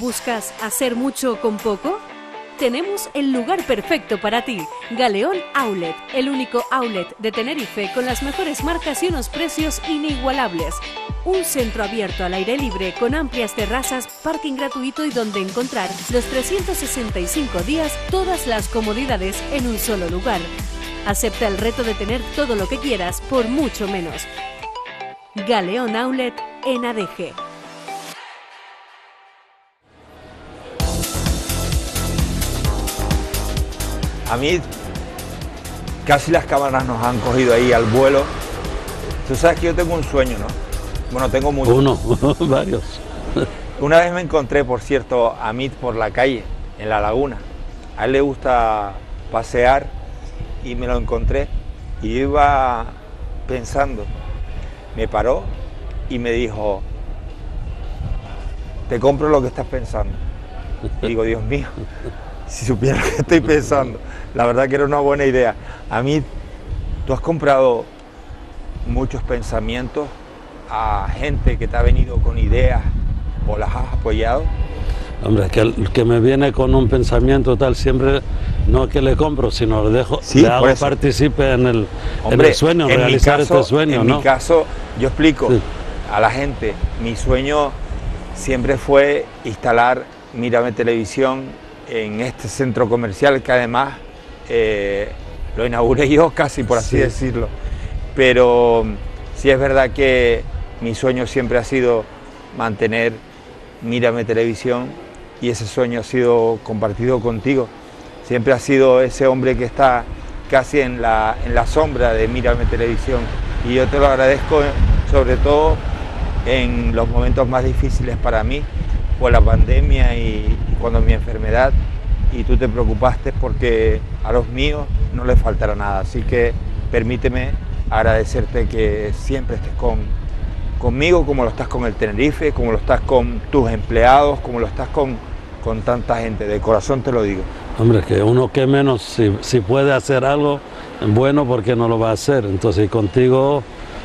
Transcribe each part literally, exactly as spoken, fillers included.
¿Buscas hacer mucho con poco? Tenemos el lugar perfecto para ti. Galeón Outlet, el único outlet de Tenerife con las mejores marcas y unos precios inigualables. Un centro abierto al aire libre con amplias terrazas, parking gratuito y donde encontrar los trescientos sesenta y cinco días todas las comodidades en un solo lugar. Acepta el reto de tener todo lo que quieras por mucho menos. Galeón Outlet en Adeje. A mí casi las cámaras nos han cogido ahí al vuelo. Tú sabes que yo tengo un sueño, ¿no? Bueno, tengo muchos. Uno, varios. Una vez me encontré, por cierto, a Amit por la calle, en la laguna. A él le gusta pasear y me lo encontré. Y yo iba pensando, me paró y me dijo, te compro lo que estás pensando. Y digo, Dios mío, si supiera lo que estoy pensando. La verdad que era una buena idea. A mí, tú has comprado muchos pensamientos a gente que te ha venido con ideas o las has apoyado. Hombre, que el que me viene con un pensamiento tal siempre, no que le compro, sino lo dejo, sí, le hago participe en el, Hombre, en el sueño, en realizar caso, este sueño, en ¿no? mi caso, yo explico sí. a la gente, mi sueño siempre fue instalar Mírame Televisión en este centro comercial que además eh, lo inauguré yo casi, por así sí. decirlo. Pero sí es verdad que mi sueño siempre ha sido mantener Mírame Televisión y ese sueño ha sido compartido contigo. Siempre ha sido ese hombre que está casi en la, en la sombra de Mírame Televisión y yo te lo agradezco sobre todo en los momentos más difíciles para mí, por la pandemia y, y cuando mi enfermedad, y tú te preocupaste porque a los míos no les faltará nada. Así que permíteme agradecerte que siempre estés con, conmigo, como lo estás con el Tenerife, como lo estás con tus empleados, como lo estás con, con tanta gente. De corazón te lo digo. Hombre, que uno que menos, si, si puede hacer algo bueno, ¿por qué no lo va a hacer? Entonces contigo,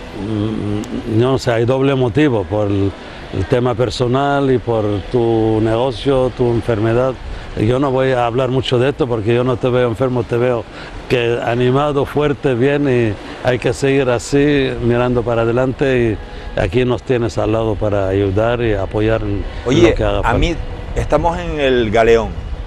no sé, hay doble motivo, por el, el tema personal y por tu negocio, tu enfermedad. Yo no voy a hablar mucho de esto porque yo no te veo enfermo, te veo que animado, fuerte, bien, y hay que seguir así, mirando para adelante, y aquí nos tienes al lado para ayudar y apoyar en Oye, lo que haga falta. a mí estamos en el Galeón.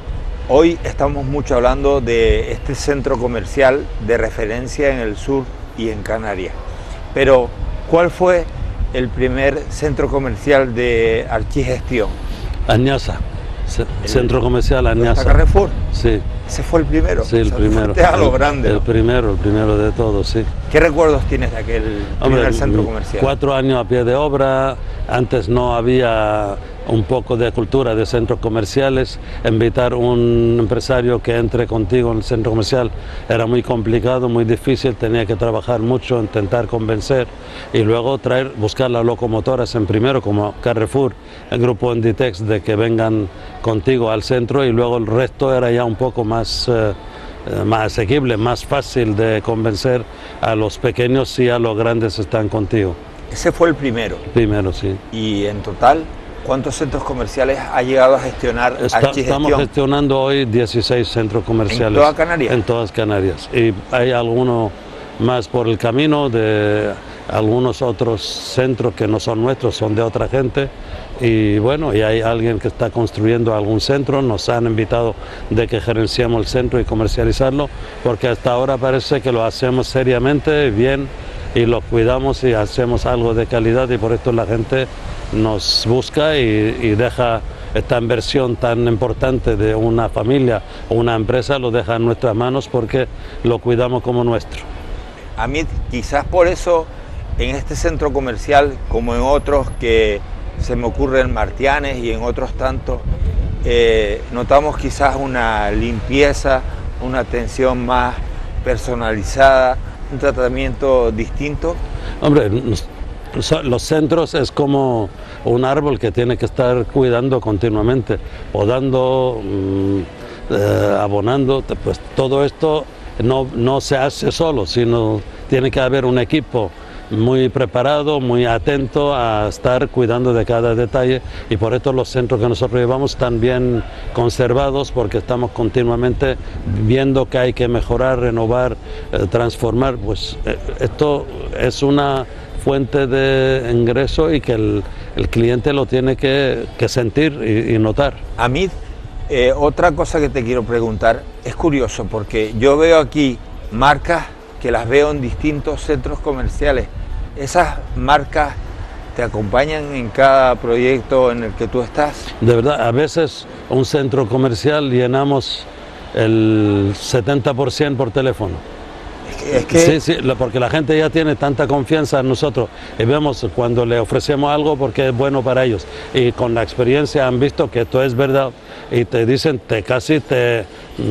Hoy estamos mucho hablando de este centro comercial de referencia en el sur y en Canarias. Pero, ¿cuál fue el primer centro comercial de Archigestión? Añasa. Centro comercial Añasa. Carrefour. Sí. ¿Ese fue el primero? Sí, el o sea, primero. A lo grande, el, ¿no? el primero, el primero de todos, sí. ¿Qué recuerdos tienes de aquel Hombre, primer centro comercial? Cuatro años a pie de obra, antes no había un poco de cultura de centros comerciales, invitar a un empresario que entre contigo en el centro comercial era muy complicado, muy difícil, tenía que trabajar mucho, intentar convencer y luego traer, buscar las locomotoras en primero como Carrefour, el grupo Inditex, de que vengan contigo al centro, y luego el resto era ya un poco más, eh, más asequible, más fácil de convencer a los pequeños si a los grandes están contigo. Ese fue el primero. Primero, sí. Y en total, ¿cuántos centros comerciales ha llegado a gestionar Está, Archigestión? Estamos gestionando hoy dieciséis centros comerciales. ¿En toda Canarias? En todas Canarias. Y hay alguno más por el camino, de algunos otros centros que no son nuestros, son de otra gente. Y bueno, y hay alguien que está construyendo algún centro, nos han invitado de que gerenciemos el centro y comercializarlo, porque hasta ahora parece que lo hacemos seriamente, bien, y lo cuidamos y hacemos algo de calidad, y por esto la gente nos busca y, y deja esta inversión tan importante de una familia o una empresa, lo deja en nuestras manos porque lo cuidamos como nuestro. A mí quizás por eso en este centro comercial, como en otros que se me ocurre en Martianes y en otros tantos, eh, notamos quizás una limpieza, una atención más personalizada, un tratamiento distinto. Hombre, los centros es como un árbol que tiene que estar cuidando continuamente, podando, eh, abonando, pues todo esto no, no se hace solo, sino tiene que haber un equipo muy preparado, muy atento a estar cuidando de cada detalle, y por esto los centros que nosotros llevamos están bien conservados, porque estamos continuamente viendo que hay que mejorar, renovar, eh, transformar. Pues eh, esto es una fuente de ingreso y que el, el cliente lo tiene que, que sentir y, y notar. Hamid, eh, otra cosa que te quiero preguntar, es curioso porque yo veo aquí marcas que las veo en distintos centros comerciales. ¿Esas marcas te acompañan en cada proyecto en el que tú estás? De verdad, a veces un centro comercial llenamos el setenta por ciento por teléfono. Es que... Sí, sí, porque la gente ya tiene tanta confianza en nosotros y vemos cuando le ofrecemos algo porque es bueno para ellos, y con la experiencia han visto que esto es verdad y te dicen, te casi te,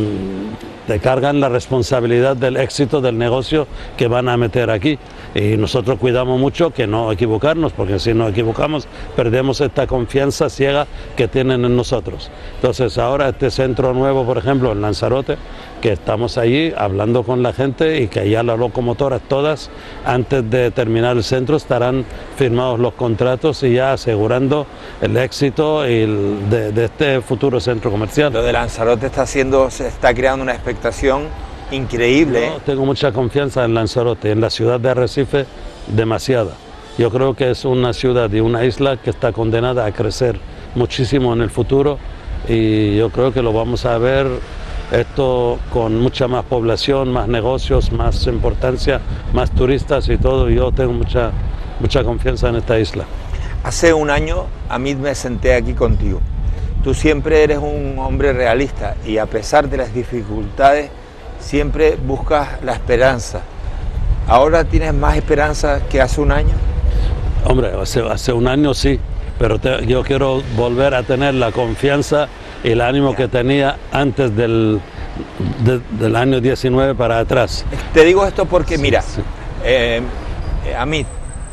te cargan la responsabilidad del éxito del negocio que van a meter aquí, y nosotros cuidamos mucho que no equivocarnos, porque si nos equivocamos perdemos esta confianza ciega que tienen en nosotros. Entonces ahora este centro nuevo, por ejemplo en Lanzarote, que estamos allí hablando con la gente y que ya las locomotoras todas, antes de terminar el centro, estarán firmados los contratos y ya asegurando el éxito y el, de, de este futuro centro comercial. Lo de Lanzarote está haciendo, se está creando una expectación increíble. Yo tengo mucha confianza en Lanzarote, en la ciudad de Arrecife, demasiada. Yo creo que es una ciudad y una isla que está condenada a crecer muchísimo en el futuro, y yo creo que lo vamos a ver esto con mucha más población, más negocios, más importancia, más turistas y todo. Yo tengo mucha, mucha confianza en esta isla. Hace un año, Hamid, me senté aquí contigo. Tú siempre eres un hombre realista y a pesar de las dificultades, siempre buscas la esperanza. ¿Ahora tienes más esperanza que hace un año? Hombre, hace, hace un año sí, pero te, yo quiero volver a tener la confianza y el ánimo que tenía antes del, de, del año diecinueve para atrás. Te digo esto porque, mira, sí, sí. Eh, eh, Hamid,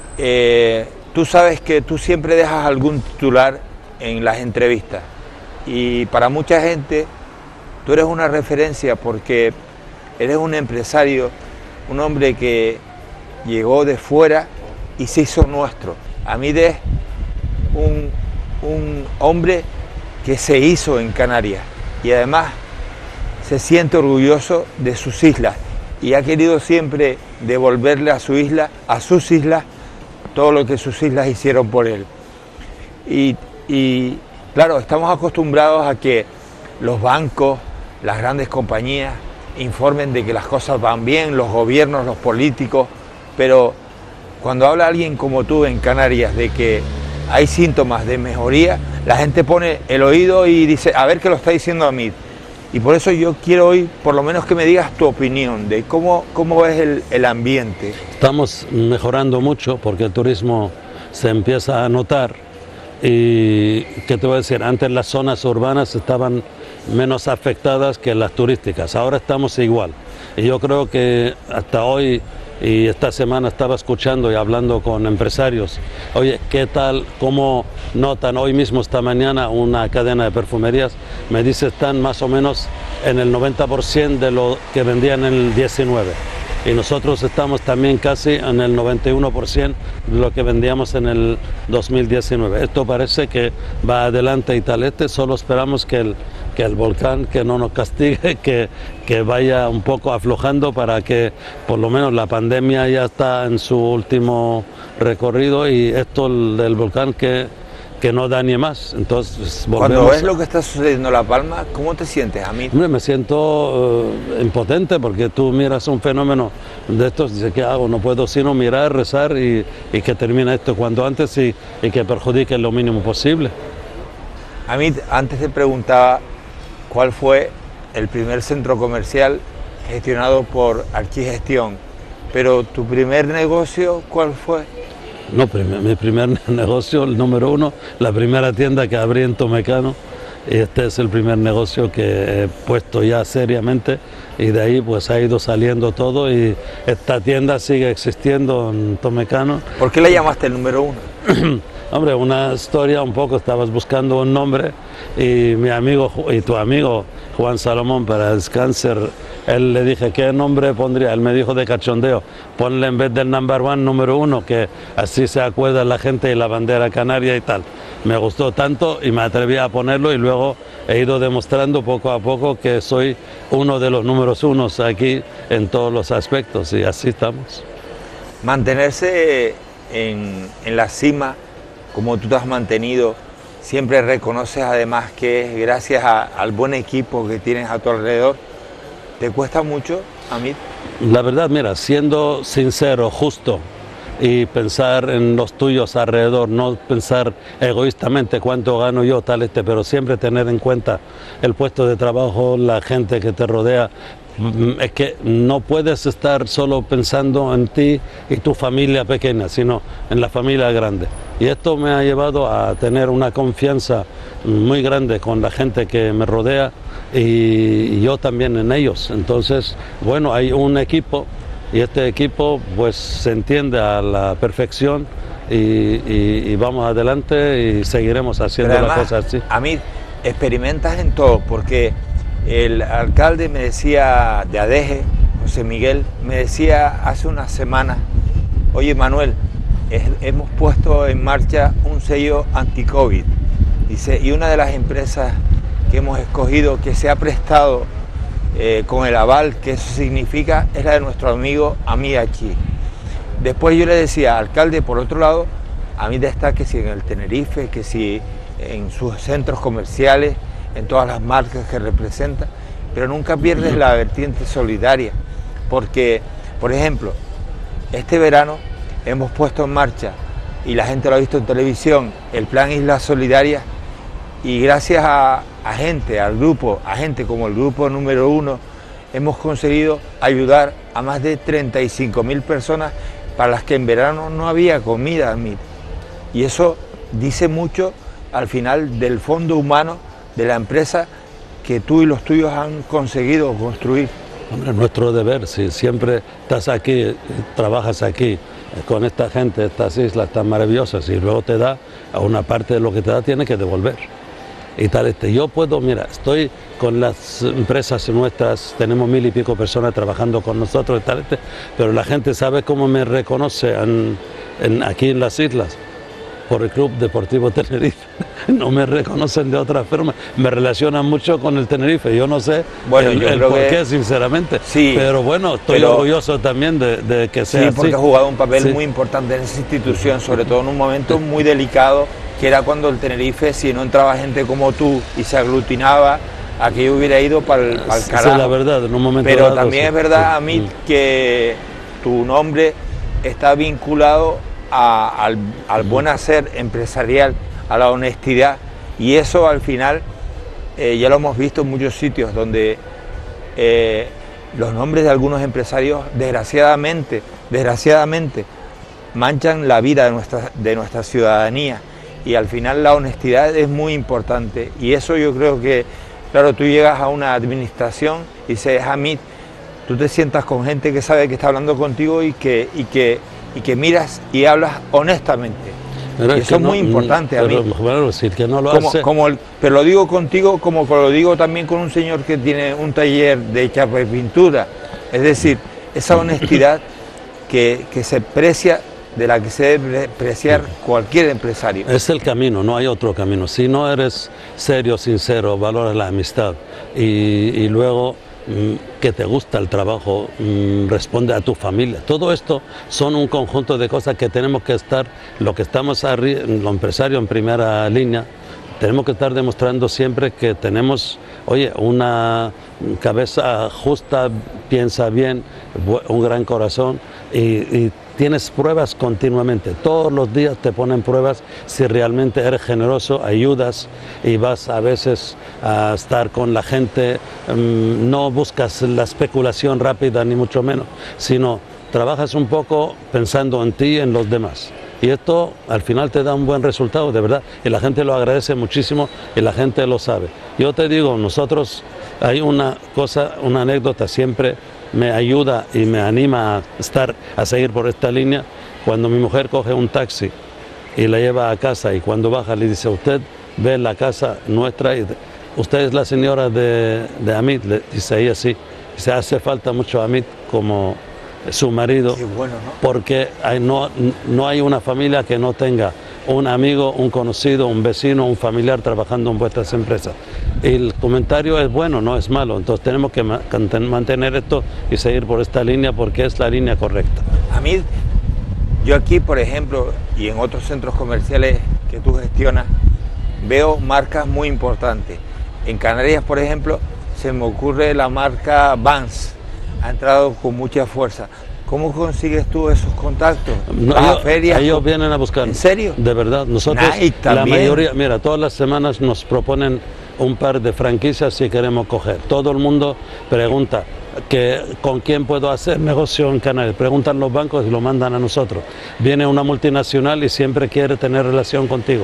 eh, tú sabes que tú siempre dejas algún titular en las entrevistas, y para mucha gente tú eres una referencia porque eres un empresario, un hombre que llegó de fuera y se hizo nuestro. Hamid es un, un hombre que se hizo en Canarias y además se siente orgulloso de sus islas y ha querido siempre devolverle a su isla, a sus islas, todo lo que sus islas hicieron por él. Y, y claro, estamos acostumbrados a que los bancos, las grandes compañías informen de que las cosas van bien, los gobiernos, los políticos, pero cuando habla alguien como tú en Canarias de que hay síntomas de mejoría, la gente pone el oído y dice, a ver qué lo está diciendo Hamid. Y por eso yo quiero hoy, por lo menos que me digas tu opinión de cómo, cómo es el, el ambiente. Estamos mejorando mucho porque el turismo se empieza a notar. Y, ¿qué te voy a decir? Antes las zonas urbanas estaban menos afectadas que las turísticas, ahora estamos igual. Y yo creo que hasta hoy y esta semana estaba escuchando y hablando con empresarios, oye, ¿qué tal? ¿Cómo notan hoy mismo, esta mañana, una cadena de perfumerías? Me dice, están más o menos en el noventa por ciento de lo que vendían en el diecinueve. Y nosotros estamos también casi en el noventa y uno por ciento de lo que vendíamos en el dos mil diecinueve. Esto parece que va adelante y tal. Este solo esperamos que el, que el volcán que no nos castigue, que, que vaya un poco aflojando para que por lo menos la pandemia ya está en su último recorrido y esto del volcán que, que no dañe más. Entonces, cuando ves lo que está sucediendo en La Palma, ¿cómo te sientes, Hamid? Hombre, me siento uh, impotente porque tú miras un fenómeno de estos y dices, ¿qué hago? No puedo sino mirar, rezar y, y que termine esto cuanto antes y, y que perjudique lo mínimo posible. Hamid, antes te preguntaba cuál fue el primer centro comercial gestionado por Arquigestión, pero tu primer negocio, ¿cuál fue? No, primer, mi primer negocio, el número uno, la primera tienda que abrí en Tomecano, y este es el primer negocio que he puesto ya seriamente y de ahí pues ha ido saliendo todo y esta tienda sigue existiendo en Tomecano. ¿Por qué le llamaste el número uno? Hombre, una historia un poco, estabas buscando un nombre y mi amigo y tu amigo Juan Salomón, para el cáncer, él le dije, ¿qué nombre pondría? Él me dijo de cachondeo, ponle en vez del number one, número uno, que así se acuerda la gente y la bandera canaria y tal. Me gustó tanto y me atreví a ponerlo y luego he ido demostrando poco a poco que soy uno de los números unos aquí en todos los aspectos y así estamos. Mantenerse en, en la cima, como tú te has mantenido, siempre reconoces además que es gracias a, al buen equipo que tienes a tu alrededor. ¿Te cuesta mucho, Amit? La verdad, mira, siendo sincero, justo, y pensar en los tuyos alrededor, no pensar egoístamente cuánto gano yo, tal, este, pero siempre tener en cuenta el puesto de trabajo, la gente que te rodea. Es que no puedes estar solo pensando en ti y tu familia pequeña, sino en la familia grande. Y esto me ha llevado a tener una confianza muy grande con la gente que me rodea y yo también en ellos. Entonces, bueno, hay un equipo y este equipo pues se entiende a la perfección y, y, y vamos adelante y seguiremos haciendo además, las cosas así. Amit, experimentas en todo, porque el alcalde me decía de Adeje, José Miguel, me decía hace unas semanas, oye Manuel, es, hemos puesto en marcha un sello anti-COVID, dice, y una de las empresas que hemos escogido que se ha prestado eh, con el aval que eso significa es la de nuestro amigo Amiachi. Después yo le decía, alcalde, por otro lado, Amit está que si en el Tenerife, que si en sus centros comerciales, en todas las marcas que representa, pero nunca pierdes la vertiente solidaria, porque, por ejemplo, este verano hemos puesto en marcha, y la gente lo ha visto en televisión, el plan Islas Solidarias, y gracias a, a gente, al grupo, a gente como el grupo número uno, hemos conseguido ayudar a más de treinta y cinco mil personas para las que en verano no había comida, y eso dice mucho al final del fondo humano de la empresa que tú y los tuyos han conseguido construir. Hombre, nuestro deber, si siempre estás aquí, trabajas aquí con esta gente, estas islas tan maravillosas y luego te da, a una parte de lo que te da tienes que devolver. Y tal, este, yo puedo, mira, estoy con las empresas nuestras, tenemos mil y pico personas trabajando con nosotros y tal, este, pero la gente sabe cómo me reconoce en, en, aquí en las islas. Por el Club Deportivo Tenerife, no me reconocen de otra forma, me relacionan mucho con el Tenerife, yo no sé bueno, el, yo el creo por que, qué, sinceramente, sí, pero bueno, estoy pero, orgulloso también de, de que sea así. Sí, porque ha jugado un papel sí. muy importante en esa institución, sobre todo en un momento muy delicado, que era cuando el Tenerife, si no entraba gente como tú y se aglutinaba, aquello hubiera ido para el, para el carajo. Sí, la verdad, en un momento Pero dado, también sí. es verdad, sí. Amit, que tu nombre está vinculado A, al, al buen hacer empresarial, a la honestidad, y eso al final eh, ya lo hemos visto en muchos sitios donde eh, los nombres de algunos empresarios desgraciadamente, desgraciadamente manchan la vida de nuestra, de nuestra ciudadanía, y al final la honestidad es muy importante, y eso yo creo que, claro, tú llegas a una administración y dices, Amit, tú te sientas con gente que sabe que está hablando contigo y que, y que y que miras y hablas honestamente. Pero y es eso es no, muy importante a mí. Pero, bueno, decir que no lo como, hace. Como el, pero lo digo contigo como lo digo también con un señor que tiene un taller de chapa y pintura. Es decir, esa honestidad que, que se precia, de la que se debe apreciar cualquier empresario. Es el camino, no hay otro camino. Si no eres serio, sincero, valoras la amistad y, y luego que te gusta el trabajo, responde a tu familia. Todo esto son un conjunto de cosas que tenemos que estar, lo que estamos arriba, los empresarios en primera línea, tenemos que estar demostrando siempre que tenemos, oye, una cabeza justa, piensa bien, un gran corazón y, y tienes pruebas continuamente. Todos los días te ponen pruebas si realmente eres generoso, ayudas y vas a veces a estar con la gente. No buscas la especulación rápida ni mucho menos, sino trabajas un poco pensando en ti y en los demás. Y esto al final te da un buen resultado, de verdad. Y la gente lo agradece muchísimo y la gente lo sabe. Yo te digo, nosotros hay una cosa, una anécdota siempre me ayuda y me anima a estar, a seguir por esta línea. Cuando mi mujer coge un taxi y la lleva a casa y cuando baja le dice, usted ve la casa nuestra y usted es la señora de, de Hamid, le dice ella sí. Se hace falta mucho Hamid como su marido, Qué bueno, ¿no? porque hay, no, no hay una familia que no tenga un amigo, un conocido, un vecino, un familiar trabajando en vuestras empresas. El comentario es bueno, no es malo, entonces tenemos que mantener esto y seguir por esta línea porque es la línea correcta. Hamid, yo aquí, por ejemplo, y en otros centros comerciales que tú gestionas, veo marcas muy importantes. En Canarias, por ejemplo, se me ocurre la marca Vans, ha entrado con mucha fuerza. ¿Cómo consigues tú esos contactos? No, ¿Vas ellos, a ferias? ellos vienen a buscar. ¿En serio? De verdad, nosotros, Nike la también. mayoría, mira, todas las semanas nos proponen un par de franquicias si queremos coger. Todo el mundo pregunta que con quién puedo hacer negocio en Canarias. Preguntan los bancos y lo mandan a nosotros. Viene una multinacional y siempre quiere tener relación contigo.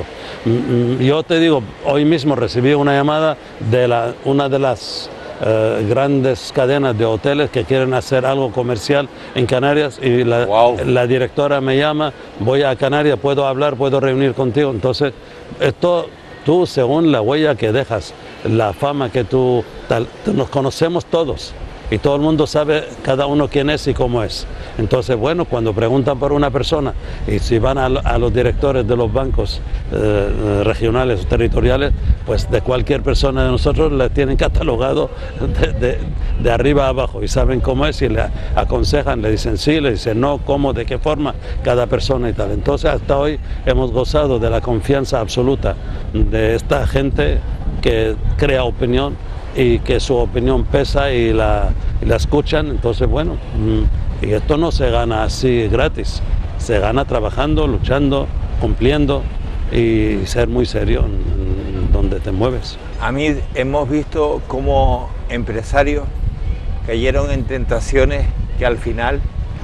Yo te digo, hoy mismo recibí una llamada de la, una de las eh, grandes cadenas de hoteles que quieren hacer algo comercial en Canarias y la, wow. la directora me llama, voy a Canarias, puedo hablar, puedo reunir contigo. Entonces, esto tú, según la huella que dejas, la fama que tú, tal, nos conocemos todos. Y todo el mundo sabe cada uno quién es y cómo es. Entonces, bueno, cuando preguntan por una persona y si van a, a los directores de los bancos eh, regionales o territoriales, pues de cualquier persona de nosotros la tienen catalogado de, de, de arriba a abajo y saben cómo es y le aconsejan, le dicen sí, le dicen no, cómo, de qué forma, cada persona y tal. Entonces, hasta hoy hemos gozado de la confianza absoluta de esta gente que crea opinión y que su opinión pesa y la, y la escuchan. Entonces, bueno, y esto no se gana así gratis, se gana trabajando, luchando, cumpliendo y ser muy serio en, en donde te mueves. Hamid, hemos visto cómo empresarios cayeron en tentaciones que al final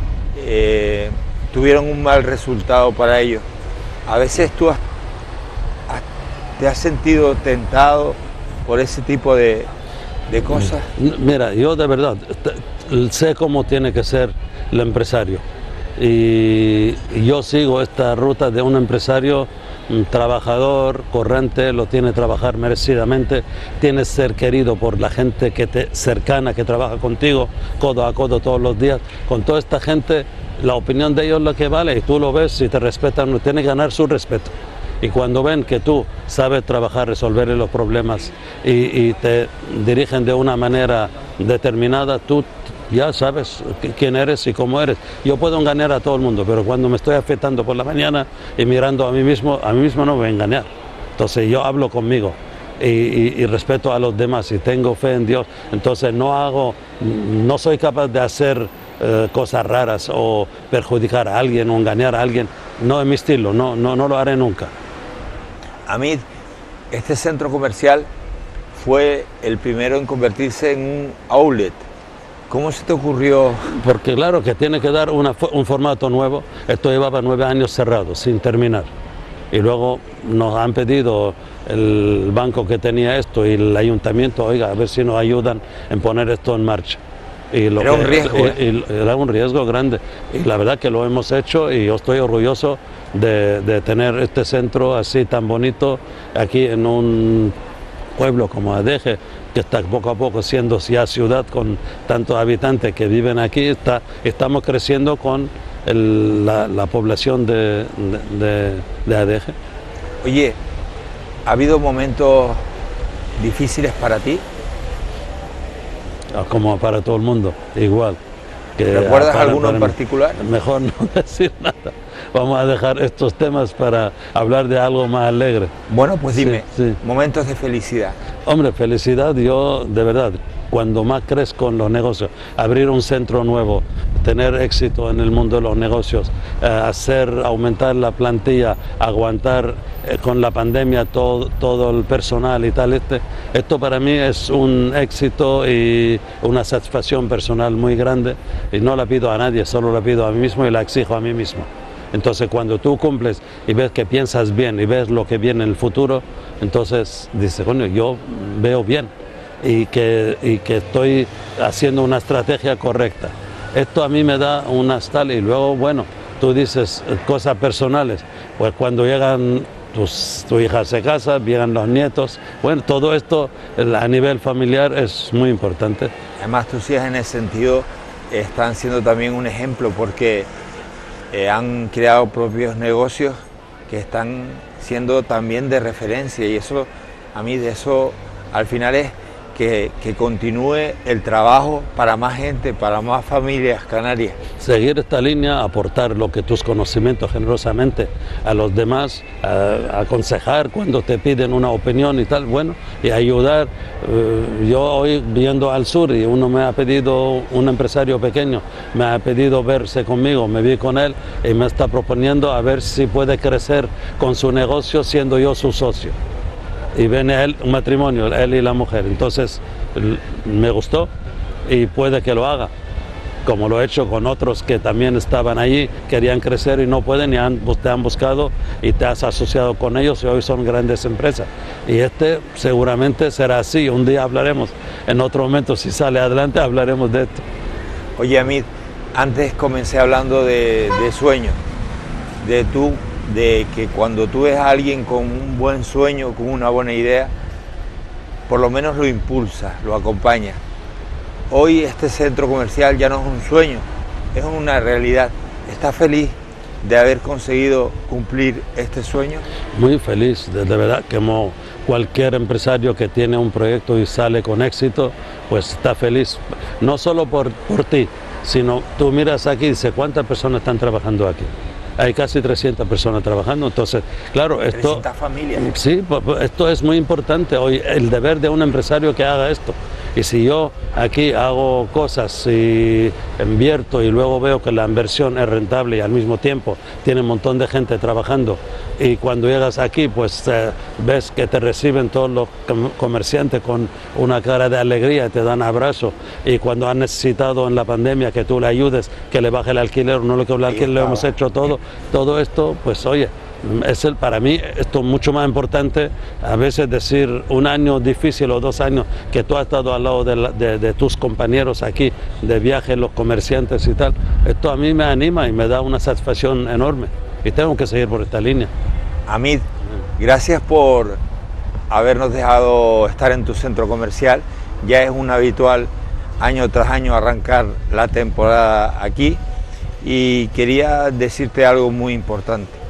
eh, tuvieron un mal resultado para ellos. A veces tú has, has, te has sentido tentado por ese tipo de de cosas. Mira, yo de verdad sé cómo tiene que ser el empresario y yo sigo esta ruta de un empresario un trabajador, corriente, lo tiene que trabajar merecidamente, tienes que ser querido por la gente que te cercana, que trabaja contigo, codo a codo todos los días. Con toda esta gente, la opinión de ellos es lo que vale y tú lo ves, si te respetan, tienes que ganar su respeto. Y cuando ven que tú sabes trabajar, resolver los problemas y, y te dirigen de una manera determinada, tú ya sabes quién eres y cómo eres. Yo puedo engañar a todo el mundo, pero cuando me estoy afectando por la mañana y mirando a mí mismo, a mí mismo no me voy a engañar. Entonces yo hablo conmigo y, y, y respeto a los demás y tengo fe en Dios. Entonces no hago, no soy capaz de hacer eh, cosas raras o perjudicar a alguien o engañar a alguien. No es mi estilo, no, no, no lo haré nunca. Hamid, este centro comercial fue el primero en convertirse en un outlet. ¿Cómo se te ocurrió? Porque claro que tiene que dar una, un formato nuevo. Esto llevaba nueve años cerrado, sin terminar. Y luego nos han pedido el banco que tenía esto y el ayuntamiento, oiga, a ver si nos ayudan en poner esto en marcha. Y lo era que, un riesgo. y, ¿eh? y era un riesgo grande. Y la verdad que lo hemos hecho y yo estoy orgulloso de, de tener este centro así tan bonito aquí en un pueblo como Adeje, que está poco a poco siendo ya ciudad con tantos habitantes que viven aquí. Está, estamos creciendo con el, la, la población de, de, de Adeje. Oye, ¿ha habido momentos difíciles para ti? Como para todo el mundo, igual. Que ¿Recuerdas para, alguno para en particular? Mejor no decir nada. Vamos a dejar estos temas para hablar de algo más alegre. Bueno, pues dime, sí, sí. Momentos de felicidad. Hombre, felicidad, yo de verdad, cuando más crezco en los negocios, abrir un centro nuevo, tener éxito en el mundo de los negocios, eh, hacer aumentar la plantilla, aguantar eh, con la pandemia todo, todo el personal y tal, este, esto para mí es un éxito y una satisfacción personal muy grande y no la pido a nadie, solo la pido a mí mismo y la exijo a mí mismo. Entonces cuando tú cumples y ves que piensas bien y ves lo que viene en el futuro, entonces dices, coño, yo veo bien y que, y que estoy haciendo una estrategia correcta. Esto a mí me da unas tal y luego, bueno, tú dices cosas personales, pues cuando llegan tus, tu hija se casa, vienen los nietos. Bueno, todo esto a nivel familiar es muy importante. Además, tus hijas en ese sentido están siendo también un ejemplo porque eh, han creado propios negocios que están siendo también de referencia, y eso, a mí de eso al final es que, que continúe el trabajo para más gente, para más familias canarias. Seguir esta línea, aportar lo que tus conocimientos generosamente a los demás, a, aconsejar cuando te piden una opinión y tal, bueno, y ayudar. Uh, yo hoy viendo al sur y uno me ha pedido, un empresario pequeño, me ha pedido verse conmigo, me vi con él y me está proponiendo a ver si puede crecer con su negocio siendo yo su socio. Y viene él, un matrimonio, él y la mujer, entonces me gustó y puede que lo haga, como lo he hecho con otros que también estaban allí, querían crecer y no pueden y han, te han buscado y te has asociado con ellos y hoy son grandes empresas. Y este seguramente será así, un día hablaremos, en otro momento si sale adelante hablaremos de esto. Oye, Hamid, antes comencé hablando de, de sueños, de tú, de que cuando tú ves a alguien con un buen sueño, con una buena idea, por lo menos lo impulsa, lo acompaña. Hoy este centro comercial ya no es un sueño, es una realidad. ¿Estás feliz de haber conseguido cumplir este sueño? Muy feliz, de, de verdad, como cualquier empresario que tiene un proyecto y sale con éxito, pues está feliz, no solo por, por ti, sino tú miras aquí y dices, ¿cuántas personas están trabajando aquí? Hay casi trescientas personas trabajando, entonces, claro, esto... trescientas familias. Sí, esto es muy importante hoy, el deber de un empresario que haga esto. Y si yo aquí hago cosas y invierto y luego veo que la inversión es rentable y al mismo tiempo tiene un montón de gente trabajando, y cuando llegas aquí pues eh, ves que te reciben todos los comerciantes con una cara de alegría, te dan abrazo, y cuando han necesitado en la pandemia que tú le ayudes, que le baje el alquiler, no lo que el alquiler, lo hemos hecho todo, todo esto, pues oye, es el, para mí esto es mucho más importante. A veces decir un año difícil o dos años que tú has estado al lado de, la, de, de tus compañeros aquí de viaje, los comerciantes y tal, esto a mí me anima y me da una satisfacción enorme y tengo que seguir por esta línea. Hamid, gracias por habernos dejado estar en tu centro comercial. Ya es un habitual año tras año arrancar la temporada aquí, y quería decirte algo muy importante.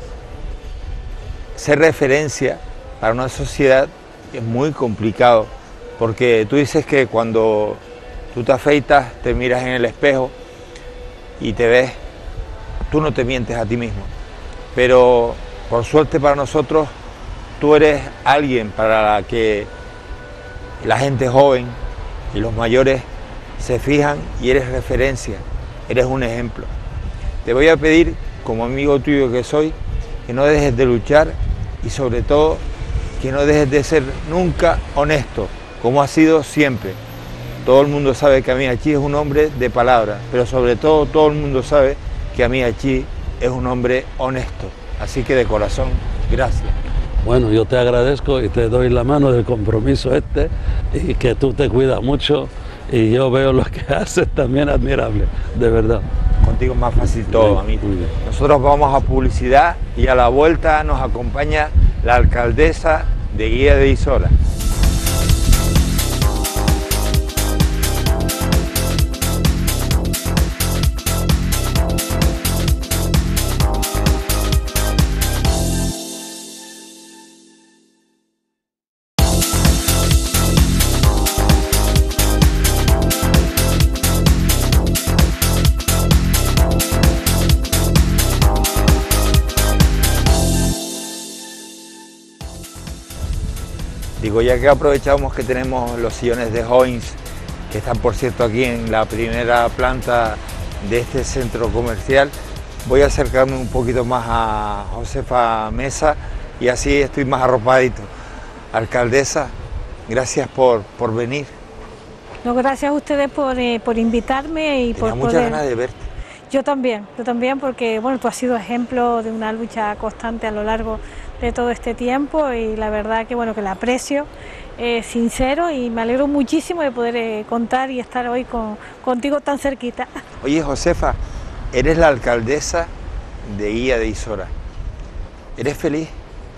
Ser referencia para una sociedad es muy complicado, porque tú dices que cuando tú te afeitas, te miras en el espejo y te ves, tú no te mientes a ti mismo, pero por suerte para nosotros, tú eres alguien para la que la gente joven y los mayores se fijan, y eres referencia, eres un ejemplo. Te voy a pedir, como amigo tuyo que soy, que no dejes de luchar y sobre todo que no dejes de ser nunca honesto, como has sido siempre. Todo el mundo sabe que Amiachi es un hombre de palabra, pero sobre todo todo el mundo sabe que Amiachi es un hombre honesto. Así que de corazón, gracias. Bueno, yo te agradezco y te doy la mano del compromiso este, y que tú te cuidas mucho, y yo veo lo que haces también admirable, de verdad. Contigo es más fácil todo, amigo. Nosotros vamos a publicidad y a la vuelta nos acompaña la alcaldesa de Guía de Isora. Digo, ya que aprovechamos que tenemos los sillones de Hoins, que están por cierto aquí en la primera planta de este centro comercial, voy a acercarme un poquito más a Josefa Mesa y así estoy más arropadito. Alcaldesa, gracias por, por venir. No, gracias a ustedes por, eh, por invitarme y Tenía por muchas poder... ganas de verte. Yo también, yo también, porque bueno, tú has sido ejemplo de una lucha constante a lo largo de todo este tiempo, y la verdad que bueno, que la aprecio, eh, sincero, y me alegro muchísimo de poder eh, contar y estar hoy con, contigo tan cerquita. Oye, Josefa, eres la alcaldesa de Guía de Isora. ¿Eres feliz?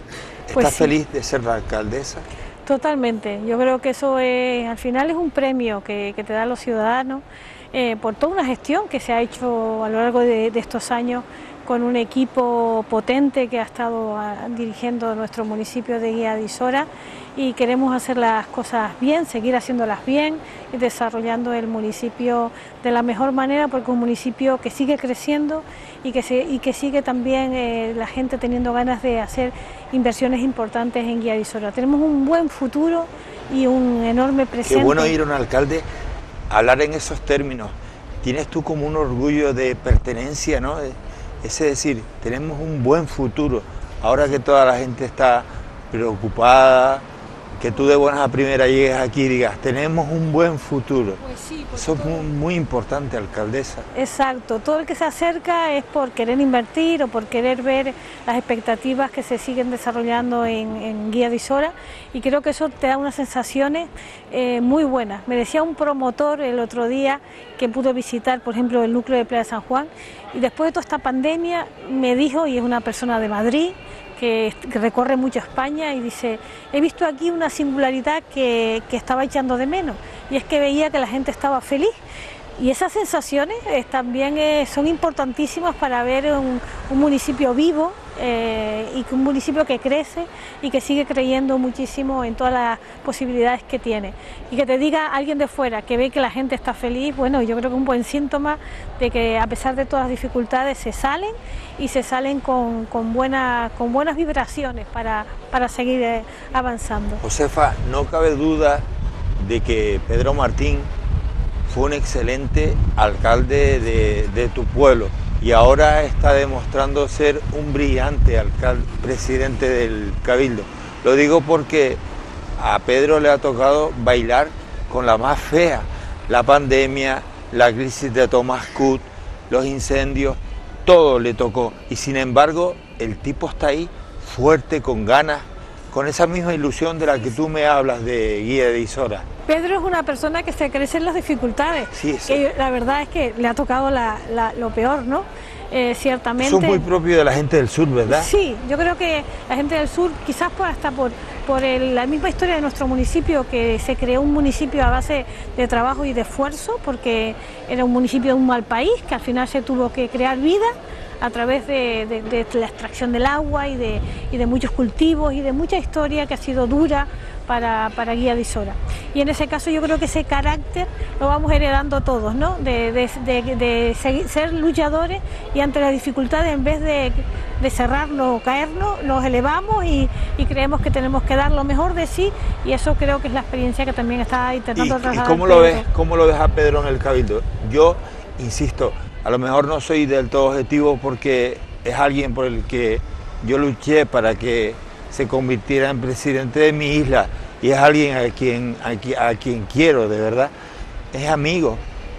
¿Estás Pues sí. feliz de ser la alcaldesa? Totalmente, yo creo que eso es, al final es un premio que, que te dan los ciudadanos eh, por toda una gestión que se ha hecho a lo largo de, de estos años con un equipo potente que ha estado a, dirigiendo nuestro municipio de Guía de Isora, y queremos hacer las cosas bien, seguir haciéndolas bien y desarrollando el municipio de la mejor manera, porque es un municipio que sigue creciendo y que, se, y que sigue también eh, la gente teniendo ganas de hacer inversiones importantes en Guía de Isora. Tenemos un buen futuro y un enorme presente. Qué bueno ir a un alcalde a hablar en esos términos. Tienes tú como un orgullo de pertenencia, ¿no? Es decir, tenemos un buen futuro. Ahora que toda la gente está preocupada, que tú de buenas a primeras llegues aquí y digas, tenemos un buen futuro. Pues sí, eso es muy, muy importante, alcaldesa. Exacto, todo el que se acerca es por querer invertir o por querer ver las expectativas que se siguen desarrollando en, en Guía de Isora, y creo que eso te da unas sensaciones eh, muy buenas. Me decía un promotor el otro día que pudo visitar, por ejemplo, el núcleo de Playa de San Juan, y después de toda esta pandemia me dijo, y es una persona de Madrid, que recorre mucho España, y dice, he visto aquí una singularidad que, que estaba echando de menos, y es que veía que la gente estaba feliz, y esas sensaciones eh, también eh, son importantísimas para ver un, un municipio vivo eh, y un municipio que crece y que sigue creyendo muchísimo en todas las posibilidades que tiene. Y que te diga alguien de fuera que ve que la gente está feliz, bueno, yo creo que es un buen síntoma de que a pesar de todas las dificultades se salen, y se salen con, con, buena, con buenas vibraciones para, para seguir eh, avanzando. Josefa, no cabe duda de que Pedro Martín fue un excelente alcalde de, de tu pueblo, y ahora está demostrando ser un brillante alcalde, presidente del Cabildo. Lo digo porque a Pedro le ha tocado bailar con la más fea, la pandemia, la crisis de Thomas Cook, los incendios, todo le tocó, y sin embargo el tipo está ahí fuerte, con ganas, con esa misma ilusión de la que tú me hablas de Guía de Isora. Pedro es una persona que se crece en las dificultades, sí, sí. Que la verdad es que le ha tocado la, la, lo peor, ¿no? Eh, ciertamente. Eso es muy propio de la gente del sur, ¿verdad? Sí, yo creo que la gente del sur, quizás por, hasta por, por el, la misma historia de nuestro municipio, que se creó un municipio a base de trabajo y de esfuerzo, porque era un municipio de un mal país, que al final se tuvo que crear vida a través de, de, de la extracción del agua y de, y de muchos cultivos y de mucha historia que ha sido dura para, para Guía de Isora. Y en ese caso yo creo que ese carácter lo vamos heredando todos, ¿no? De, de, de, de seguir, ser luchadores, y ante las dificultades, en vez de, de cerrarnos o caernos, nos elevamos y, y creemos que tenemos que dar lo mejor de sí, y eso creo que es la experiencia que también está intentando ¿Y, trasladar. ¿y cómo lo ves, cómo lo ves a Pedro en el Cabildo? Yo insisto, a lo mejor no soy del todo objetivo, porque es alguien por el que yo luché para que se convirtiera en presidente de mi isla, y es alguien a quien, a quien, a quien quiero, de verdad, es amigo,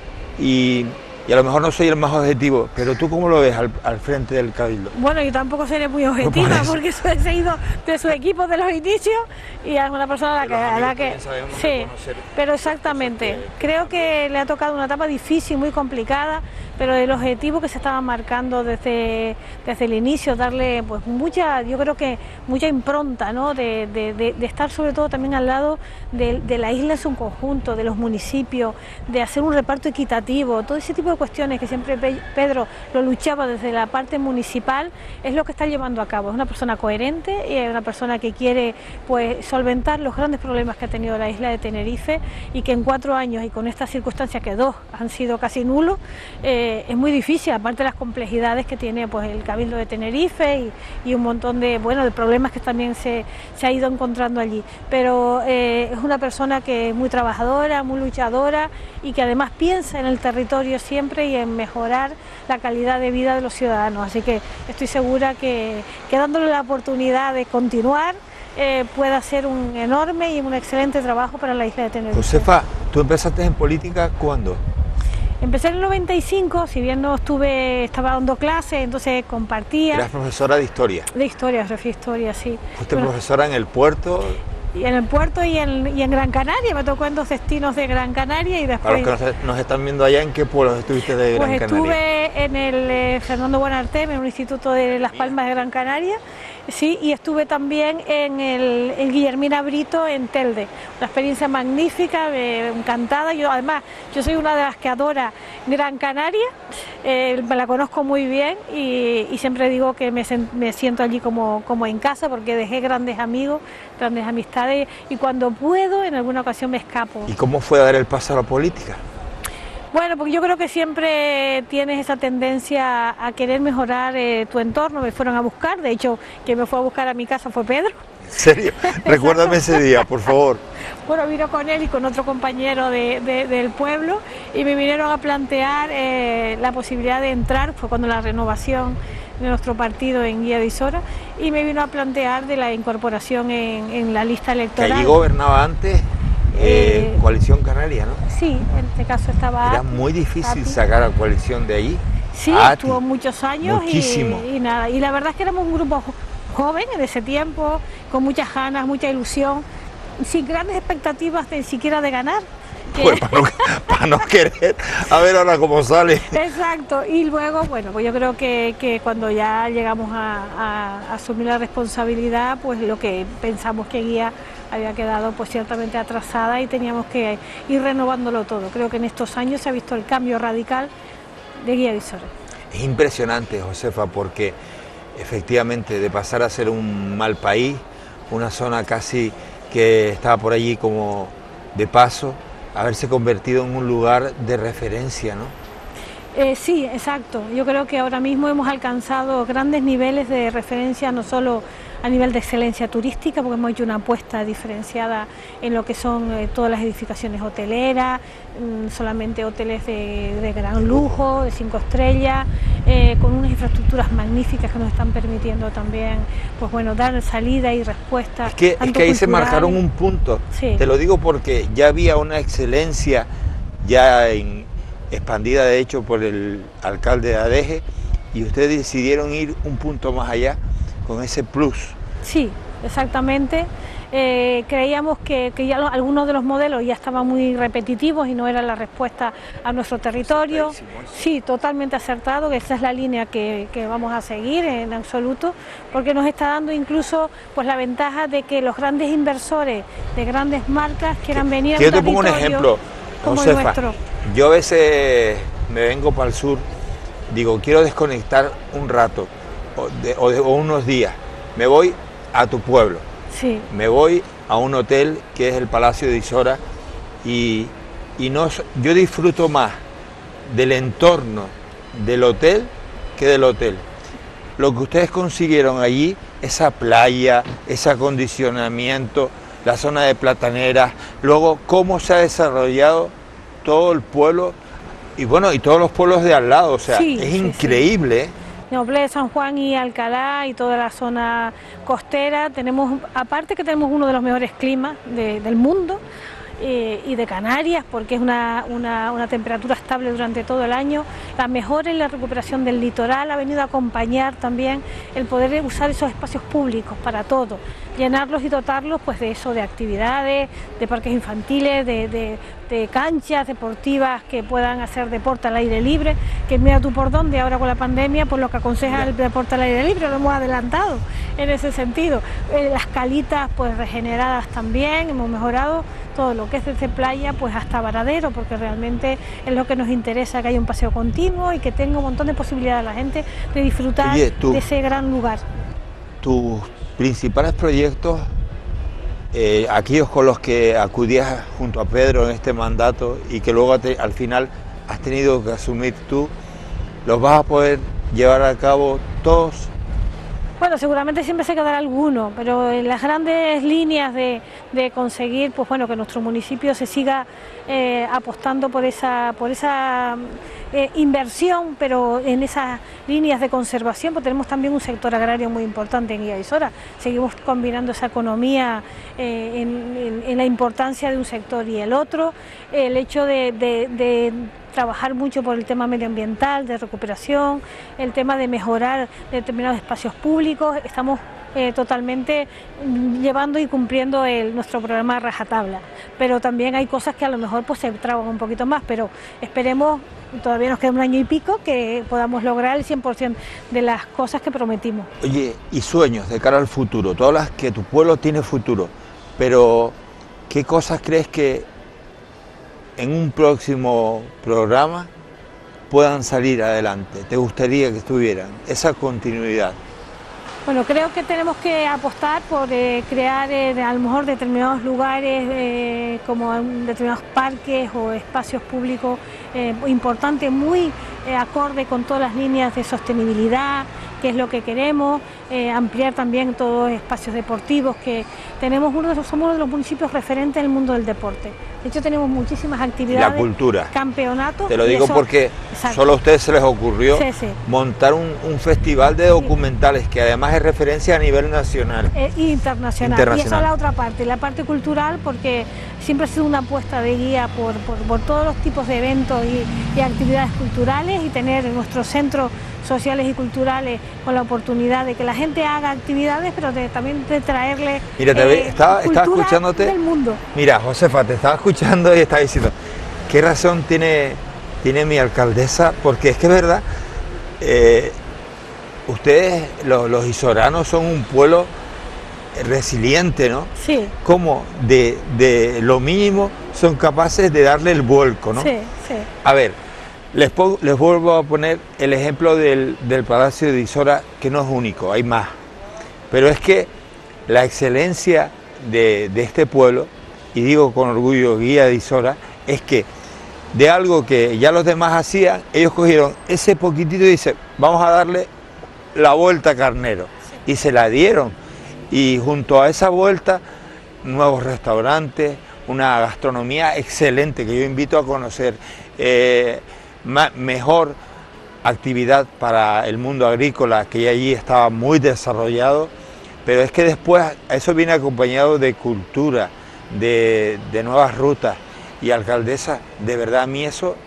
y, y a lo mejor no soy el más objetivo, pero ¿tú cómo lo ves al, al frente del Cabildo? Bueno, yo tampoco seré muy objetiva, por porque he seguido de su equipo de los inicios, y es una persona a la que... A la que sí, pero exactamente, creo que le ha tocado una etapa difícil, muy complicada, pero el objetivo que se estaba marcando desde, desde el inicio, darle pues mucha, yo creo que mucha impronta, ¿no? de, de, de, de estar sobre todo también al lado de, de la isla en su conjunto, de los municipios, de hacer un reparto equitativo, todo ese tipo de cuestiones que siempre Pedro lo luchaba desde la parte municipal, es lo que está llevando a cabo. Es una persona coherente y es una persona que quiere pues solventar los grandes problemas que ha tenido la isla de Tenerife, y que en cuatro años y con estas circunstancias, que dos han sido casi nulos, eh, es muy difícil, aparte de las complejidades que tiene pues el Cabildo de Tenerife y, y un montón de, bueno, de problemas que también se, se ha ido encontrando allí, pero eh, es una persona que es muy trabajadora, muy luchadora, y que además piensa en el territorio siempre y en mejorar la calidad de vida de los ciudadanos, así que estoy segura que, que dándole la oportunidad de continuar eh, pueda hacer un enorme y un excelente trabajo para la isla de Tenerife. Josefa, ¿tú empezaste en política cuándo? Empecé en el noventa y cinco, si bien no estuve, estaba dando clases, entonces compartía. ¿Eras profesora de historia? De historia, refiero historia, sí. ¿Fuiste bueno, profesora en el puerto? Y en el puerto y en, y en Gran Canaria, me tocó en dos destinos de Gran Canaria, y después... Para los que nos, nos están viendo allá, ¿en qué pueblos estuviste de Gran pues Canaria? estuve en el eh, Fernando Buonarrota, en un instituto de Las Palmas de Gran Canaria, sí, y estuve también en el en Guillermina Brito en Telde, una experiencia magnífica, eh, encantada. Yo además, yo soy una de las que adora Gran Canaria, eh, me la conozco muy bien y, y siempre digo que me, me siento allí como, como en casa porque dejé grandes amigos, grandes amistades y cuando puedo en alguna ocasión me escapo. ¿Y cómo fue dar el paso a la política? Bueno, porque yo creo que siempre tienes esa tendencia a querer mejorar eh, tu entorno. Me fueron a buscar, de hecho, quien me fue a buscar a mi casa fue Pedro. ¿En serio? Recuérdame ese día, por favor. Bueno, vino con él y con otro compañero de, de, del pueblo y me vinieron a plantear eh, la posibilidad de entrar, fue cuando la renovación de nuestro partido en Guía de Isora, y me vino a plantear de la incorporación en, en la lista electoral. Que allí gobernaba antes eh, eh, Coalición Canaria, ¿no? Sí, en este caso estaba... Era Ati, muy difícil Ati. sacar a Coalición de allí. Sí, Ati. estuvo muchos años y, y nada, y la verdad es que éramos un grupo joven en ese tiempo, con muchas ganas, mucha ilusión, sin grandes expectativas de siquiera de ganar. Que... Pues para no, para no querer, a ver ahora cómo sale. Exacto, y luego, bueno, pues yo creo que, que cuando ya llegamos a, a, a asumir la responsabilidad, pues lo que pensamos que Guía había quedado pues ciertamente atrasada y teníamos que ir renovándolo todo. Creo que en estos años se ha visto el cambio radical de Guía de Isora. Es impresionante, Josefa, porque efectivamente de pasar a ser un mal país, una zona casi que estaba por allí como de paso, haberse convertido en un lugar de referencia, ¿no? Eh, sí, exacto. Yo creo que ahora mismo hemos alcanzado grandes niveles de referencia, no solo a nivel de excelencia turística, porque hemos hecho una apuesta diferenciada en lo que son eh, todas las edificaciones hoteleras, mmm, solamente hoteles de, de gran lujo, de cinco estrellas, eh, con unas infraestructuras magníficas que nos están permitiendo también, pues bueno, dar salida y respuesta. Es que, es que ahí se marcaron un punto, sí. Te lo digo porque ya había una excelencia ya en, expandida de hecho por el alcalde de Adeje y ustedes decidieron ir un punto más allá con ese plus. Sí, exactamente. Eh, creíamos que, que ya lo, algunos de los modelos ya estaban muy repetitivos y no era la respuesta a nuestro territorio. Sí, totalmente acertado, que esa es la línea que, que vamos a seguir en absoluto, porque nos está dando incluso pues la ventaja de que los grandes inversores de grandes marcas quieran venir a un Yo te pongo un ejemplo, Josefa. Yo a veces me vengo para el sur, digo, quiero desconectar un rato o, de, o, de, o unos días, me voy a tu pueblo, sí. Me voy a un hotel que es el Palacio de Isora y, y no, yo disfruto más del entorno del hotel que del hotel. Lo que ustedes consiguieron allí, esa playa, ese acondicionamiento, la zona de plataneras, luego cómo se ha desarrollado todo el pueblo y bueno, y todos los pueblos de al lado, o sea, sí, es sí, increíble. Sí. Ñoble, San Juan y Alcalá y toda la zona costera, tenemos, aparte que tenemos uno de los mejores climas de, del mundo eh, y de Canarias, porque es una, una, una temperatura estable durante todo el año, la mejora en la recuperación del litoral ha venido a acompañar también el poder usar esos espacios públicos para todo, llenarlos y dotarlos pues de eso, de actividades, de parques infantiles, de, de, de canchas deportivas que puedan hacer deporte al aire libre, que mira tú por dónde ahora con la pandemia, pues lo que aconseja el deporte al aire libre, lo hemos adelantado en ese sentido. Eh, las calitas pues regeneradas también, hemos mejorado todo lo que es desde playa pues hasta Varadero, porque realmente es lo que nos interesa, que haya un paseo continuo y que tenga un montón de posibilidades la gente de disfrutar Oye, tú, de ese gran lugar. Tus principales proyectos, eh, aquellos con los que acudías junto a Pedro en este mandato y que luego te, al final has tenido que asumir tú, ¿los vas a poder llevar a cabo todos? Bueno, seguramente siempre se quedará alguno, pero en las grandes líneas de, de conseguir, pues bueno, que nuestro municipio se siga eh, apostando por esa, por esa eh, inversión, pero en esas líneas de conservación, pues tenemos también un sector agrario muy importante en Guía de Isora. Seguimos combinando esa economía eh, en, en, en la importancia de un sector y el otro, el hecho de, de, de trabajar mucho por el tema medioambiental, de recuperación, el tema de mejorar determinados espacios públicos. Estamos eh, totalmente llevando y cumpliendo el, nuestro programa a rajatabla, pero también hay cosas que a lo mejor pues se traban un poquito más, pero esperemos, todavía nos queda un año y pico, que podamos lograr el cien por ciento de las cosas que prometimos. Oye, y sueños de cara al futuro, tú hablas que tu pueblo tiene futuro, pero ¿qué cosas crees que en un próximo programa puedan salir adelante? ¿Te gustaría que estuvieran esa continuidad? Bueno, creo que tenemos que apostar por eh, crear eh, a lo mejor determinados lugares eh, como determinados parques o espacios públicos eh, importantes, muy eh, acorde con todas las líneas de sostenibilidad, que es lo que queremos, eh, ampliar también todos los espacios deportivos, que tenemos uno de los, somos uno de los municipios referentes en el mundo del deporte. De hecho tenemos muchísimas actividades, la cultura, campeonatos. Te lo digo eso, porque exacto. Solo a ustedes se les ocurrió sí, sí. montar un, un festival de documentales que además es referencia a nivel nacional. Eh, internacional. internacional. Y esa es la otra parte, la parte cultural, porque siempre ha sido una apuesta de guía por, por, por todos los tipos de eventos y, y actividades culturales, y tener nuestros centros sociales y culturales con la oportunidad de que la gente haga actividades, pero de, también de traerle Mira, te eh, estaba, cultura estaba escuchándote del mundo. Mira, Josefa, te estaba escuchando y estaba diciendo qué razón tiene, tiene mi alcaldesa, porque es que es verdad, eh, ustedes los, los isoranos son un pueblo resiliente, ¿no? Sí. Como de, de lo mínimo son capaces de darle el vuelco, ¿no? Sí, sí. A ver, Les, les vuelvo a poner el ejemplo del, del Palacio de Isora, que no es único, hay más. Pero es que la excelencia de, de este pueblo, y digo con orgullo guía de Isora, es que de algo que ya los demás hacían, ellos cogieron ese poquitito y dicen, vamos a darle la vuelta a Carnero. Sí. Y se la dieron. Y junto a esa vuelta, nuevos restaurantes, una gastronomía excelente que yo invito a conocer. Eh, mejor actividad para el mundo agrícola, que allí estaba muy desarrollado, pero es que después eso viene acompañado de cultura, de, de nuevas rutas. Y alcaldesa, de verdad a mí eso,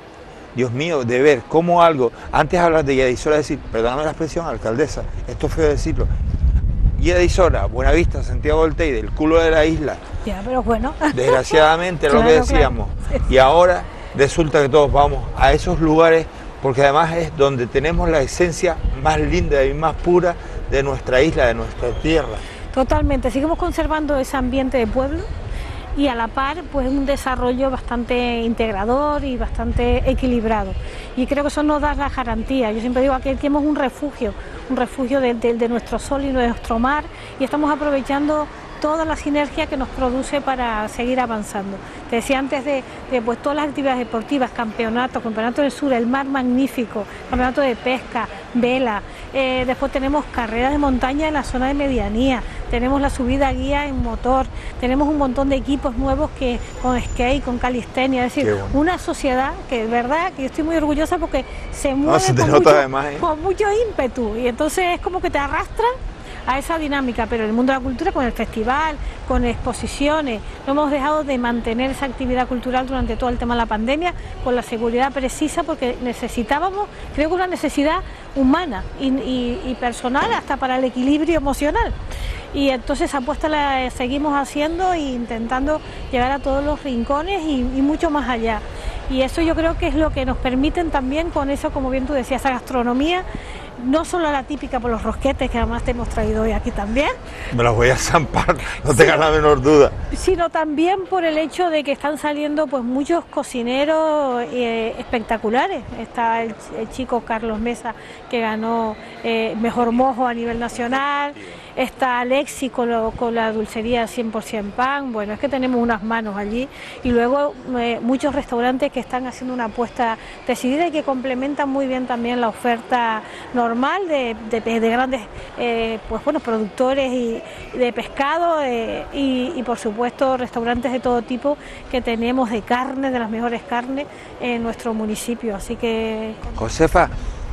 Dios mío, de ver cómo algo, antes hablas de Guía de Isora, decir, perdóname la expresión, alcaldesa, esto es feo decirlo, Guía de Isora, Buenavista, Santiago del Teide, el culo de la isla. Ya, pero bueno. Desgraciadamente es lo claro, que decíamos. Claro. Y ahora resulta que todos vamos a esos lugares porque además es donde tenemos la esencia más linda y más pura de nuestra isla, de nuestra tierra. Totalmente, seguimos conservando ese ambiente de pueblo y a la par pues un desarrollo bastante integrador y bastante equilibrado, y creo que eso nos da la garantía. Yo siempre digo que tenemos un refugio, un refugio de, de, de nuestro sol y de nuestro mar, y estamos aprovechando toda la sinergia que nos produce para seguir avanzando. Te decía antes de, de pues, todas las actividades deportivas, campeonatos, campeonato del sur, el mar magnífico, campeonato de pesca, vela, eh, después tenemos carreras de montaña en la zona de medianía, tenemos la subida a guía en motor, tenemos un montón de equipos nuevos que con skate, con calistenia, es decir, bueno. Una sociedad que de verdad que yo estoy muy orgullosa porque se mueve no, se con, mucho, además, ¿eh? con mucho ímpetu, y entonces es como que te arrastra a esa dinámica, pero en el mundo de la cultura, con el festival, con exposiciones, no hemos dejado de mantener esa actividad cultural durante todo el tema de la pandemia, con la seguridad precisa, porque necesitábamos, creo que una necesidad humana y, y, y personal, hasta para el equilibrio emocional. Y entonces esa apuesta la seguimos haciendo e intentando llegar a todos los rincones y, y mucho más allá. Y eso yo creo que es lo que nos permiten también con eso, como bien tú decías, esa gastronomía, no solo la típica por los rosquetes, que además te hemos traído hoy aquí también. Me los voy a zampar, no tengas la menor duda. Sino también por el hecho de que están saliendo pues muchos cocineros eh, espectaculares. Está el, el chico Carlos Mesa, que ganó eh, Mejor Mojo a nivel nacional. Está Alexi con, lo, con la dulcería cien por ciento pan. Bueno, es que tenemos unas manos allí. Y luego eh, muchos restaurantes que están haciendo una apuesta decidida y que complementan muy bien también la oferta normal de, de, de grandes eh, pues bueno, productores y, de pescado eh, y, y por supuesto restaurantes de todo tipo que tenemos de carne, de las mejores carnes en nuestro municipio. Así que... Josefa,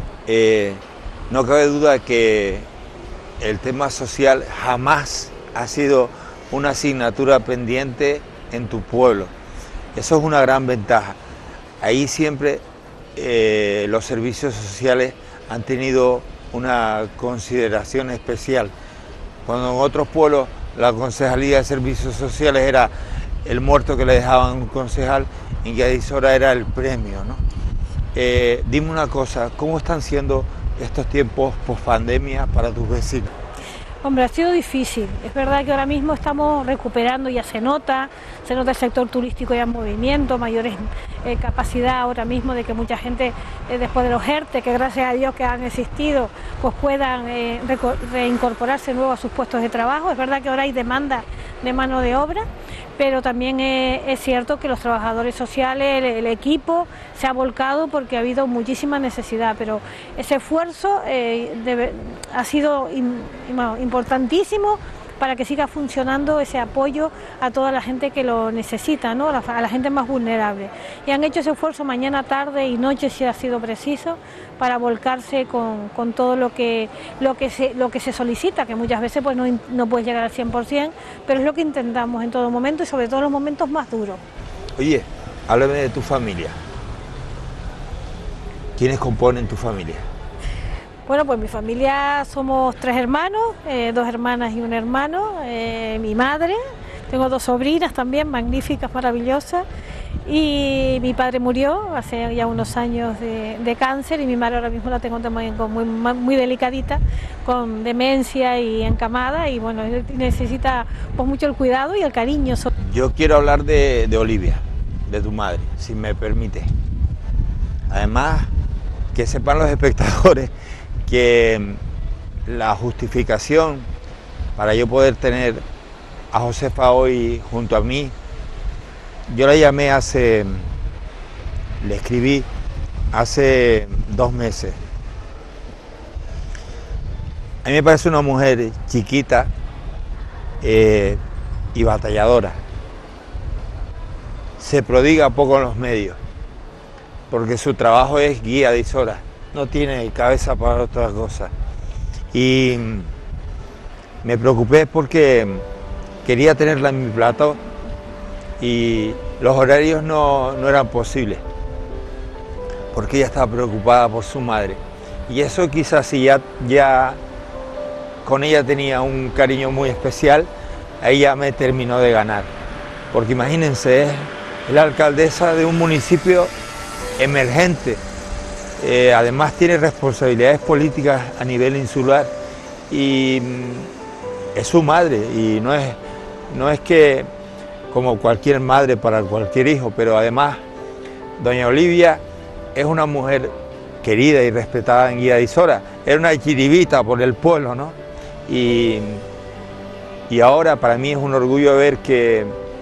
eh, no cabe duda que el tema social jamás ha sido una asignatura pendiente en tu pueblo. Eso es una gran ventaja. Ahí siempre eh, los servicios sociales han tenido una consideración especial. cuando en otros pueblos la concejalía de servicios sociales era el muerto que le dejaban un concejal, en Guía de Isora era el premio, ¿no? Eh, dime una cosa, ¿cómo están siendo estos tiempos post pandemia para tus vecinos? Hombre, ha sido difícil. Es verdad que ahora mismo estamos recuperando, ya se nota, se nota el sector turístico ya en movimiento, mayores eh, capacidad ahora mismo de que mucha gente, eh, después de los ERTE, que gracias a Dios que han existido, pues puedan eh, reincorporarse nuevo a sus puestos de trabajo. Es verdad que ahora hay demanda de mano de obra, pero también eh, es cierto que los trabajadores sociales, el, el equipo, se ha volcado porque ha habido muchísima necesidad, pero ese esfuerzo eh, debe, ha sido in, importantísimo para que siga funcionando ese apoyo a toda la gente que lo necesita, ¿no? a, la, a la gente más vulnerable. Y han hecho ese esfuerzo mañana, tarde y noche, si ha sido preciso, para volcarse con, con todo lo que, lo, que se, lo que se solicita, que muchas veces pues, no, no puedes llegar al cien por cien, pero es lo que intentamos en todo momento y sobre todo en los momentos más duros. Oye, háblame de tu familia. ¿Quiénes componen tu familia? Bueno, pues mi familia somos tres hermanos, eh, dos hermanas y un hermano, eh, mi madre, tengo dos sobrinas también, magníficas, maravillosas, y mi padre murió hace ya unos años de, de cáncer y mi madre ahora mismo la tengo también muy, muy delicadita, con demencia y encamada, y bueno, necesita pues mucho el cuidado y el cariño. Yo quiero hablar de, de Olivia, de tu madre, si me permite. Además, que sepan los espectadores que la justificación para yo poder tener a Josefa hoy junto a mí, yo la llamé hace, le escribí hace dos meses. A mí me parece una mujer chiquita eh, y batalladora. Se prodiga poco en los medios, porque su trabajo es guía de Isora. No tiene cabeza para otra cosa. Y me preocupé porque quería tenerla en mi plato y los horarios no, no eran posibles, porque ella estaba preocupada por su madre. Y eso quizás si ya, ya con ella tenía un cariño muy especial, a ella me terminó de ganar. Porque imagínense, es la alcaldesa de un municipio emergente. Eh, además tiene responsabilidades políticas a nivel insular y mm, es su madre y no es, no es que como cualquier madre para cualquier hijo, pero además doña Olivia es una mujer querida y respetada en Guía de Isora, era una chiribita por el pueblo, ¿no? Y, y ahora para mí es un orgullo ver que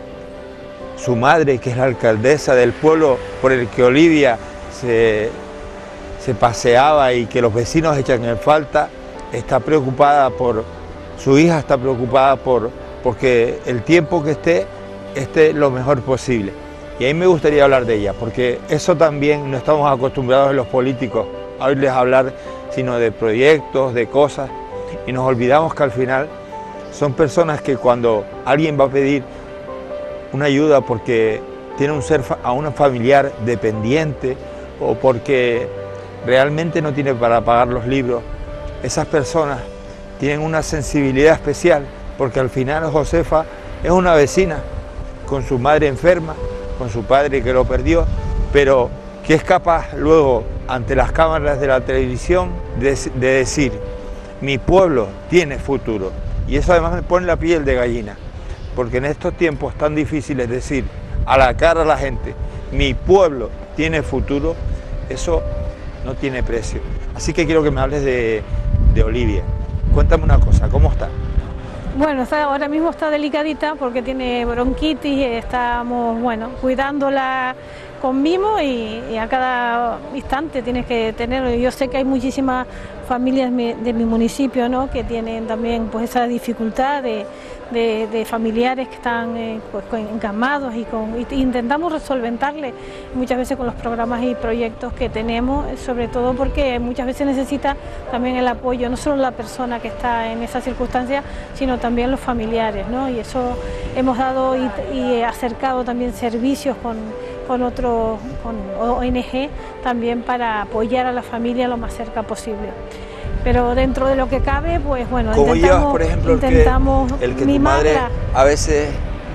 su madre, que es la alcaldesa del pueblo por el que Olivia se... se paseaba y que los vecinos echan en falta, está preocupada por, su hija está preocupada por, porque el tiempo que esté, esté lo mejor posible. Y ahí me gustaría hablar de ella, porque eso también no estamos acostumbrados en los políticos a oírles hablar, sino de proyectos, de cosas, y nos olvidamos que al final son personas que cuando alguien va a pedir una ayuda porque tiene un ser, a un familiar dependiente o porque realmente no tiene para pagar los libros, esas personas tienen una sensibilidad especial, porque al final Josefa es una vecina con su madre enferma, con su padre que lo perdió, pero que es capaz luego ante las cámaras de la televisión de, de decir, mi pueblo tiene futuro. Y eso además me pone la piel de gallina, porque en estos tiempos tan difíciles decir a la cara a la gente, mi pueblo tiene futuro, eso no tiene precio. Así que quiero que me hables de, de Olivia. Cuéntame una cosa, ¿cómo está? Bueno, está, ahora mismo está delicadita porque tiene bronquitis, estamos, bueno, cuidándola con mimo y, y a cada instante tienes que tenerlo. Yo sé que hay muchísimas familias de mi municipio, ¿no?, que tienen también pues esa dificultad de, de, de familiares que están eh, pues, encamados y, con, y intentamos resolventarle muchas veces con los programas y proyectos que tenemos, sobre todo porque muchas veces necesita también el apoyo, no solo la persona que está en esa circunstancia, sino también los familiares, ¿no? Y eso hemos dado y, y acercado también servicios con con otros, con O N G también para apoyar a la familia lo más cerca posible. pero dentro de lo que cabe, pues bueno, ¿Cómo intentamos, llevas, por ejemplo, intentamos el que, el que tu mimarla. madre a veces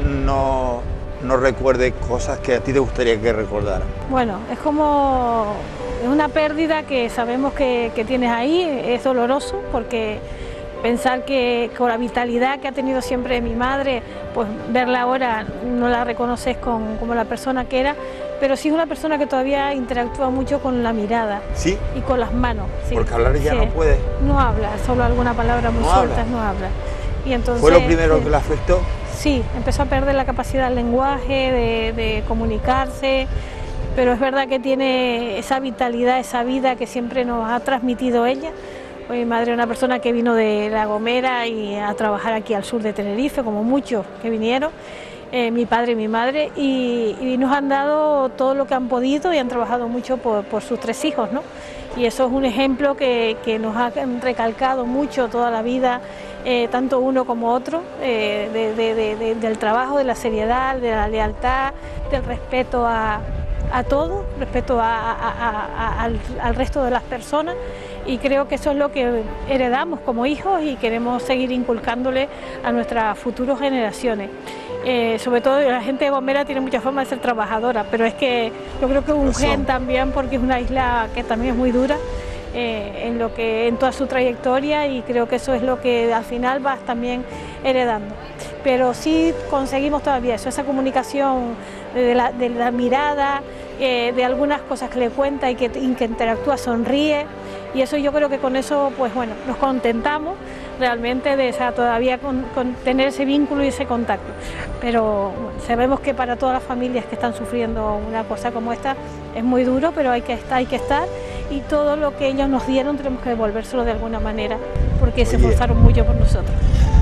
no, no recuerde cosas que a ti te gustaría que recordara? Bueno, es como es una pérdida que sabemos que, que tienes ahí, es doloroso porque pensar que con la vitalidad que ha tenido siempre mi madre, pues verla ahora no la reconoces con, como la persona que era, pero sí es una persona que todavía interactúa mucho con la mirada. ¿Sí? Y con las manos. Sí, porque hablar ya sí. no puede. No habla, solo alguna palabra muy no sueltas, habla. no habla. Y entonces, ¿Fue lo primero sí, que le afectó? Sí, empezó a perder la capacidad del lenguaje, de, de comunicarse, pero es verdad que tiene esa vitalidad, esa vida que siempre nos ha transmitido ella. Mi madre es una persona que vino de La Gomera y a trabajar aquí al sur de Tenerife, como muchos que vinieron, eh, mi padre y mi madre, y, y nos han dado todo lo que han podido y han trabajado mucho por, por sus tres hijos, ¿no? Y eso es un ejemplo que, que nos ha recalcado mucho toda la vida, eh, tanto uno como otro, eh, de, de, de, de, del trabajo, de la seriedad, de la lealtad, del respeto a, a todo, respeto a, a, a, a, al, al resto de las personas. Y creo que eso es lo que heredamos como hijos y queremos seguir inculcándole a nuestras futuras generaciones. Eh, sobre todo la gente de Gomera tiene mucha fama de ser trabajadora, pero es que yo creo que es un gen también, porque es una isla que también es muy dura eh, en, lo que, en toda su trayectoria, y creo que eso es lo que al final vas también heredando. Pero sí conseguimos todavía eso, esa comunicación de la, de la mirada, eh, de algunas cosas que le cuenta y que, y que interactúa, sonríe. Y eso yo creo que con eso, pues bueno, nos contentamos realmente de, o sea, todavía con, con tener ese vínculo y ese contacto. Pero bueno, sabemos que para todas las familias que están sufriendo una cosa como esta es muy duro, pero hay que estar, hay que estar y todo lo que ellos nos dieron tenemos que devolvérselo de alguna manera, porque Oye, se esforzaron mucho por nosotros.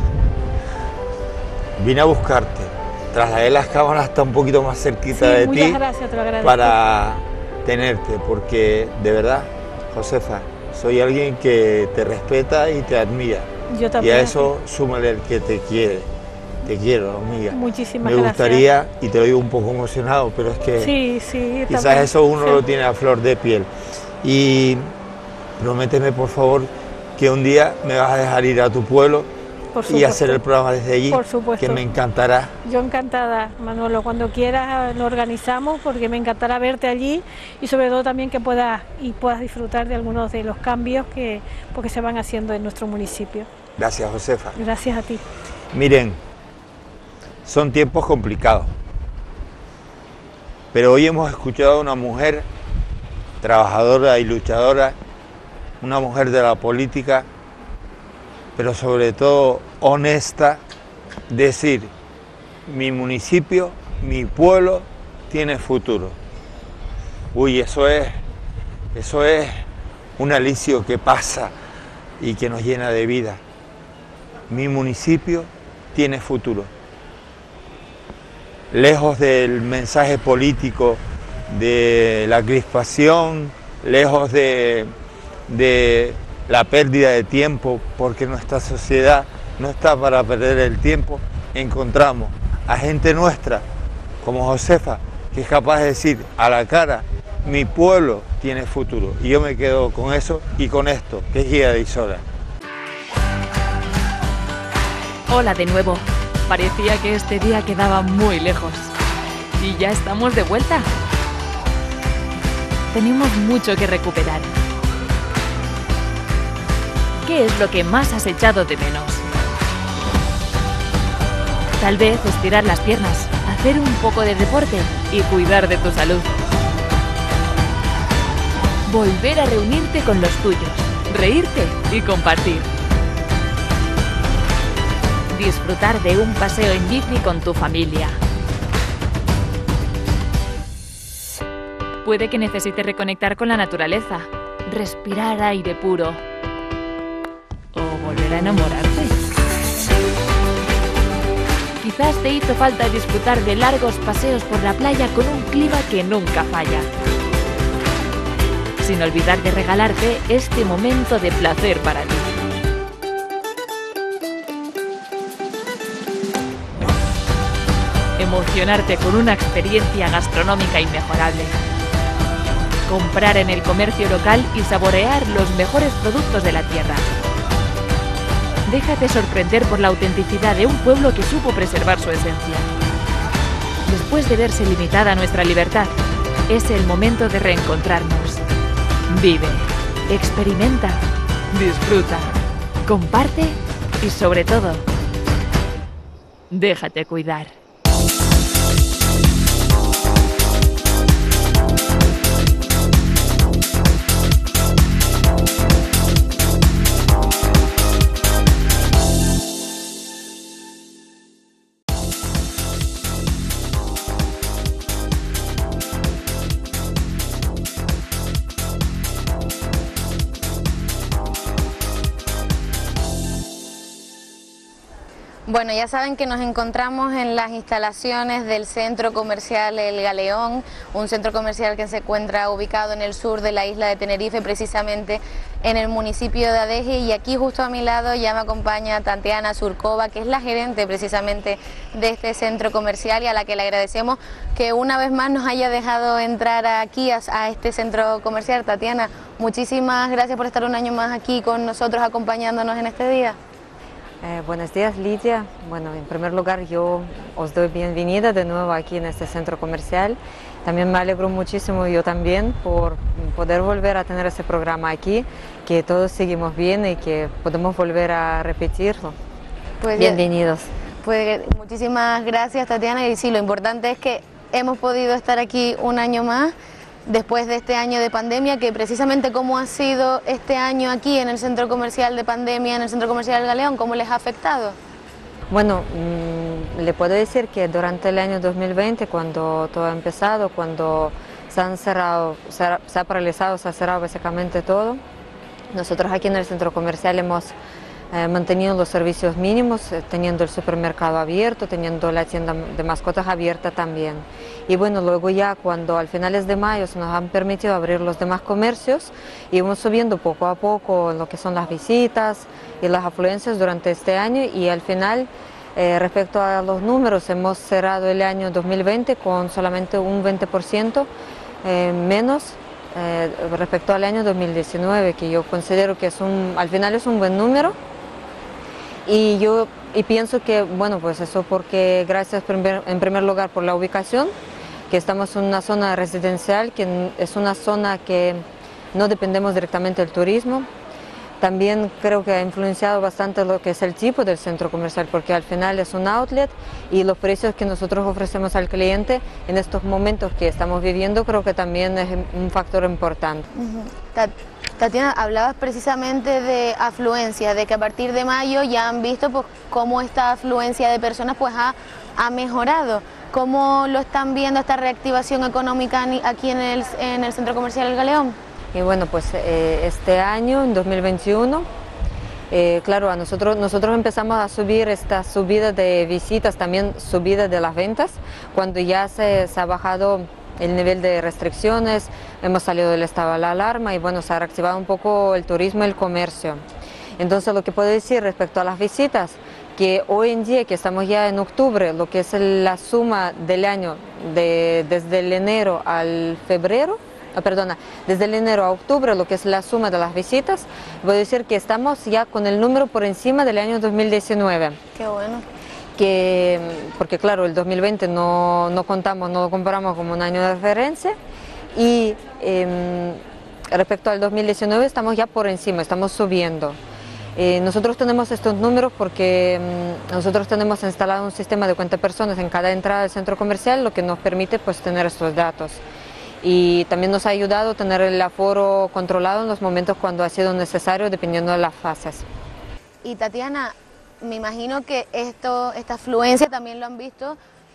Vine a buscarte, trasladé las cámaras hasta un poquito más cerquita sí, de muchas ti gracias, te lo agradezco. Para tenerte, porque de verdad, Josefa, soy alguien que te respeta y te admira. Yo también. Y a eso súmale el que te quiere. Te quiero, amiga. Muchísimas Me gracias. gustaría, y te lo digo un poco emocionado, pero es que sí, sí, quizás también. eso uno sí. lo tiene a flor de piel. Y prométeme, por favor, que un día me vas a dejar ir a tu pueblo y hacer el programa desde allí, por supuesto. Que me encantará. Yo encantada, Manolo, cuando quieras lo organizamos, porque me encantará verte allí y sobre todo también que puedas y puedas disfrutar de algunos de los cambios que porque se van haciendo en nuestro municipio. Gracias, Josefa. Gracias a ti. Miren, son tiempos complicados, pero hoy hemos escuchado a una mujer trabajadora y luchadora, una mujer de la política, pero sobre todo honesta, decir, mi municipio, mi pueblo tiene futuro. Uy, eso es, eso es un alivio que pasa y que nos llena de vida. Mi municipio tiene futuro. Lejos del mensaje político, de la crispación, lejos de, de la pérdida de tiempo, porque nuestra sociedad no está para perder el tiempo, encontramos a gente nuestra, como Josefa, que es capaz de decir a la cara, mi pueblo tiene futuro. Y yo me quedo con eso y con esto, que es Guía de Isora. Hola de nuevo. Parecía que este día quedaba muy lejos. Y ya estamos de vuelta. Tenemos mucho que recuperar. ¿Qué es lo que más has echado de menos? Tal vez estirar las piernas, hacer un poco de deporte y cuidar de tu salud. Volver a reunirte con los tuyos, reírte y compartir. Disfrutar de un paseo en bici con tu familia. Puede que necesites reconectar con la naturaleza, respirar aire puro o volver a enamorarte. Quizás te hizo falta disfrutar de largos paseos por la playa con un clima que nunca falla. Sin olvidar de regalarte este momento de placer para ti. Emocionarte con una experiencia gastronómica inmejorable. comprar en el comercio local y saborear los mejores productos de la tierra. Déjate sorprender por la autenticidad de un pueblo que supo preservar su esencia. Después de verse limitada nuestra libertad, es el momento de reencontrarnos. Vive, experimenta, disfruta, comparte y sobre todo, déjate cuidar. Bueno, ya saben que nos encontramos en las instalaciones del centro comercial El Galeón, un centro comercial que se encuentra ubicado en el sur de la isla de Tenerife, precisamente en el municipio de Adeje, y aquí justo a mi lado ya me acompaña Tatiana Surkova, que es la gerente precisamente de este centro comercial y a la que le agradecemos que una vez más nos haya dejado entrar aquí a, a este centro comercial. Tatiana, muchísimas gracias por estar un año más aquí con nosotros acompañándonos en este día. Eh, buenos días, Lidia. Bueno, en primer lugar yo os doy bienvenida de nuevo aquí en este centro comercial. También me alegro muchísimo yo también por poder volver a tener ese programa aquí, que todos seguimos bien y que podemos volver a repetirlo. Pues, bienvenidos. Pues muchísimas gracias, Tatiana, y sí, lo importante es que hemos podido estar aquí un año más después de este año de pandemia, que precisamente cómo ha sido este año aquí en el centro comercial de pandemia, en el centro comercial El Galeón, ¿cómo les ha afectado? Bueno, mmm, le puedo decir que durante el año dos mil veinte, cuando todo ha empezado, cuando se han cerrado, se ha, se ha paralizado, se ha cerrado básicamente todo, nosotros aquí en el centro comercial hemos eh, mantenido los servicios mínimos, eh, teniendo el supermercado abierto, teniendo la tienda de mascotas abierta también. Y bueno, luego ya cuando al finales de mayo se nos han permitido abrir los demás comercios, íbamos subiendo poco a poco lo que son las visitas y las afluencias durante este año, y al final, eh, respecto a los números, hemos cerrado el año dos mil veinte con solamente un veinte por ciento eh, menos eh, respecto al año dos mil diecinueve, que yo considero que es un, al final es un buen número. Y yo y pienso que, bueno, pues eso porque gracias en primer lugar por la ubicación, que estamos en una zona residencial, que es una zona que no dependemos directamente del turismo. También creo que ha influenciado bastante lo que es el tipo del centro comercial, porque al final es un outlet y los precios que nosotros ofrecemos al cliente en estos momentos que estamos viviendo creo que también es un factor importante. Uh-huh. Tatiana, hablabas precisamente de afluencia, de que a partir de mayo ya han visto pues, cómo esta afluencia de personas pues, ha, ha mejorado. ¿Cómo lo están viendo esta reactivación económica aquí en el, en el centro comercial El Galeón? Y bueno, pues eh, este año, en dos mil veintiuno, eh, claro, a nosotros, nosotros empezamos a subir esta subida de visitas, también subida de las ventas, cuando ya se, se ha bajado el nivel de restricciones, hemos salido del estado de la alarma y bueno, se ha reactivado un poco el turismo y el comercio. Entonces lo que puedo decir respecto a las visitas, que hoy en día, que estamos ya en octubre, lo que es la suma del año, de, desde el enero al febrero, oh, perdona, desde el enero a octubre, lo que es la suma de las visitas, voy a decir que estamos ya con el número por encima del año dos mil diecinueve. Qué bueno. Que, porque claro, el dos mil veinte no, no contamos, no lo comparamos como un año de referencia, y eh, respecto al dos mil diecinueve estamos ya por encima, estamos subiendo. Eh, nosotros tenemos estos números porque mm, nosotros tenemos instalado un sistema de cuenta personas en cada entrada del centro comercial, lo que nos permite pues tener estos datos. Y también nos ha ayudado a tener el aforo controlado en los momentos cuando ha sido necesario, dependiendo de las fases. Y Tatiana, me imagino que esto, esta afluencia también lo han visto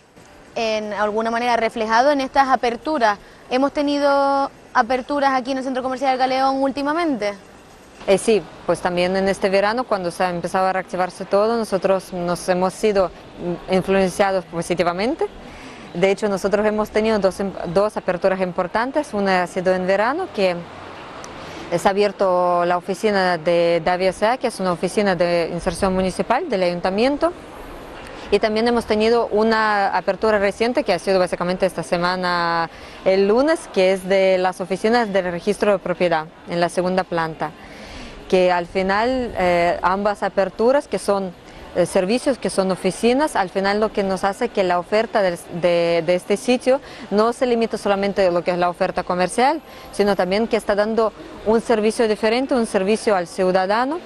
en alguna manera reflejado en estas aperturas. ¿Hemos tenido aperturas aquí en el Centro Comercial El Galeón últimamente? Eh, sí, pues también en este verano, cuando se ha empezado a reactivarse todo, nosotros nos hemos sido influenciados positivamente. De hecho, nosotros hemos tenido dos, dos aperturas importantes. Una ha sido en verano, que se ha abierto la oficina de Davia S A, que es una oficina de inserción municipal del ayuntamiento. Y también hemos tenido una apertura reciente que ha sido básicamente esta semana, el lunes, que es de las oficinas del registro de propiedad en la segunda planta, que al final eh, ambas aperturas, que son eh, servicios, que son oficinas, al final lo que nos hace que la oferta de, de, de este sitio no se limita solamente a lo que es la oferta comercial, sino también que está dando un servicio diferente, un servicio al ciudadano,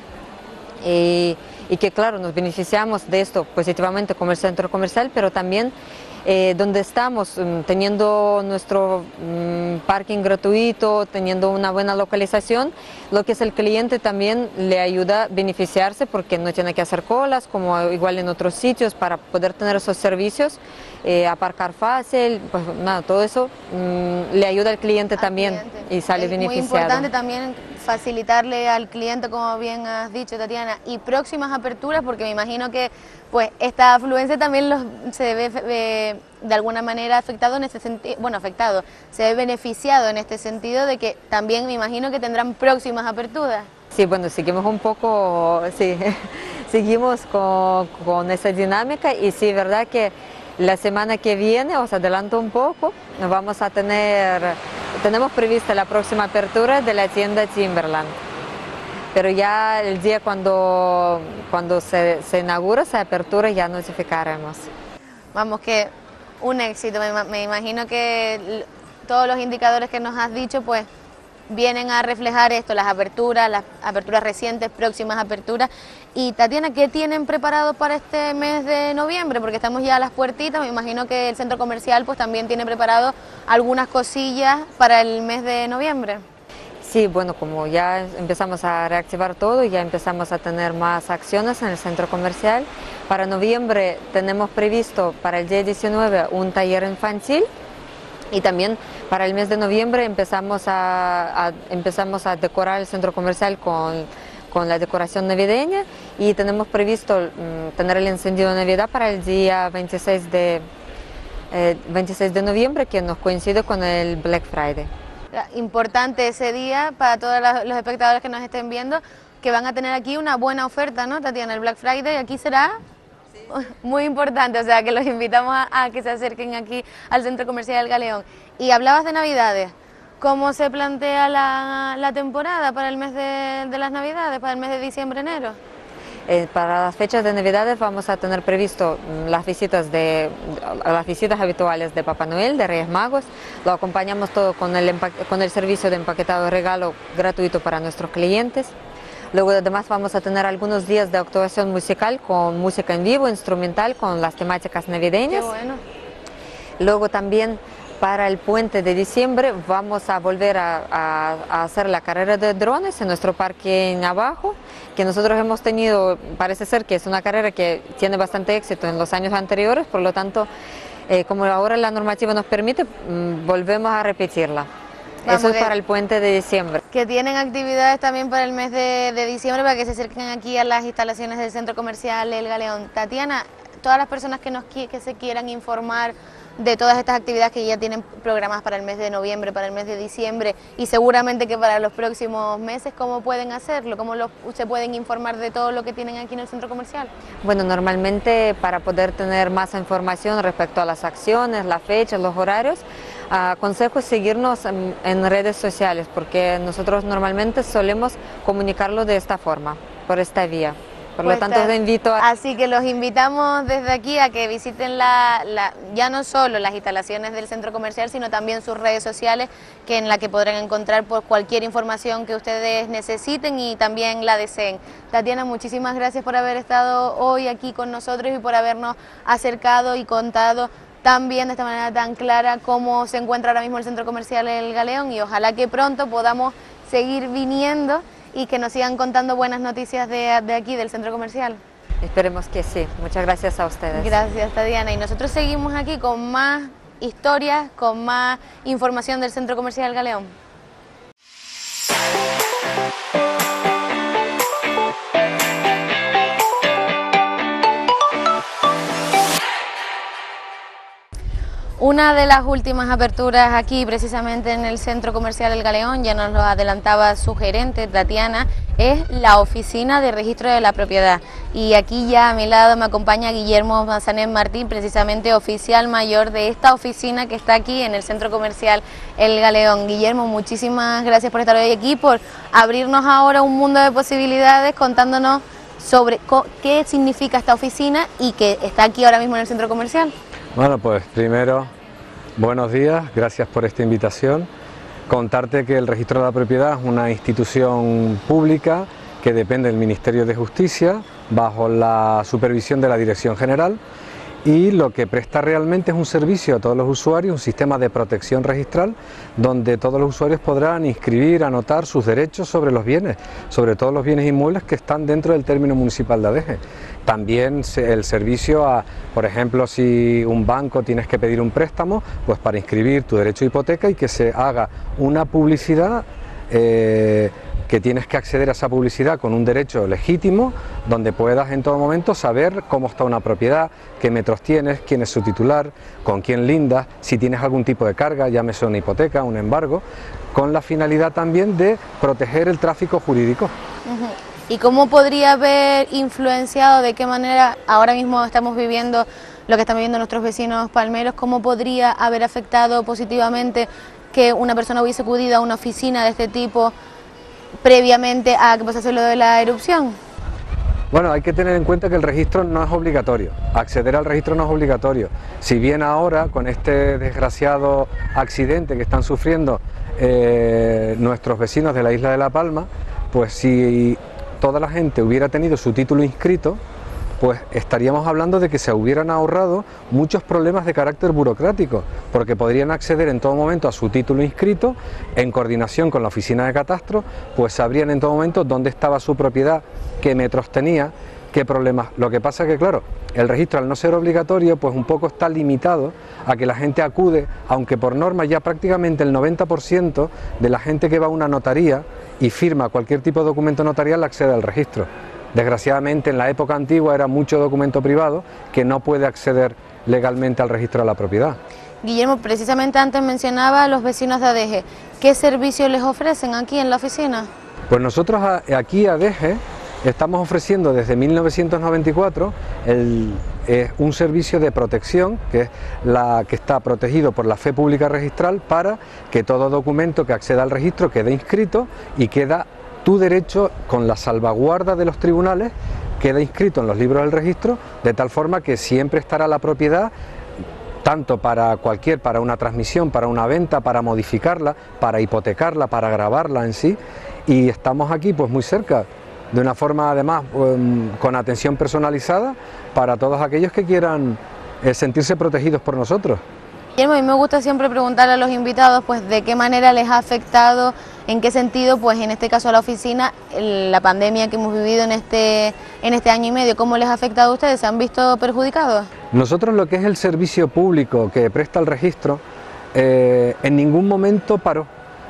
y, y que claro, nos beneficiamos de esto positivamente como el centro comercial, pero también Eh, donde estamos um, teniendo nuestro um, parking gratuito, teniendo una buena localización, lo que es el cliente también le ayuda a beneficiarse porque no tiene que hacer colas como igual en otros sitios para poder tener esos servicios, eh, aparcar fácil, pues nada, todo eso um, le ayuda al cliente al también cliente. Y sale es beneficiado. Es muy importante también facilitarle al cliente, como bien has dicho, Tatiana, y próximas aperturas, porque me imagino que pues esta afluencia también los, se ve eh, de alguna manera afectado en este sentido, bueno, afectado, se ve beneficiado en este sentido de que también me imagino que tendrán próximas aperturas. Sí, bueno, seguimos un poco, sí, seguimos con, con esa dinámica y sí, verdad que la semana que viene, os adelanto un poco, vamos a tener, tenemos prevista la próxima apertura de la tienda Timberland. Pero ya el día cuando, cuando se, se inaugura esa apertura ya notificaremos. Vamos, que un éxito, me, me imagino que todos los indicadores que nos has dicho pues vienen a reflejar esto, las aperturas, las aperturas recientes, próximas aperturas. Y Tatiana, ¿qué tienen preparado para este mes de noviembre? Porque estamos ya a las puertitas, me imagino que el centro comercial pues también tiene preparado algunas cosillas para el mes de noviembre. Sí, bueno, como ya empezamos a reactivar todo, ya empezamos a tener más acciones en el centro comercial. Para noviembre tenemos previsto para el día diecinueve un taller infantil y también para el mes de noviembre empezamos a, a, empezamos a decorar el centro comercial con, con la decoración navideña y tenemos previsto um, tener el encendido de Navidad para el día veintiséis de, eh, veintiséis de noviembre, que nos coincide con el Black Friday. Importante ese día para todos los espectadores que nos estén viendo, que van a tener aquí una buena oferta, ¿no, Tatiana? El Black Friday aquí será sí. Muy importante, o sea que los invitamos a, a que se acerquen aquí al Centro Comercial El Galeón. Y hablabas de Navidades, ¿cómo se plantea la, la temporada para el mes de, de las Navidades, para el mes de diciembre-enero? Eh, para las fechas de Navidades vamos a tener previsto las visitas, de, las visitas habituales de Papá Noel, de Reyes Magos. Lo acompañamos todo con el, con el servicio de empaquetado de regalo gratuito para nuestros clientes. Luego además vamos a tener algunos días de actuación musical con música en vivo, instrumental, con las temáticas navideñas. Qué bueno. Luego también para el puente de diciembre vamos a volver a, a, a hacer la carrera de drones en nuestro parque en abajo, que nosotros hemos tenido, parece ser que es una carrera que tiene bastante éxito en los años anteriores, por lo tanto, eh, como ahora la normativa nos permite, mmm, volvemos a repetirla. Vamos, eso es para el puente de diciembre. Que tienen actividades también para el mes de, de diciembre para que se acerquen aquí a las instalaciones del Centro Comercial El Galeón. Tatiana, todas las personas que, nos, que se quieran informar de todas estas actividades que ya tienen programadas para el mes de noviembre, para el mes de diciembre y seguramente que para los próximos meses, ¿cómo pueden hacerlo? ¿Cómo los, se pueden informar de todo lo que tienen aquí en el centro comercial? Bueno, normalmente para poder tener más información respecto a las acciones, las fechas, los horarios, aconsejo seguirnos en, en redes sociales porque nosotros normalmente solemos comunicarlo de esta forma, por esta vía. Por lo tanto, os invito a... Así que los invitamos desde aquí a que visiten la, la, ya no solo las instalaciones del centro comercial, sino también sus redes sociales, que en la que podrán encontrar por cualquier información que ustedes necesiten y también la deseen. Tatiana, muchísimas gracias por haber estado hoy aquí con nosotros y por habernos acercado y contado tan bien, de esta manera tan clara, cómo se encuentra ahora mismo el centro comercial El Galeón, y ojalá que pronto podamos seguir viniendo y que nos sigan contando buenas noticias de, de aquí, del centro comercial. Esperemos que sí. Muchas gracias a ustedes. Gracias, Tatiana. Y nosotros seguimos aquí con más historias, con más información del Centro Comercial El Galeón. Una de las últimas aperturas aquí precisamente en el Centro Comercial El Galeón, ya nos lo adelantaba su gerente Tatiana, es la Oficina de Registro de la Propiedad. Y aquí ya a mi lado me acompaña Guillermo Massanet Martín, precisamente oficial mayor de esta oficina que está aquí en el Centro Comercial El Galeón. Guillermo, muchísimas gracias por estar hoy aquí, por abrirnos ahora un mundo de posibilidades, contándonos sobre qué significa esta oficina y que está aquí ahora mismo en el Centro Comercial. Bueno, pues primero, buenos días, gracias por esta invitación. Contarte que el Registro de la Propiedad es una institución pública que depende del Ministerio de Justicia, bajo la supervisión de la Dirección General, y lo que presta realmente es un servicio a todos los usuarios, un sistema de protección registral, donde todos los usuarios podrán inscribir, anotar sus derechos sobre los bienes, sobre todos los bienes inmuebles que están dentro del término municipal de Adeje. También el servicio a, por ejemplo, si un banco tienes que pedir un préstamo, pues para inscribir tu derecho de hipoteca y que se haga una publicidad, eh, que tienes que acceder a esa publicidad con un derecho legítimo, donde puedas en todo momento saber cómo está una propiedad, qué metros tienes, quién es su titular, con quién lindas, si tienes algún tipo de carga, llámese una hipoteca, un embargo, con la finalidad también de proteger el tráfico jurídico. Uh-huh. ¿Y cómo podría haber influenciado, de qué manera ahora mismo estamos viviendo lo que están viviendo nuestros vecinos palmeros, cómo podría haber afectado positivamente que una persona hubiese acudido a una oficina de este tipo previamente a que pasase lo de la erupción? Bueno, hay que tener en cuenta que el registro no es obligatorio, acceder al registro no es obligatorio. Si bien ahora, con este desgraciado accidente que están sufriendo eh, nuestros vecinos de la isla de La Palma, pues si toda la gente hubiera tenido su título inscrito, pues estaríamos hablando de que se hubieran ahorrado muchos problemas de carácter burocrático, porque podrían acceder en todo momento a su título inscrito, en coordinación con la oficina de catastro, pues sabrían en todo momento dónde estaba su propiedad, qué metros tenía, qué problemas. Lo que pasa es que, claro, el registro al no ser obligatorio, pues un poco está limitado a que la gente acude, aunque por norma ya prácticamente el noventa por ciento de la gente que va a una notaría y firma cualquier tipo de documento notarial accede al registro. Desgraciadamente en la época antigua era mucho documento privado que no puede acceder legalmente al registro de la propiedad. Guillermo, precisamente antes mencionaba a los vecinos de Adeje. ¿Qué servicios les ofrecen aquí en la oficina? Pues nosotros aquí a Adeje estamos ofreciendo desde mil novecientos noventa y cuatro el, eh, un servicio de protección que es la que está protegido por la fe pública registral para que todo documento que acceda al registro quede inscrito y queda tu derecho con la salvaguarda de los tribunales, queda inscrito en los libros del registro, de tal forma que siempre estará la propiedad, tanto para cualquier, para una transmisión, para una venta, para modificarla, para hipotecarla, para grabarla en sí, y estamos aquí pues muy cerca, de una forma además um, con atención personalizada para todos aquellos que quieran eh, sentirse protegidos por nosotros. Guillermo, a mí me gusta siempre preguntarle a los invitados pues de qué manera les ha afectado, en qué sentido, pues en este caso a la oficina, la pandemia que hemos vivido en este, en este año y medio, ¿cómo les ha afectado a ustedes? ¿Se han visto perjudicados? Nosotros lo que es el servicio público que presta el registro, eh, en ningún momento paró.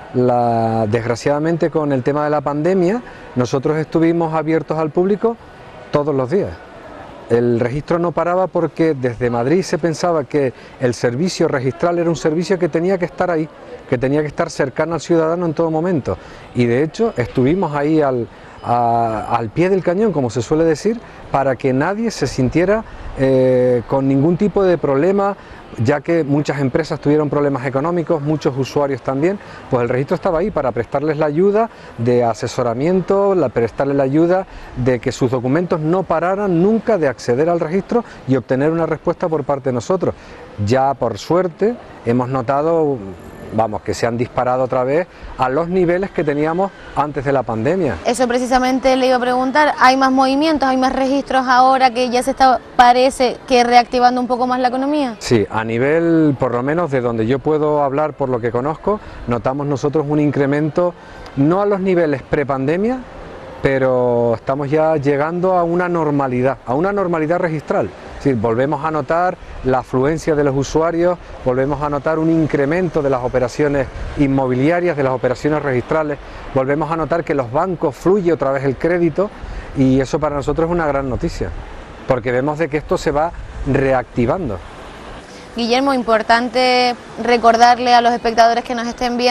La, desgraciadamente con el tema de la pandemia, nosotros estuvimos abiertos al público todos los días. El registro no paraba porque desde Madrid se pensaba que el servicio registral era un servicio que tenía que estar ahí, que tenía que estar cercano al ciudadano en todo momento. Y de hecho estuvimos ahí al, a, al pie del cañón, como se suele decir, para que nadie se sintiera eh, con ningún tipo de problema, ya que muchas empresas tuvieron problemas económicos, muchos usuarios también, pues el registro estaba ahí para prestarles la ayuda de asesoramiento, la, prestarles la ayuda de que sus documentos no pararan nunca de acceder al registro y obtener una respuesta por parte de nosotros. Ya por suerte hemos notado, vamos, que se han disparado otra vez a los niveles que teníamos antes de la pandemia. Eso precisamente le iba a preguntar, ¿hay más movimientos, hay más registros ahora que ya se está, parece que reactivando un poco más la economía? Sí, a nivel, por lo menos de donde yo puedo hablar por lo que conozco, notamos nosotros un incremento, no a los niveles prepandemia, pero estamos ya llegando a una normalidad, a una normalidad registral. Es decir, volvemos a notar la afluencia de los usuarios, volvemos a notar un incremento de las operaciones inmobiliarias, de las operaciones registrales, volvemos a notar que los bancos fluye otra vez el crédito y eso para nosotros es una gran noticia, porque vemos de que esto se va reactivando. Guillermo, importante recordarle a los espectadores que nos estén viendo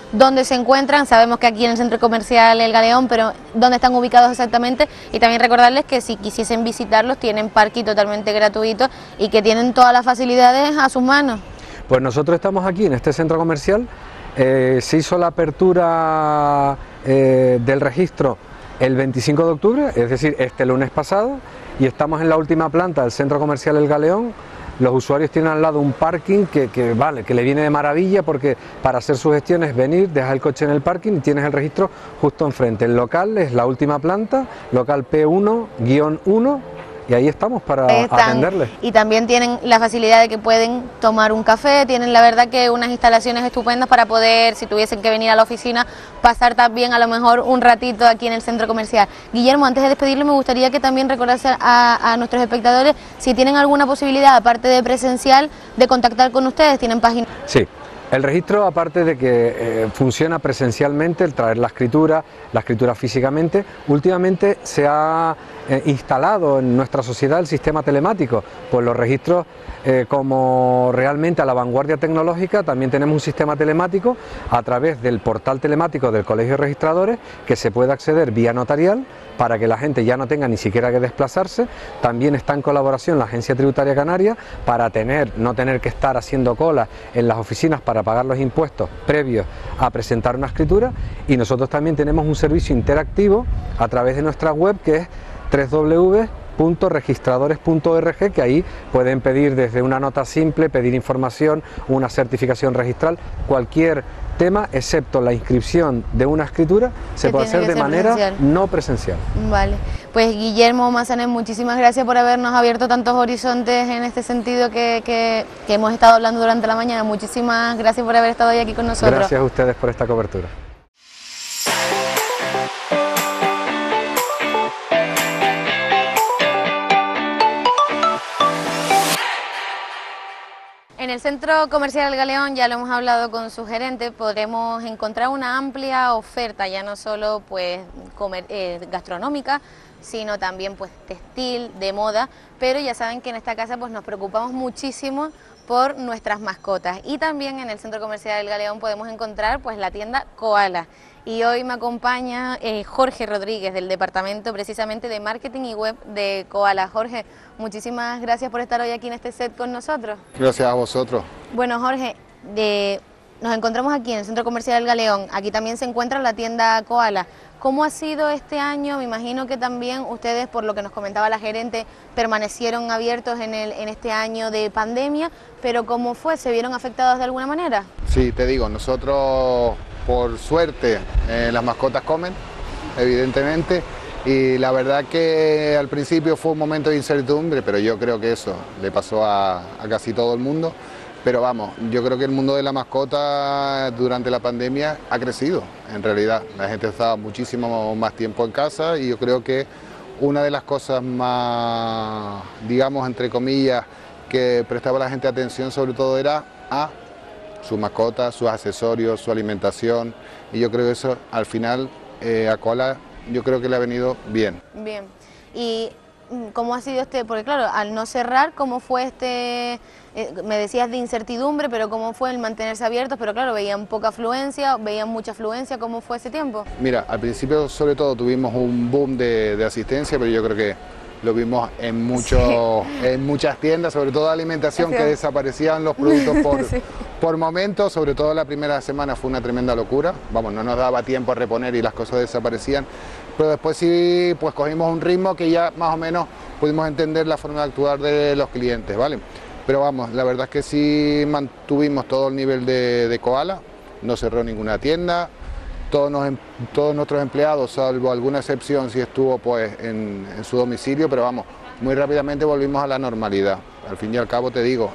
dónde se encuentran. Sabemos que aquí en el centro comercial El Galeón, pero dónde están ubicados exactamente, y también recordarles que si quisiesen visitarlos tienen parking totalmente gratuito y que tienen todas las facilidades a sus manos. Pues nosotros estamos aquí en este centro comercial, eh, se hizo la apertura eh, del registro el veinticinco de octubre, es decir, este lunes pasado, y estamos en la última planta del centro comercial El Galeón. Los usuarios tienen al lado un parking que, que, vale, que le viene de maravilla, porque para hacer su gestión es venir, dejar el coche en el parking y tienes el registro justo enfrente. El local es la última planta, local P uno guión uno, y ahí estamos para atenderles. Y también tienen la facilidad de que pueden tomar un café, tienen la verdad que unas instalaciones estupendas para poder, si tuviesen que venir a la oficina, pasar también a lo mejor un ratito aquí en el centro comercial. Guillermo, antes de despedirle me gustaría que también recordase a, a nuestros espectadores si tienen alguna posibilidad, aparte de presencial, de contactar con ustedes. ¿Tienen página? Sí. El registro, aparte de que eh, funciona presencialmente, el traer la escritura, la escritura físicamente, últimamente se ha eh, instalado en nuestra sociedad el sistema telemático. Pues los registros, eh, como realmente a la vanguardia tecnológica, también tenemos un sistema telemático a través del portal telemático del Colegio de Registradores, que se puede acceder vía notarial, para que la gente ya no tenga ni siquiera que desplazarse. También está en colaboración la Agencia Tributaria Canaria para tener, no tener que estar haciendo cola en las oficinas para pagar los impuestos previos a presentar una escritura, y nosotros también tenemos un servicio interactivo a través de nuestra web, que es doble u doble u doble u punto registradores punto org, que ahí pueden pedir desde una nota simple, pedir información, una certificación registral, cualquier tema, excepto la inscripción de una escritura, se puede hacer de manera presencial. no presencial. Vale, pues Guillermo Massanet, muchísimas gracias por habernos abierto tantos horizontes en este sentido que, que, que hemos estado hablando durante la mañana. Muchísimas gracias por haber estado hoy aquí con nosotros. Gracias a ustedes por esta cobertura. En el centro comercial El Galeón, ya lo hemos hablado con su gerente, podremos encontrar una amplia oferta, ya no solo pues comer, eh, gastronómica, sino también pues textil, de moda, pero ya saben que en esta casa pues nos preocupamos muchísimo por nuestras mascotas, y también en el centro comercial El Galeón podemos encontrar pues la tienda Koala. Y hoy me acompaña eh, Jorge Rodríguez, del departamento precisamente de marketing y web de Koala. Jorge, muchísimas gracias por estar hoy aquí en este set con nosotros. Gracias a vosotros. Bueno, Jorge, de, nos encontramos aquí en el centro comercial El Galeón. Aquí también se encuentra la tienda Koala. ¿Cómo ha sido este año? Me imagino que también ustedes, por lo que nos comentaba la gerente, permanecieron abiertos en, el, en este año de pandemia, pero ¿cómo fue? ¿Se vieron afectados de alguna manera? Sí, te digo, nosotros por suerte eh, las mascotas comen, evidentemente, y la verdad que al principio fue un momento de incertidumbre, pero yo creo que eso le pasó a, a casi todo el mundo. Pero vamos, yo creo que el mundo de la mascota durante la pandemia ha crecido, en realidad. La gente estaba muchísimo más tiempo en casa, y yo creo que una de las cosas más, digamos, entre comillas, que prestaba la gente atención sobre todo era a su mascota, sus accesorios, su alimentación, y yo creo que eso al final eh, a Koala yo creo que le ha venido bien. Bien, y ¿cómo ha sido este? Porque claro, al no cerrar, ¿cómo fue este? Eh, me decías de incertidumbre, pero ¿cómo fue el mantenerse abiertos? Pero claro, veían poca afluencia, veían mucha afluencia, ¿cómo fue ese tiempo? Mira, al principio sobre todo tuvimos un boom de, de asistencia, pero yo creo que lo vimos en, mucho, sí. en muchas tiendas, sobre todo de alimentación, sí. que desaparecían los productos por, sí. por momentos, sobre todo la primera semana fue una tremenda locura, vamos, no nos daba tiempo a reponer y las cosas desaparecían, pero después sí, pues cogimos un ritmo que ya más o menos pudimos entender la forma de actuar de los clientes, ¿vale? Pero vamos, la verdad es que sí mantuvimos todo el nivel de, de Koala, no cerró ninguna tienda. Todos, nos, todos nuestros empleados, salvo alguna excepción, sí estuvo pues en, en su domicilio, pero vamos, muy rápidamente volvimos a la normalidad. Al fin y al cabo te digo,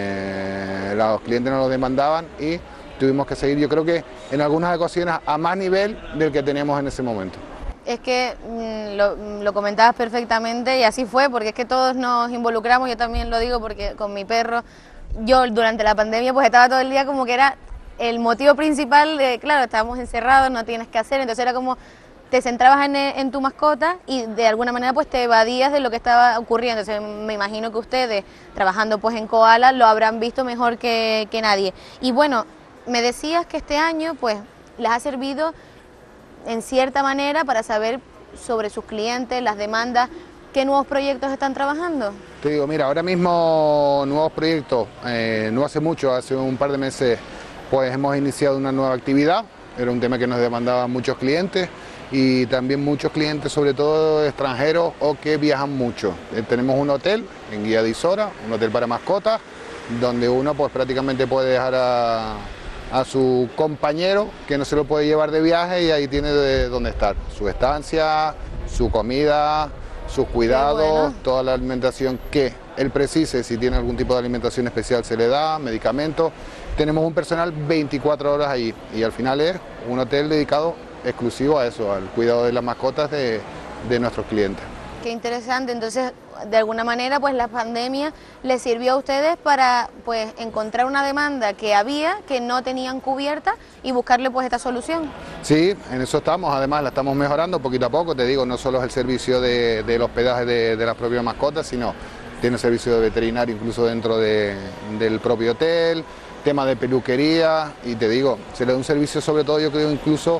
eh, los clientes nos lo demandaban y tuvimos que seguir, yo creo que en algunas ocasiones a más nivel del que teníamos en ese momento. Es que mmm, lo, lo comentabas perfectamente y así fue, porque es que todos nos involucramos, yo también lo digo porque con mi perro, yo durante la pandemia pues estaba todo el día como que era el motivo principal de, claro, estábamos encerrados, no tienes que hacer, entonces era como te centrabas en, en tu mascota y de alguna manera pues te evadías de lo que estaba ocurriendo. Entonces me imagino que ustedes, trabajando pues en Koala, lo habrán visto mejor que, que nadie. Y bueno, me decías que este año pues les ha servido en cierta manera para saber sobre sus clientes, las demandas, qué nuevos proyectos están trabajando. Te digo, mira, ahora mismo nuevos proyectos, eh, no hace mucho, hace un par de meses, pues hemos iniciado una nueva actividad, era un tema que nos demandaban muchos clientes y también muchos clientes, sobre todo extranjeros o que viajan mucho. Eh, tenemos un hotel en Guía de Isora, un hotel para mascotas, donde uno pues prácticamente puede dejar a, a su compañero que no se lo puede llevar de viaje y ahí tiene de dónde estar, su estancia, su comida, sus cuidados, bueno. Toda la alimentación que él precise, si tiene algún tipo de alimentación especial se le da, medicamentos. Tenemos un personal veinticuatro horas allí y al final es un hotel dedicado exclusivo a eso, al cuidado de las mascotas de, de nuestros clientes. Qué interesante, entonces de alguna manera pues la pandemia les sirvió a ustedes para pues encontrar una demanda que había, que no tenían cubierta y buscarle pues esta solución. Sí, en eso estamos, además la estamos mejorando poquito a poco, te digo, no solo es el servicio de, del hospedaje de, de las propias mascotas, sino tiene servicio de veterinario incluso dentro de, del propio hotel, tema de peluquería y te digo, se le da un servicio sobre todo yo creo incluso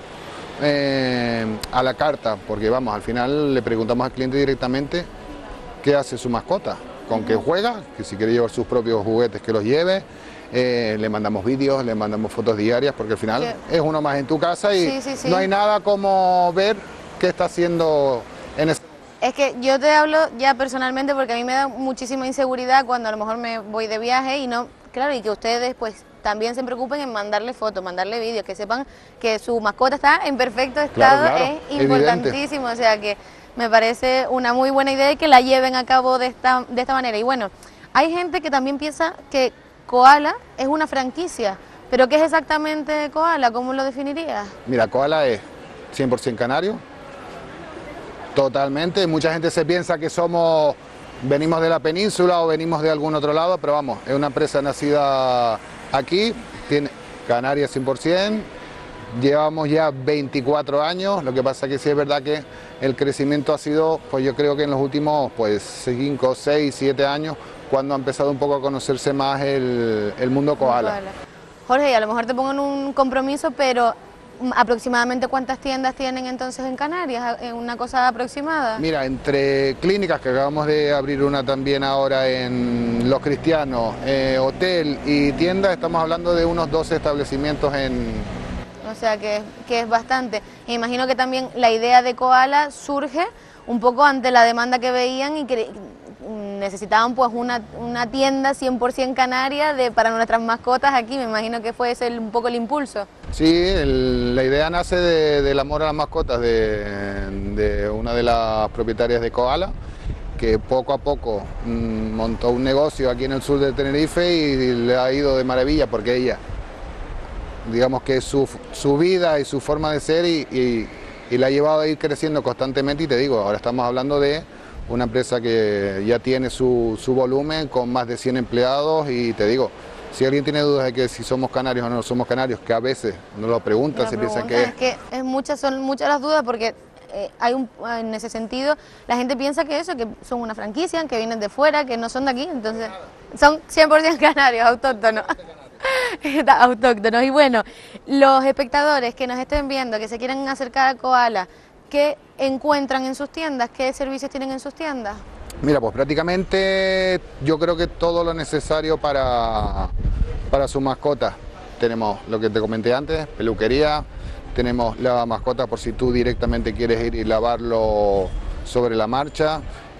eh, a la carta, porque vamos, al final le preguntamos al cliente directamente qué hace su mascota, con qué juega, que si quiere llevar sus propios juguetes que los lleve, eh, le mandamos vídeos, le mandamos fotos diarias, porque al final ¿Qué? es uno más en tu casa y sí, sí, sí. no hay nada como ver qué está haciendo en ese... Es que yo te hablo ya personalmente porque a mí me da muchísima inseguridad cuando a lo mejor me voy de viaje y no, claro, y que ustedes pues también se preocupen en mandarle fotos, mandarle vídeos, que sepan que su mascota está en perfecto estado, claro, claro, es importantísimo, evidente. O sea que me parece una muy buena idea y que la lleven a cabo de esta, de esta manera. Y bueno, hay gente que también piensa que Koala es una franquicia, pero ¿qué es exactamente Koala? ¿Cómo lo definirías? Mira, Koala es cien por cien canario, totalmente. Mucha gente se piensa que somos, venimos de la península o venimos de algún otro lado, pero vamos, es una empresa nacida aquí, tiene Canarias cien por cien, llevamos ya veinticuatro años, lo que pasa que sí es verdad que el crecimiento ha sido, pues yo creo que en los últimos pues cinco, seis, siete años, cuando ha empezado un poco a conocerse más el, el mundo koala. Jorge, y a lo mejor te pongo en un compromiso, pero ¿aproximadamente cuántas tiendas tienen entonces en Canarias? ¿Una cosa aproximada? Mira, entre clínicas, que acabamos de abrir una también ahora en Los Cristianos, eh, hotel y tiendas, estamos hablando de unos doce establecimientos en... O sea que, que es bastante. Me imagino que también la idea de Koala surge un poco ante la demanda que veían y que necesitaban pues una, una tienda cien por cien canaria de, para nuestras mascotas aquí. Me imagino que fue ese el, un poco el impulso. Sí, el, la idea nace de, del amor a las mascotas de, de una de las propietarias de Koala, que poco a poco mmm, montó un negocio aquí en el sur de Tenerife y le ha ido de maravilla porque ella, digamos que es su, su vida y su forma de ser y, y, y la ha llevado a ir creciendo constantemente y te digo, ahora estamos hablando de una empresa que ya tiene su, su volumen con más de cien empleados y te digo, si alguien tiene dudas de que si somos canarios o no somos canarios, que a veces no lo pregunta, se piensa que es... Es que es muchas, son muchas las dudas porque eh, hay un, en ese sentido la gente piensa que eso, que son una franquicia, que vienen de fuera, que no son de aquí, entonces son cien por cien canarios, autóctonos. autóctonos. Y bueno, los espectadores que nos estén viendo, que se quieran acercar a Koala, ¿qué encuentran en sus tiendas? ¿Qué servicios tienen en sus tiendas? Mira, pues prácticamente yo creo que todo lo necesario para, para su mascota. Tenemos lo que te comenté antes, peluquería, tenemos la mascota por si tú directamente quieres ir y lavarlo sobre la marcha,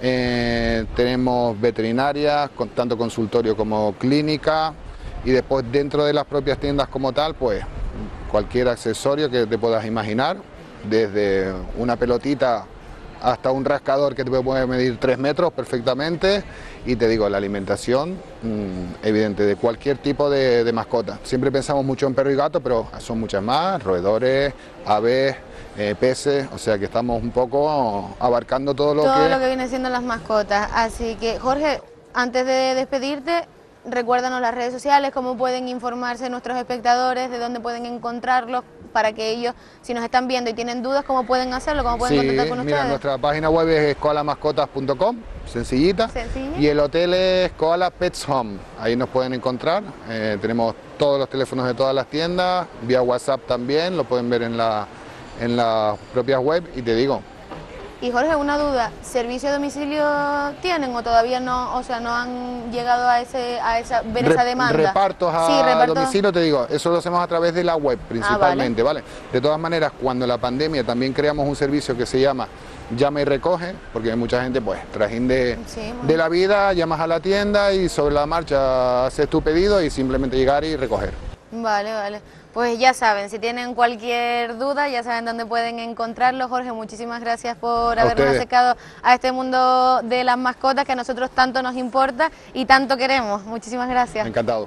eh, tenemos veterinaria, con, tanto consultorio como clínica, y después dentro de las propias tiendas como tal, pues cualquier accesorio que te puedas imaginar, desde una pelotita hasta un rascador que te puede medir tres metros perfectamente y te digo, la alimentación mmm, evidente de cualquier tipo de, de mascota. Siempre pensamos mucho en perro y gato, pero son muchas más, roedores, aves, eh, peces, o sea que estamos un poco abarcando todo lo todo que... Todo lo que viene siendo las mascotas, así que Jorge, antes de despedirte, recuérdanos las redes sociales, cómo pueden informarse nuestros espectadores, de dónde pueden encontrarlos, para que ellos, si nos están viendo y tienen dudas, ¿cómo pueden hacerlo? ¿Cómo pueden sí, contactar con mira, ustedes? Nuestra página web es koala mascotas punto com, sencillita. Sencilla. Y el hotel es Koala Pets Home, ahí nos pueden encontrar. Eh, tenemos todos los teléfonos de todas las tiendas, vía WhatsApp también, lo pueden ver en la, en las propias web y te digo. Y Jorge, una duda, ¿servicio a domicilio tienen o todavía no, o sea, no han llegado a ese a esa ver esa demanda? Repartos a sí, repartos. domicilio, te digo, eso lo hacemos a través de la web principalmente, ah, vale. ¿vale? De todas maneras, cuando la pandemia también creamos un servicio que se llama Llama y Recoge, porque hay mucha gente, pues, trajín de, sí, de la vida, llamas a la tienda y sobre la marcha haces tu pedido y simplemente llegar y recoger. Vale, vale. Pues ya saben, si tienen cualquier duda, ya saben dónde pueden encontrarlo. Jorge, muchísimas gracias por habernos acercado a este mundo de las mascotas que a nosotros tanto nos importa y tanto queremos. Muchísimas gracias. Encantado.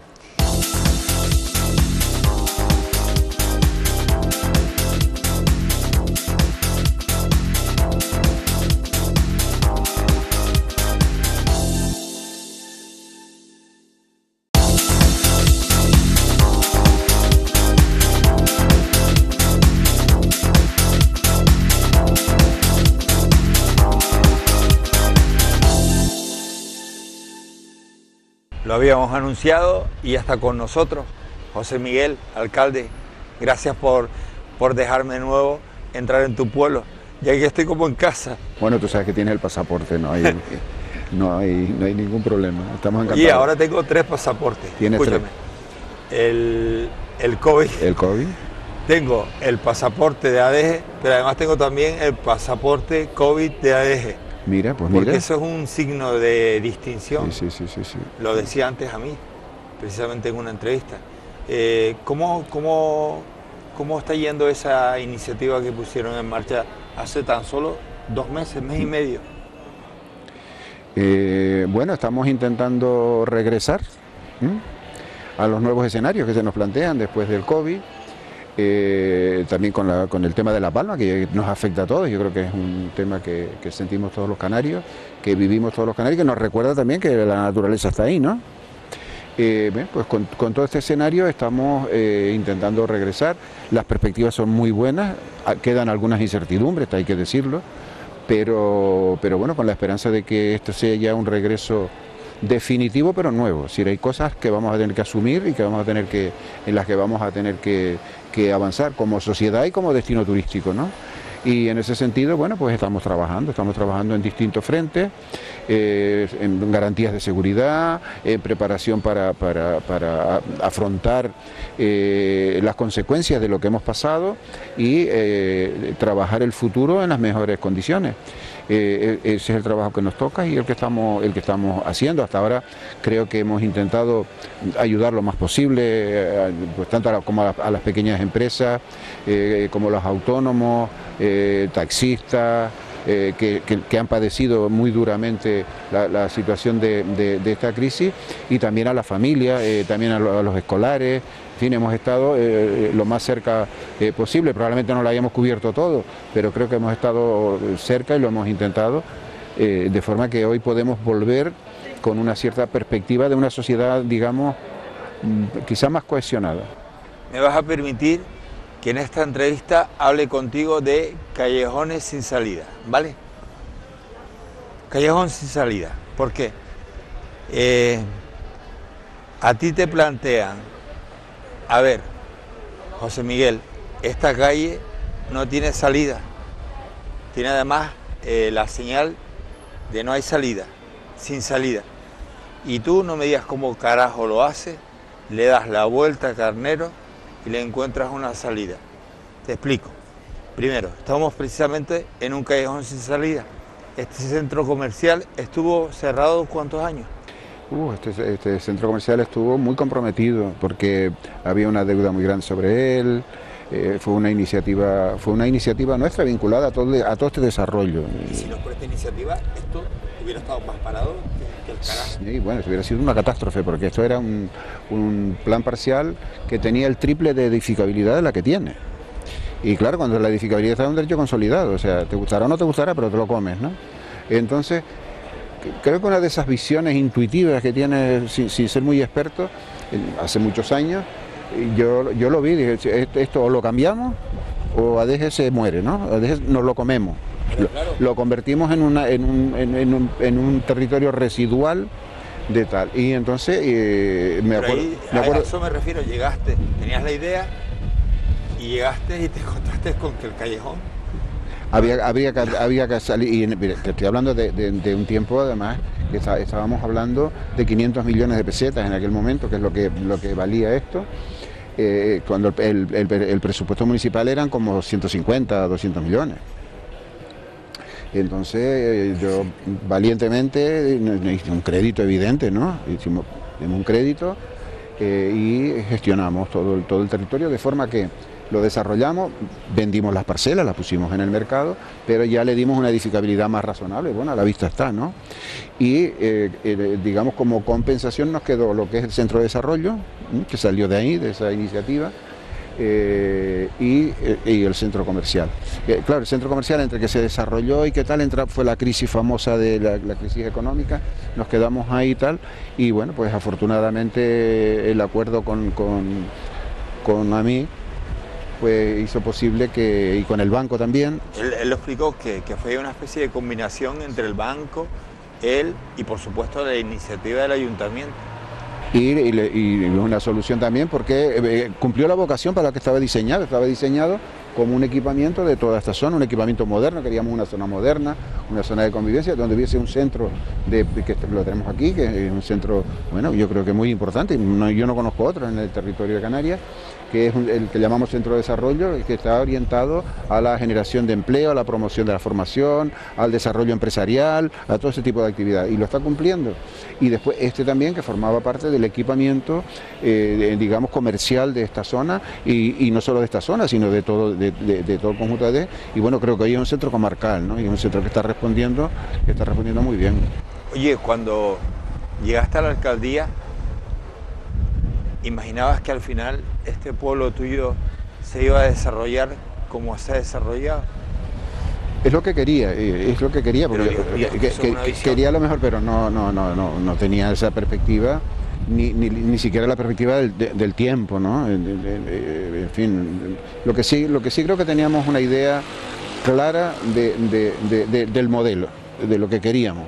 Lo habíamos anunciado y ya está con nosotros José Miguel, alcalde. Gracias por, por dejarme de nuevo entrar en tu pueblo, ya que estoy como en casa. Bueno, tú sabes que tienes el pasaporte, no hay, no hay, no hay ningún problema. Estamos encantados. Y ahora tengo tres pasaportes. ¿Tienes Escúchame. tres? El, el COVID. ¿El COVID? Tengo el pasaporte de A D G, pero además tengo también el pasaporte COVID de A D G. Mira, pues mira. Porque eso es un signo de distinción. Sí, sí, sí, sí, sí. Lo decía antes a mí, precisamente en una entrevista. Eh, ¿cómo, cómo, ¿Cómo está yendo esa iniciativa que pusieron en marcha hace tan solo dos meses, mes y medio? Eh, bueno, estamos intentando regresar ¿sí? a los nuevos escenarios que se nos plantean después del COVID. Eh, también con, la, con el tema de la palma, que nos afecta a todos. Yo creo que es un tema que, que sentimos todos los canarios, que vivimos todos los canarios, que nos recuerda también que la naturaleza está ahí, ¿no? Eh, pues con, con todo este escenario estamos eh, intentando regresar. Las perspectivas son muy buenas, quedan algunas incertidumbres, hay que decirlo, pero, pero bueno, con la esperanza de que esto sea ya un regreso definitivo pero nuevo. Es decir, hay cosas que vamos a tener que asumir y que vamos a tener que, en las que vamos a tener que, que avanzar como sociedad y como destino turístico, ¿no? Y en ese sentido, bueno, pues estamos trabajando, estamos trabajando en distintos frentes, eh, en garantías de seguridad, en preparación para, para, para afrontar eh, las consecuencias de lo que hemos pasado y eh, trabajar el futuro en las mejores condiciones. Eh, ese es el trabajo que nos toca y el que estamos el que estamos haciendo. Hasta ahora creo que hemos intentado ayudar lo más posible, eh, pues tanto a la, como a, la, a las pequeñas empresas, eh, como los autónomos, eh, taxistas, eh, que, que, que han padecido muy duramente la, la situación de, de, de esta crisis, y también a la familia, eh, también a, lo, a los escolares. En fin, hemos estado eh, lo más cerca eh, posible, probablemente no lo hayamos cubierto todo, pero creo que hemos estado cerca y lo hemos intentado, eh, de forma que hoy podemos volver con una cierta perspectiva de una sociedad, digamos, quizá más cohesionada. ¿Me vas a permitir que en esta entrevista hable contigo de callejones sin salida, ¿vale? Callejón sin salida, ¿por qué? Eh, a ti te plantean, a ver, José Miguel, esta calle no tiene salida, tiene además eh, la señal de no hay salida, sin salida, y tú no me digas cómo carajo lo haces, le das la vuelta a Carnero y le encuentras una salida. Te explico. Primero, estamos precisamente en un callejón sin salida. Este centro comercial estuvo cerrado ¿cuántos años? Uh, este, este centro comercial estuvo muy comprometido porque había una deuda muy grande sobre él. Eh, fue una iniciativa fue una iniciativa nuestra vinculada a todo, a todo este desarrollo. Y si no por esta iniciativa, esto hubiera estado más parado que, que el carajo. Sí, bueno, hubiera sido una catástrofe, porque esto era un, un plan parcial que tenía el triple de edificabilidad de la que tiene. Y claro, cuando la edificabilidad está en un derecho consolidado, o sea, te gustará o no te gustará, pero te lo comes, ¿no? Entonces, creo que una de esas visiones intuitivas que tiene, sin, sin ser muy experto, hace muchos años, yo, yo lo vi, dije, esto o lo cambiamos o A D G se muere, ¿no? A D G nos lo comemos. Lo, lo convertimos en, una, en, un, en, en, un, en un territorio residual de tal. Y entonces eh, me acuerdo, ahí, me acuerdo... A eso me refiero, llegaste, tenías la idea y llegaste y te encontraste con que el callejón... Había, había, que, había que salir, y mire, te estoy hablando de, de, de un tiempo además, que está, estábamos hablando de quinientos millones de pesetas en aquel momento, que es lo que, lo que valía esto. Eh, cuando el, el, el presupuesto municipal eran como ciento cincuenta, doscientos millones. Entonces eh, yo valientemente hice un crédito evidente, ¿no? Hicimos, hicimos un crédito eh, y gestionamos todo el, todo el territorio de forma que lo desarrollamos, vendimos las parcelas, las pusimos en el mercado, pero ya le dimos una edificabilidad más razonable, bueno, a la vista está, ¿no? Y eh, eh, digamos como compensación nos quedó lo que es el centro de desarrollo, ¿eh? Que salió de ahí, de esa iniciativa, eh, y, eh, y el centro comercial. Eh, claro, el centro comercial entre que se desarrolló y qué tal, entra, fue la crisis famosa de la, la crisis económica, nos quedamos ahí y tal, y bueno, pues afortunadamente el acuerdo con, con, con A M I pues hizo posible que, y con el banco también. Él, él lo explicó que, que fue una especie de combinación entre el banco, él y por supuesto la iniciativa del ayuntamiento. Y, y, y una solución también porque eh, cumplió la vocación para la que estaba diseñado, estaba diseñado como un equipamiento de toda esta zona, un equipamiento moderno, queríamos una zona moderna, una zona de convivencia, donde hubiese un centro, de, que lo tenemos aquí, que es un centro, bueno, yo creo que muy importante, no, yo no conozco otro en el territorio de Canarias, que es un, el que llamamos centro de desarrollo, que está orientado a la generación de empleo, a la promoción de la formación, al desarrollo empresarial, a todo ese tipo de actividad, y lo está cumpliendo. Y después este también, que formaba parte del equipamiento, eh, digamos, comercial de esta zona, y, y no solo de esta zona, sino de todo, de, de, de todo el conjunto de A D, y bueno, creo que hoy es un centro comarcal, ¿no? Y es un centro que está respondiendo, que está respondiendo muy bien. Oye, cuando llegaste a la alcaldía, ¿imaginabas que al final este pueblo tuyo se iba a desarrollar como se ha desarrollado? Es lo que quería, es lo que quería, porque pero, que, que, que, quería lo mejor, pero no, no, no, no, no tenía esa perspectiva, ni, ni, ni siquiera la perspectiva del, de, del tiempo, ¿no? En fin, lo que sí, lo que sí creo que teníamos una idea clara de, de, de, de, del modelo, de lo que queríamos.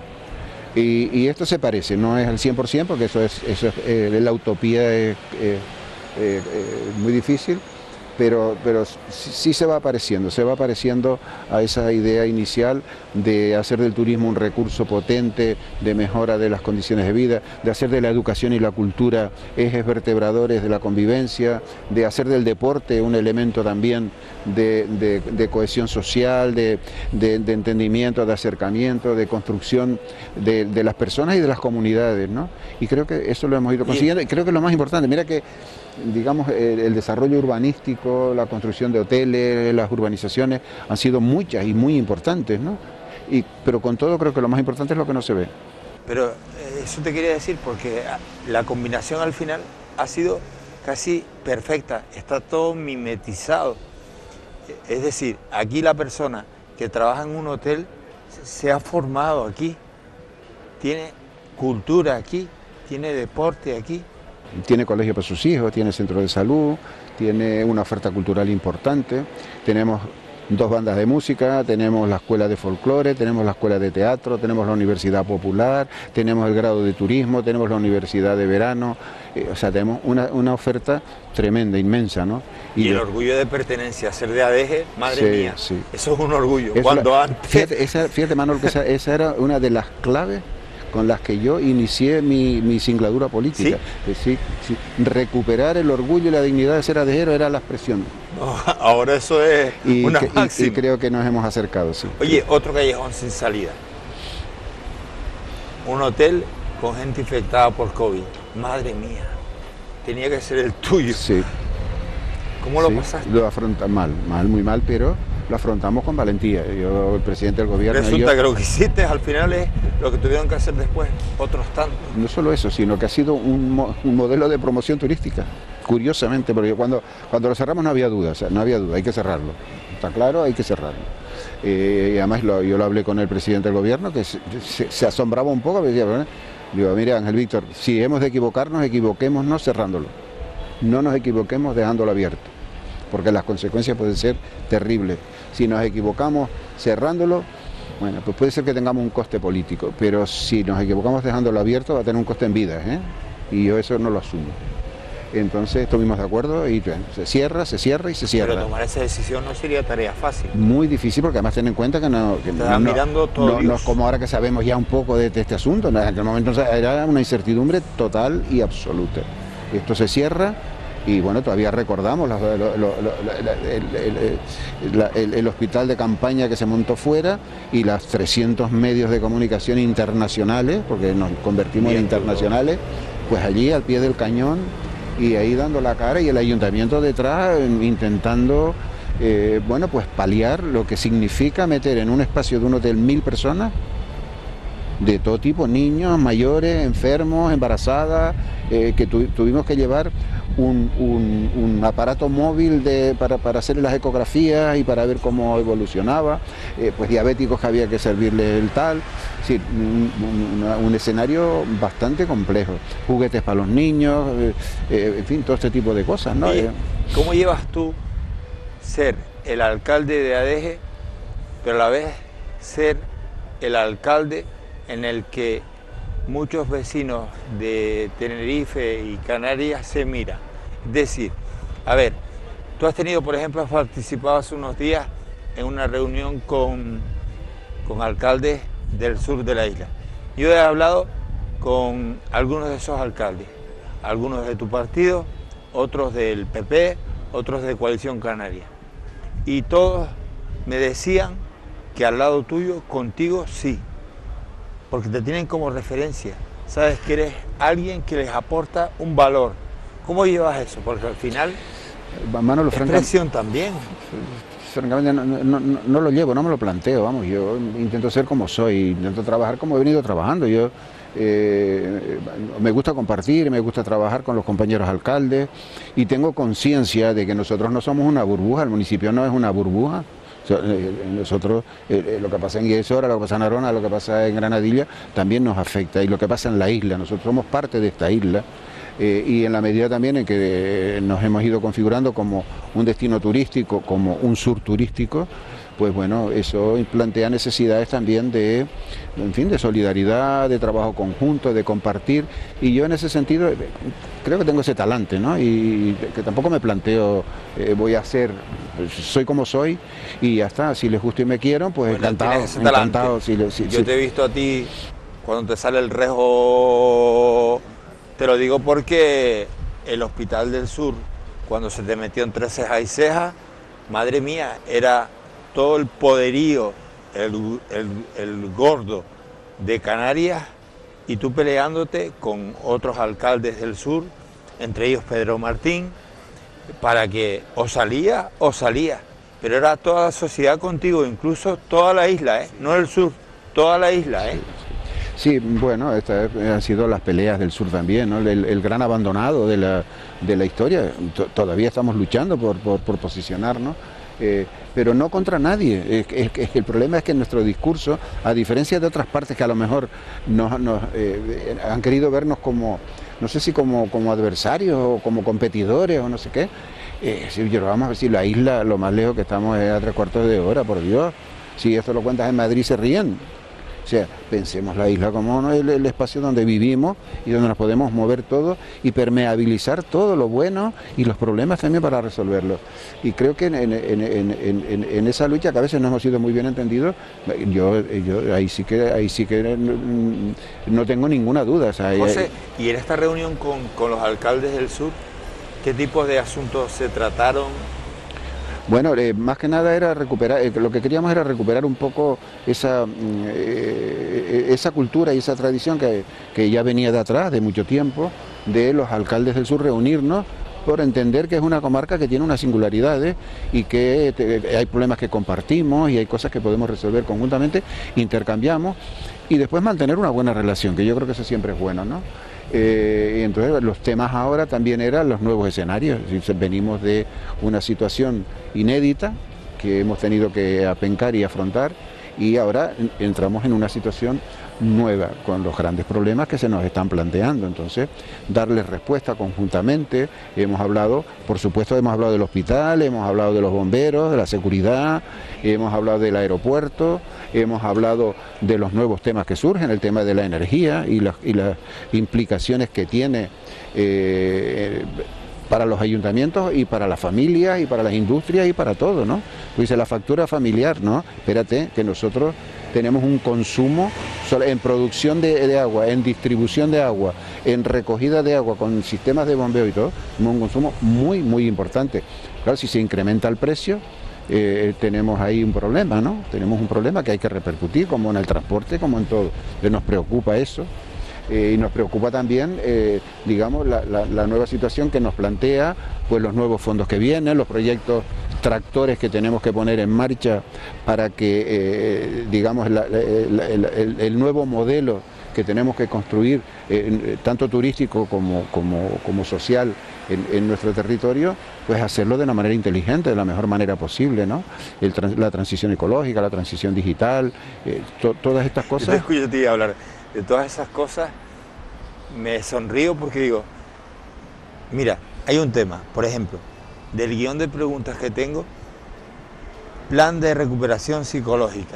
Y, y esto se parece, no es al cien por cien, porque eso es, eso es eh, la utopía es eh, eh, eh, muy difícil, pero, pero sí, sí se va apareciendo, se va apareciendo a esa idea inicial de hacer del turismo un recurso potente, de mejora de las condiciones de vida, de hacer de la educación y la cultura ejes vertebradores de la convivencia, de hacer del deporte un elemento también de, de, de cohesión social, de, de, de entendimiento, de acercamiento, de construcción de, de las personas y de las comunidades, ¿no? Y creo que eso lo hemos ido consiguiendo, y creo que es lo más importante. Mira que, digamos, el, el desarrollo urbanístico, la construcción de hoteles, las urbanizaciones han sido muchas y muy importantes, ¿no? Y, pero con todo creo que lo más importante es lo que no se ve. Pero eso te quería decir porque la combinación al final ha sido casi perfecta, está todo mimetizado. Es decir, aquí la persona que trabaja en un hotel se ha formado aquí, tiene cultura aquí, tiene deporte aquí. Tiene colegio para sus hijos, tiene centro de salud, tiene una oferta cultural importante, tenemos dos bandas de música, tenemos la escuela de folclore, tenemos la escuela de teatro, tenemos la universidad popular, tenemos el grado de turismo, tenemos la universidad de verano, eh, o sea, tenemos una, una oferta tremenda, inmensa, ¿no? Y, y el orgullo de pertenencia, ser de A D G, madre sí, mía, sí. Eso es un orgullo. Es Cuando la, antes... Fíjate, esa, fíjate Manuel, que esa, esa era una de las claves con las que yo inicié mi, mi singladura política. ¿Sí? Sí, sí. Recuperar el orgullo y la dignidad de ser adejero era la expresión. No, ahora eso es y una que, máxima. Y, y creo que nos hemos acercado, sí. Oye, otro callejón sin salida. Un hotel con gente infectada por COVID. Madre mía, tenía que ser el tuyo. Sí. ¿Cómo lo sí, pasaste? Lo afronta mal, mal, muy mal, pero lo afrontamos con valentía. Yo, el presidente del gobierno... Resulta yo, que lo que hiciste al final es lo que tuvieron que hacer después, otros tantos. No solo eso, sino que ha sido un, un modelo de promoción turística, curiosamente, porque cuando, cuando lo cerramos no había duda, o sea, no había duda, hay que cerrarlo. Está claro, hay que cerrarlo. Eh, y además lo, yo lo hablé con el presidente del gobierno, que se, se, se asombraba un poco, me decía, ¿verdad? Digo, mire Ángel Víctor, si hemos de equivocarnos, equivoquémonos cerrándolo. no nos equivoquemos dejándolo abierto, porque las consecuencias pueden ser terribles. Si nos equivocamos cerrándolo, bueno, pues puede ser que tengamos un coste político, pero si nos equivocamos dejándolo abierto va a tener un coste en vidas, ¿eh? Y yo eso no lo asumo. Entonces estuvimos de acuerdo y bueno, se cierra, se cierra y se cierra. Pero tomar esa decisión no sería tarea fácil. Muy difícil, porque además ten en cuenta que no, que no, mirando todo no, no es como ahora que sabemos ya un poco de, de este asunto, ¿no? En aquel momento era una incertidumbre total y absoluta. Esto se cierra y bueno, todavía recordamos la, lo, lo, lo, el, el, el, el, el hospital de campaña que se montó fuera y los trescientos medios de comunicación internacionales, porque nos convertimos Bien, en internacionales, pues allí al pie del cañón y ahí dando la cara, y el ayuntamiento detrás intentando, eh, bueno, pues paliar lo que significa meter en un espacio de un hotel mil personas, de todo tipo, niños, mayores, enfermos, embarazadas, eh, que tu, tuvimos que llevar un, un, un aparato móvil de, para, para hacer las ecografías y para ver cómo evolucionaba, eh, pues diabéticos que había que servirle el tal, sí, un, un, un escenario bastante complejo, juguetes para los niños, eh, eh, en fin, todo este tipo de cosas, ¿no? Oye, ¿cómo llevas tú ser el alcalde de Adeje, pero a la vez ser el alcalde en el que muchos vecinos de Tenerife y Canarias se miran? Es decir, a ver, tú has tenido, por ejemplo, has participado hace unos días en una reunión con, con alcaldes del sur de la isla. Yo he hablado con algunos de esos alcaldes, algunos de tu partido, otros del P P, otros de Coalición Canaria. Y todos me decían que al lado tuyo, contigo sí, porque te tienen como referencia, sabes que eres alguien que les aporta un valor. ¿Cómo llevas eso? Porque al final Manolo, es presión también. Francamente no, no, no, no lo llevo, no me lo planteo, vamos, yo intento ser como soy, intento trabajar como he venido trabajando. Yo eh, me gusta compartir, me gusta trabajar con los compañeros alcaldes y tengo conciencia de que nosotros no somos una burbuja, el municipio no es una burbuja. Nosotros, eh, lo que pasa en Guiesora, lo que pasa en Arona, lo que pasa en Granadilla, también nos afecta, y lo que pasa en la isla, nosotros somos parte de esta isla, eh, y en la medida también en que eh, nos hemos ido configurando como un destino turístico, como un sur turístico, pues bueno, eso plantea necesidades también de, en fin, de solidaridad, de trabajo conjunto, de compartir, y yo en ese sentido creo que tengo ese talante, ¿no? Y que tampoco me planteo, eh, voy a hacer, pues, soy como soy y ya está, si les gusta y me quieren, pues bueno, encantado, encantado. Si, si, yo si, te he visto a ti cuando te sale el rejo, te lo digo porque el Hospital del Sur, cuando se te metió entre ceja y ceja, madre mía, era todo el poderío, el, el, el gordo de Canarias, y tú peleándote con otros alcaldes del sur, entre ellos Pedro Martín, para que o salía o salía, pero era toda la sociedad contigo, incluso toda la isla, ¿eh? No el sur, toda la isla, ¿eh? Sí, bueno, estas han sido las peleas del sur también, ¿no? El, el gran abandonado de la, de la historia, T todavía estamos luchando por, por, por posicionarnos. Eh, pero no contra nadie. Es, es, es, el problema es que en nuestro discurso, a diferencia de otras partes que a lo mejor nos, nos eh, han querido vernos como, no sé si como, como adversarios o como competidores o no sé qué, eh, si yo, vamos a ver si la isla, lo más lejos que estamos es a tres cuartos de hora, por Dios. Si esto lo cuentas en Madrid se ríen. O sea, pensemos la isla como, ¿no?, el, el espacio donde vivimos y donde nos podemos mover todos y permeabilizar todo lo bueno y los problemas también para resolverlos. Y creo que en, en, en, en, en, en esa lucha, que a veces no hemos sido muy bien entendidos, yo, yo ahí sí que ahí sí que no tengo ninguna duda. O sea, José, y en esta reunión con, con los alcaldes del sur, ¿qué tipo de asuntos se trataron? Bueno, eh, más que nada era recuperar, eh, lo que queríamos era recuperar un poco esa, eh, esa cultura y esa tradición que, que ya venía de atrás, de mucho tiempo, de los alcaldes del sur, reunirnos por entender que es una comarca que tiene unas singularidades y que te, hay problemas que compartimos y hay cosas que podemos resolver conjuntamente, intercambiamos y después mantener una buena relación, que yo creo que eso siempre es bueno, ¿no? Eh, y entonces los temas ahora también eran los nuevos escenarios. Venimos de una situación inédita que hemos tenido que apencar y afrontar, y ahora entramos en una situación nueva con los grandes problemas que se nos están planteando. Entonces, darles respuesta conjuntamente. Hemos hablado, por supuesto, hemos hablado del hospital, hemos hablado de los bomberos, de la seguridad, hemos hablado del aeropuerto, hemos hablado de los nuevos temas que surgen, el tema de la energía y las, y las implicaciones que tiene eh, para los ayuntamientos y para las familias y para las industrias y para todo, ¿no? Dice la factura familiar, ¿no? Espérate, que nosotros tenemos un consumo en producción de, de agua, en distribución de agua, en recogida de agua con sistemas de bombeo y todo, un consumo muy, muy importante. Claro, si se incrementa el precio, eh, tenemos ahí un problema, ¿no? Tenemos un problema que hay que repercutir, como en el transporte, como en todo. Entonces nos preocupa eso. Eh, y nos preocupa también, eh, digamos, la, la, la nueva situación que nos plantea, pues los nuevos fondos que vienen, los proyectos tractores que tenemos que poner en marcha para que, eh, digamos, la, la, el, el, el nuevo modelo que tenemos que construir, eh, tanto turístico como, como, como social en, en nuestro territorio, pues hacerlo de una manera inteligente, de la mejor manera posible, ¿no? El, la transición ecológica, la transición digital, eh, to, todas estas cosas. Yo te escucho a ti hablar de todas esas cosas, me sonrío porque digo, mira, hay un tema, por ejemplo, del guión de preguntas que tengo, plan de recuperación psicológica.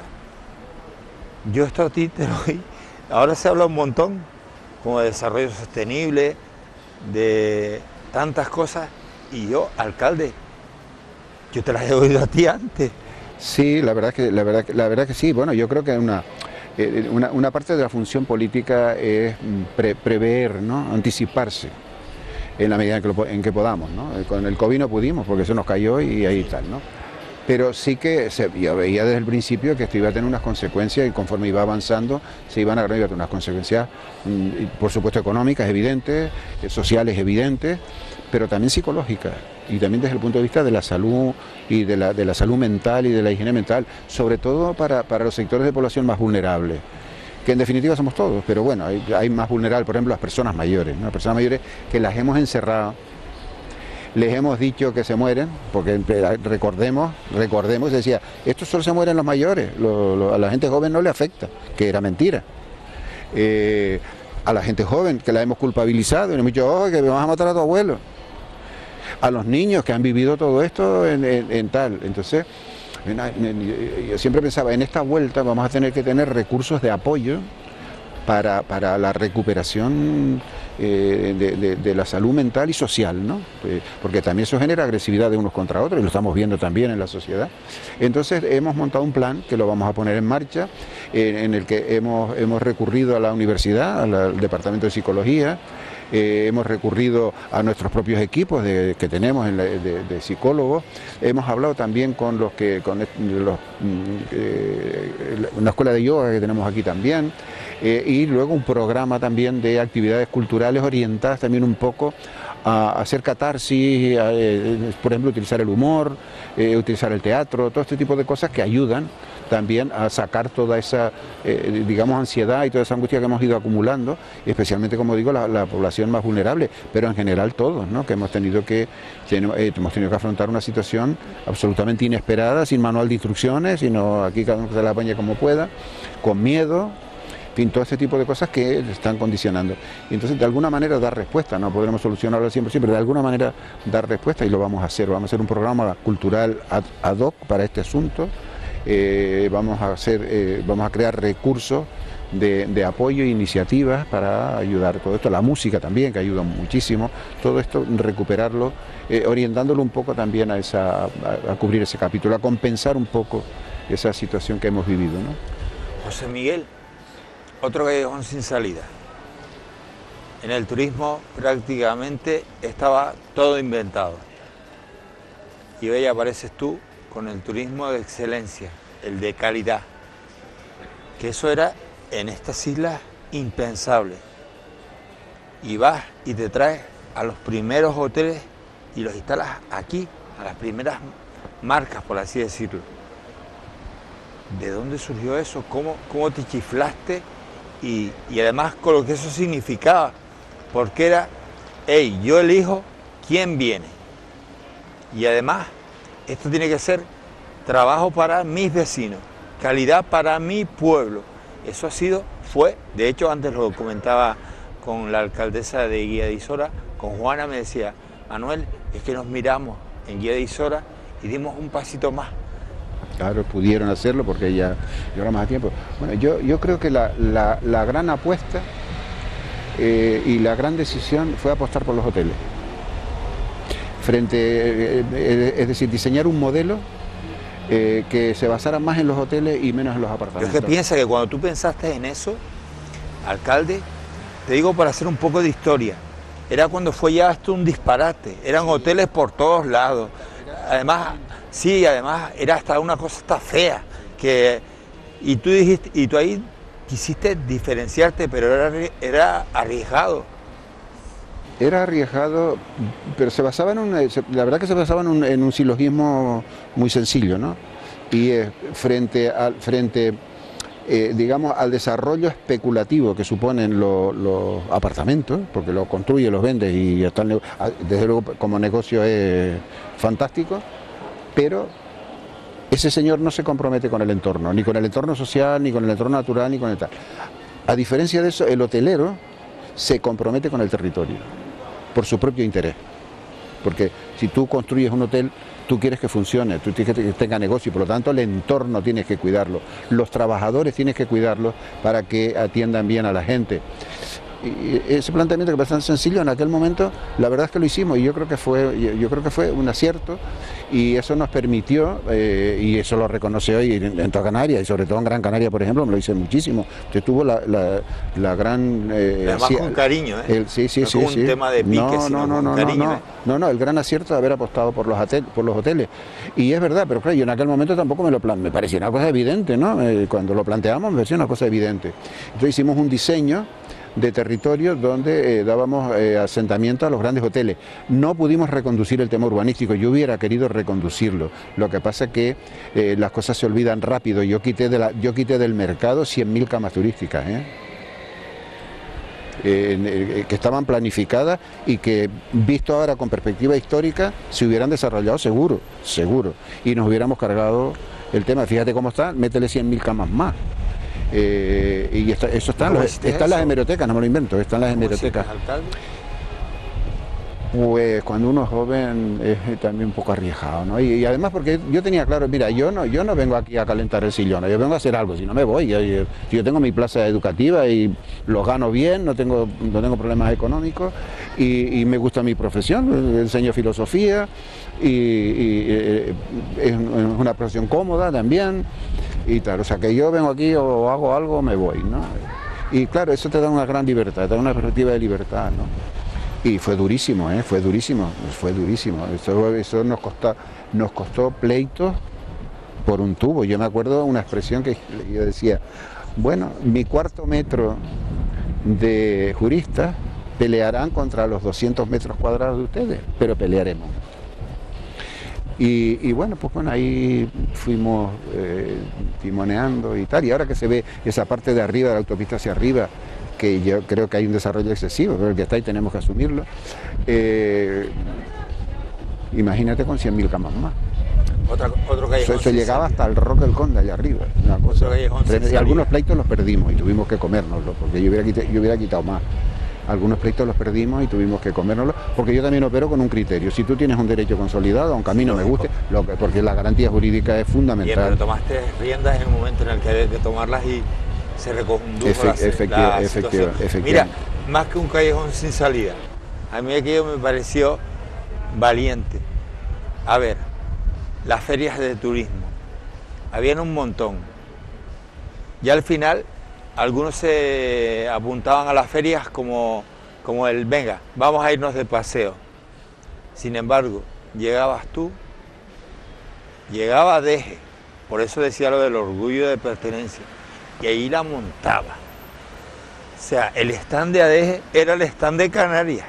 Yo esto a ti te lo doy. Ahora se habla un montón, como de desarrollo sostenible, de tantas cosas, y yo, alcalde, yo te las he oído a ti antes. Sí, la verdad que, la verdad, la verdad que sí. Bueno, yo creo que una, eh, una, una parte de la función política es pre, prever, ¿no? Anticiparse en la medida en que, lo, en que podamos, ¿no? Con el COVID no pudimos porque eso nos cayó y ahí tal, ¿no? Pero sí que se, yo veía desde el principio que esto iba a tener unas consecuencias y conforme iba avanzando se iban a tener unas consecuencias, por supuesto económicas evidentes, sociales evidentes, pero también psicológicas y también desde el punto de vista de la salud y de la, de la salud mental y de la higiene mental, sobre todo para, para los sectores de población más vulnerables, que en definitiva somos todos, pero bueno, hay, hay más vulnerables, por ejemplo, las personas mayores, ¿no? Las personas mayores que las hemos encerrado, les hemos dicho que se mueren, porque recordemos, recordemos, decía, esto solo se mueren los mayores, lo, lo, a la gente joven no le afecta, que era mentira. Eh, a la gente joven que la hemos culpabilizado y nos hemos dicho, oh, que vamos a matar a tu abuelo. A los niños que han vivido todo esto en, en, en tal, entonces yo siempre pensaba, en esta vuelta vamos a tener que tener recursos de apoyo para, para la recuperación eh, de, de, de la salud mental y social, ¿no? Eh, porque también eso genera agresividad de unos contra otros y lo estamos viendo también en la sociedad. Entonces hemos montado un plan que lo vamos a poner en marcha, eh, en el que hemos, hemos recurrido a la universidad, al, al Departamento de Psicología. Eh, hemos recurrido a nuestros propios equipos de, que tenemos en la, de, de psicólogos, hemos hablado también con los que con los, eh, una escuela de yoga que tenemos aquí también, eh, y luego un programa también de actividades culturales orientadas también un poco a hacer catarsis, a, eh, por ejemplo utilizar el humor, eh, utilizar el teatro, todo este tipo de cosas que ayudan también a sacar toda esa, eh, digamos, ansiedad y toda esa angustia que hemos ido acumulando, especialmente, como digo, la, la población más vulnerable, pero en general todos, ¿no? Que hemos tenido que, eh, hemos tenido que afrontar una situación absolutamente inesperada, sin manual de instrucciones, sino aquí cada uno se la apañe como pueda, con miedo, en fin, todo este tipo de cosas que están condicionando. Y entonces, de alguna manera, dar respuesta, no podremos solucionarlo siempre, siempre, de alguna manera dar respuesta y lo vamos a hacer. Vamos a hacer un programa cultural ad, ad hoc para este asunto. Eh, vamos a hacer, eh, vamos a crear recursos de, de apoyo e iniciativas para ayudar todo esto, la música también, que ayuda muchísimo, todo esto recuperarlo, eh, orientándolo un poco también a, esa, a, a cubrir ese capítulo, a compensar un poco esa situación que hemos vivido, ¿no? José Miguel, otro callejón sin salida. En el turismo prácticamente estaba todo inventado. Y hoy apareces tú con el turismo de excelencia, el de calidad, que eso era en estas islas impensable. Y vas y te traes a los primeros hoteles y los instalas aquí, a las primeras marcas, por así decirlo. ¿De dónde surgió eso? ¿Cómo, cómo te chiflaste? Y, y además con lo que eso significaba, porque era, hey, yo elijo quién viene. Y además, esto tiene que ser trabajo para mis vecinos, calidad para mi pueblo. Eso ha sido, fue, de hecho antes lo comentaba con la alcaldesa de Guía de Isora, con Juana, me decía, Manuel, es que nos miramos en Guía de Isora y dimos un pasito más. Claro, pudieron hacerlo porque ya llevaba más tiempo. Bueno, yo, yo creo que la, la, la gran apuesta eh, y la gran decisión fue apostar por los hoteles. Frente, eh, eh, es decir, diseñar un modelo eh, que se basara más en los hoteles y menos en los apartamentos. Yo es que piensa que cuando tú pensaste en eso, alcalde, te digo para hacer un poco de historia, era cuando fue ya esto un disparate, eran hoteles por todos lados, además, sí, además era hasta una cosa hasta fea, que, y tú dijiste, y tú ahí quisiste diferenciarte, pero era, era arriesgado. Era arriesgado, pero se basaba en un, la verdad que se basaba en un, en un silogismo muy sencillo, ¿no? Y eh, frente al, frente, eh, digamos, al desarrollo especulativo que suponen los, los apartamentos, porque los construye, los vende y hasta el, desde luego como negocio es fantástico, pero ese señor no se compromete con el entorno, ni con el entorno social, ni con el entorno natural, ni con el tal. A diferencia de eso, el hotelero se compromete con el territorio, por su propio interés. Porque si tú construyes un hotel, tú quieres que funcione, tú quieres que tenga negocio, y por lo tanto el entorno tienes que cuidarlo, los trabajadores tienes que cuidarlos para que atiendan bien a la gente. Y ese planteamiento que parece tan sencillo en aquel momento, la verdad es que lo hicimos y yo creo que fue, yo creo que fue un acierto y eso nos permitió, eh, y eso lo reconoce hoy en, en toda Canarias y sobre todo en Gran Canaria, por ejemplo, me lo dice muchísimo. Usted tuvo la, la, la gran... Eh, Además sí, con cariño, ¿eh? El, sí, sí, no sí. con un sí. tema de pique, no, sino no, no, con no, cariño. No, no, no, no, el gran acierto de haber apostado por los, hotel, por los hoteles. Y es verdad, pero claro, yo en aquel momento tampoco me lo plan, me parecía una cosa evidente, ¿no? Eh, cuando lo planteamos me parecía una cosa evidente. Entonces hicimos un diseño de territorio donde eh, dábamos eh, asentamiento a los grandes hoteles. No pudimos reconducir el tema urbanístico, yo hubiera querido reconducirlo, lo que pasa es que eh, las cosas se olvidan rápido. Yo quité, de la, yo quité del mercado cien mil camas turísticas, ¿eh? Eh, eh, que estaban planificadas y que, visto ahora con perspectiva histórica, se hubieran desarrollado seguro, seguro, y nos hubiéramos cargado el tema. Fíjate cómo está, métele cien mil camas más. Eh, y está, eso está en, los, está en las hemerotecas, no me lo invento, está en las hemerotecas. Pues cuando uno es joven es también un poco arriesgado, ¿no? Y, y además porque yo tenía claro, mira, yo no, yo no vengo aquí a calentar el sillón, yo vengo a hacer algo, si no me voy. Yo, yo, yo tengo mi plaza educativa y los gano bien, no tengo, no tengo problemas económicos y, y me gusta mi profesión, enseño filosofía y, y eh, es una profesión cómoda también y tal, o sea que yo vengo aquí o hago algo o me voy, ¿no? Y claro, eso te da una gran libertad, te da una perspectiva de libertad, ¿no? Y fue durísimo, ¿eh? fue durísimo, fue durísimo. Eso, eso nos, costó, nos costó pleitos por un tubo. Yo me acuerdo una expresión que yo decía, bueno, mi cuarto metro de juristas pelearán contra los doscientos metros cuadrados de ustedes, pero pelearemos. Y, y bueno, pues bueno, ahí fuimos eh, timoneando y tal, y ahora que se ve esa parte de arriba, de la autopista hacia arriba, que yo creo que hay un desarrollo excesivo, pero el que está ahí tenemos que asumirlo. Eh, imagínate con cien mil camas más. Otra, otro callejón. Eso, eso llegaba hasta el Roque del Conde, allá arriba. Una cosa, y algunos pleitos los perdimos y tuvimos que comérnoslo, porque yo hubiera, quitado, yo hubiera quitado más. Algunos pleitos los perdimos y tuvimos que comérnoslo, porque yo también opero con un criterio. Si tú tienes un derecho consolidado, aunque a mí no me guste, lo que, porque la garantía jurídica es fundamental. Bien, pero tomaste riendas en el momento en el que había que tomarlas y se recondujo Efe, la, efectiva, la efectiva, situación. Mira, más que un callejón sin salida, a mí aquello me pareció valiente. A ver, las ferias de turismo, habían un montón. Ya al final, algunos se apuntaban a las ferias como, como el, venga, vamos a irnos de paseo. Sin embargo, llegabas tú, llegaba Deje, por eso decía lo del orgullo de pertenencia, y ahí la montaba. O sea, el stand de Adeje era el stand de Canarias.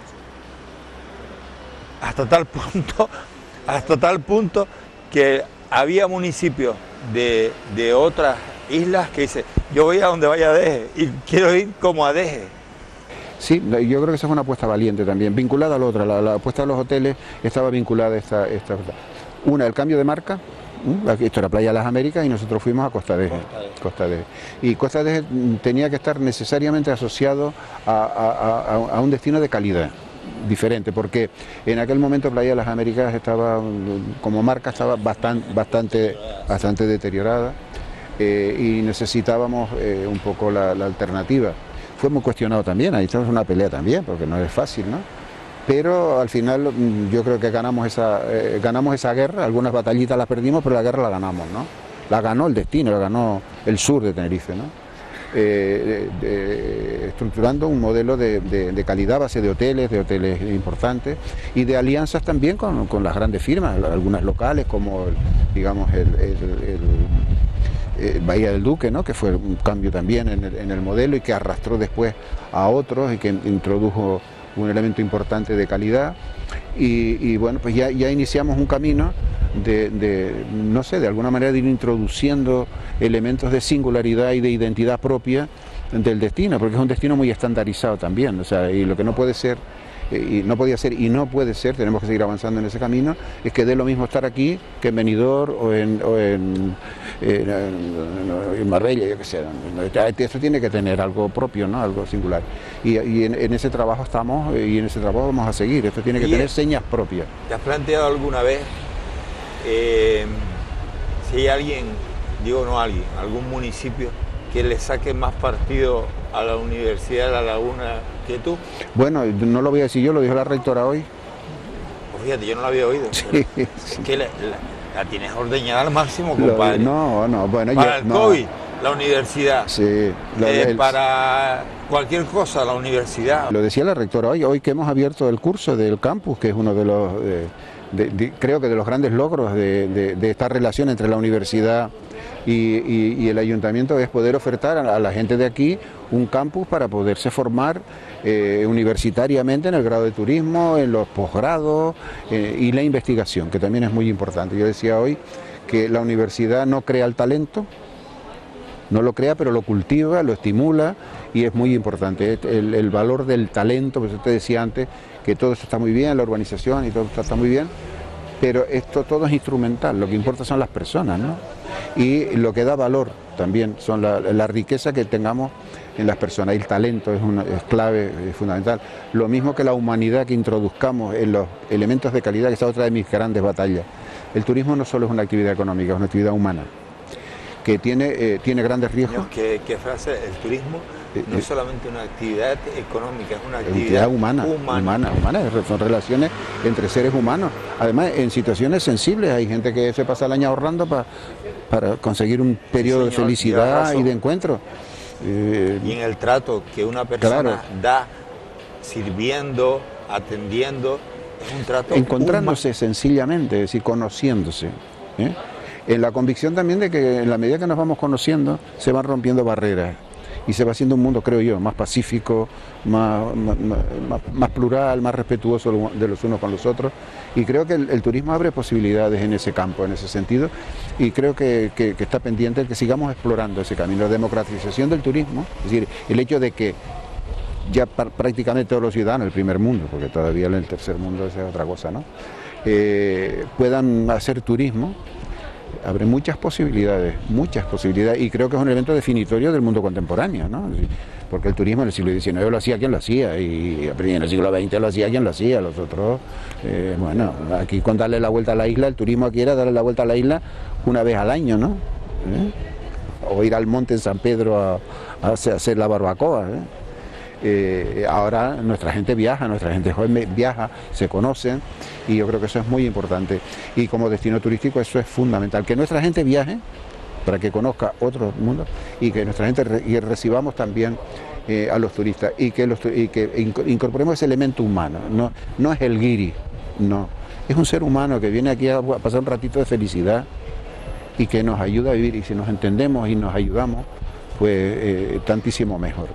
Hasta tal punto, hasta tal punto que había municipios de, de otras islas que dicen, yo voy a donde vaya Adeje y quiero ir como Adeje. Sí, yo creo que esa es una apuesta valiente también, vinculada a la otra. La, la apuesta de los hoteles estaba vinculada a esta, esta... Una, el cambio de marca, Esto era Playa de las Américas y nosotros fuimos a Costa de Eje. Costa de Eje. Y Costa de Eje tenía que estar necesariamente asociado a, a, a, a un destino de calidad diferente, porque en aquel momento Playa de las Américas estaba, como marca, estaba bastante, bastante, bastante deteriorada eh, y necesitábamos eh, un poco la, la alternativa. Fue muy cuestionado también, ahí estamos en una pelea también, porque no es fácil, ¿no? Pero al final yo creo que ganamos esa, eh, ganamos esa guerra, algunas batallitas las perdimos, pero la guerra la ganamos, ¿no? La ganó el destino, la ganó el sur de Tenerife, ¿no? Eh, de, de, estructurando un modelo de, de, de calidad, base de hoteles, de hoteles importantes y de alianzas también con, con las grandes firmas, algunas locales como, el, digamos, el, el, el, el Bahía del Duque, ¿no? Que fue un cambio también en el, en el modelo y que arrastró después a otros y que introdujo un elemento importante de calidad y, y bueno, pues ya, ya iniciamos un camino de, de, no sé, de alguna manera de ir introduciendo elementos de singularidad y de identidad propia del destino, porque es un destino muy estandarizado también, o sea, y lo que no puede ser, y no podía ser y no puede ser, tenemos que seguir avanzando en ese camino, es que dé lo mismo estar aquí que en Benidorm o en, o en, en, en Marbella, yo qué sé. Esto tiene que tener algo propio, ¿no? Algo singular. Y, y en, en ese trabajo estamos y en ese trabajo vamos a seguir. Esto tiene que tener señas propias. ¿Te has planteado alguna vez eh, si hay alguien, digo no alguien, algún municipio que le saque más partido a la Universidad de La Laguna que tú? Bueno, no lo voy a decir yo, lo dijo la rectora hoy. Pues fíjate, yo no la había oído. Sí, es sí. que la, la, la tienes ordeñada al máximo, compadre. Lo, no, no, bueno. Para ya, el no. COVID, la universidad. Sí. Lo, eh, el, para cualquier cosa, la universidad. Lo decía la rectora hoy, hoy que hemos abierto el curso del campus, que es uno de los, de, de, de, creo que de los grandes logros de, de, de esta relación entre la universidad y, y, y el ayuntamiento, es poder ofertar a, a la gente de aquí un campus para poderse formar eh, universitariamente en el grado de turismo, en los posgrados eh, y la investigación, que también es muy importante. Yo decía hoy que la universidad no crea el talento, no lo crea, pero lo cultiva, lo estimula y es muy importante. El, el valor del talento, pues usted decía antes que todo esto está muy bien, la urbanización y todo esto está muy bien, pero esto todo es instrumental, lo que importa son las personas, ¿no? Y lo que da valor también son la, la riqueza que tengamos en las personas, el talento es, una, es clave, es fundamental. Lo mismo que la humanidad que introduzcamos en los elementos de calidad, que es otra de mis grandes batallas. El turismo no solo es una actividad económica, es una actividad humana, que tiene, eh, tiene grandes riesgos. ¿Qué, qué frase? El turismo no es solamente una actividad económica, es una actividad, actividad humana, humana. humana, humana, son relaciones entre seres humanos. Además, en situaciones sensibles hay gente que se pasa el año ahorrando para, para conseguir un periodo sí, señor, de felicidad y de encuentro. Eh, y en el trato que una persona claro. da sirviendo, atendiendo, es un trato encontrándose humano. Sencillamente, es decir, conociéndose. ¿eh? En la convicción también de que en la medida que nos vamos conociendo se van rompiendo barreras y se va haciendo un mundo, creo yo, más pacífico, más, más, más, más plural, más respetuoso de los unos con los otros, y creo que el, el turismo abre posibilidades en ese campo, en ese sentido, y creo que, que, que está pendiente el que sigamos explorando ese camino, la democratización del turismo, es decir, el hecho de que ya prácticamente todos los ciudadanos, el primer mundo, porque todavía en el tercer mundo es otra cosa, ¿no? Eh, puedan hacer turismo. Abre muchas posibilidades, muchas posibilidades, y creo que es un elemento definitorio del mundo contemporáneo, ¿no? Porque el turismo en el siglo diecinueve lo hacía quien lo hacía, y en el siglo veinte lo hacía quien lo hacía, los otros, eh, bueno, aquí con darle la vuelta a la isla, el turismo aquí era darle la vuelta a la isla una vez al año, ¿no? ¿Eh? O ir al monte en San Pedro a, a hacer la barbacoa, ¿eh? Eh, ahora nuestra gente viaja, nuestra gente joven viaja, se conocen, y yo creo que eso es muy importante, y como destino turístico eso es fundamental, que nuestra gente viaje para que conozca otros mundos y que nuestra gente re y recibamos también eh, a los turistas y que, los, y que incorporemos ese elemento humano, no, no es el guiri, no, es un ser humano que viene aquí a pasar un ratito de felicidad y que nos ayuda a vivir, y si nos entendemos y nos ayudamos, pues eh, tantísimo mejor.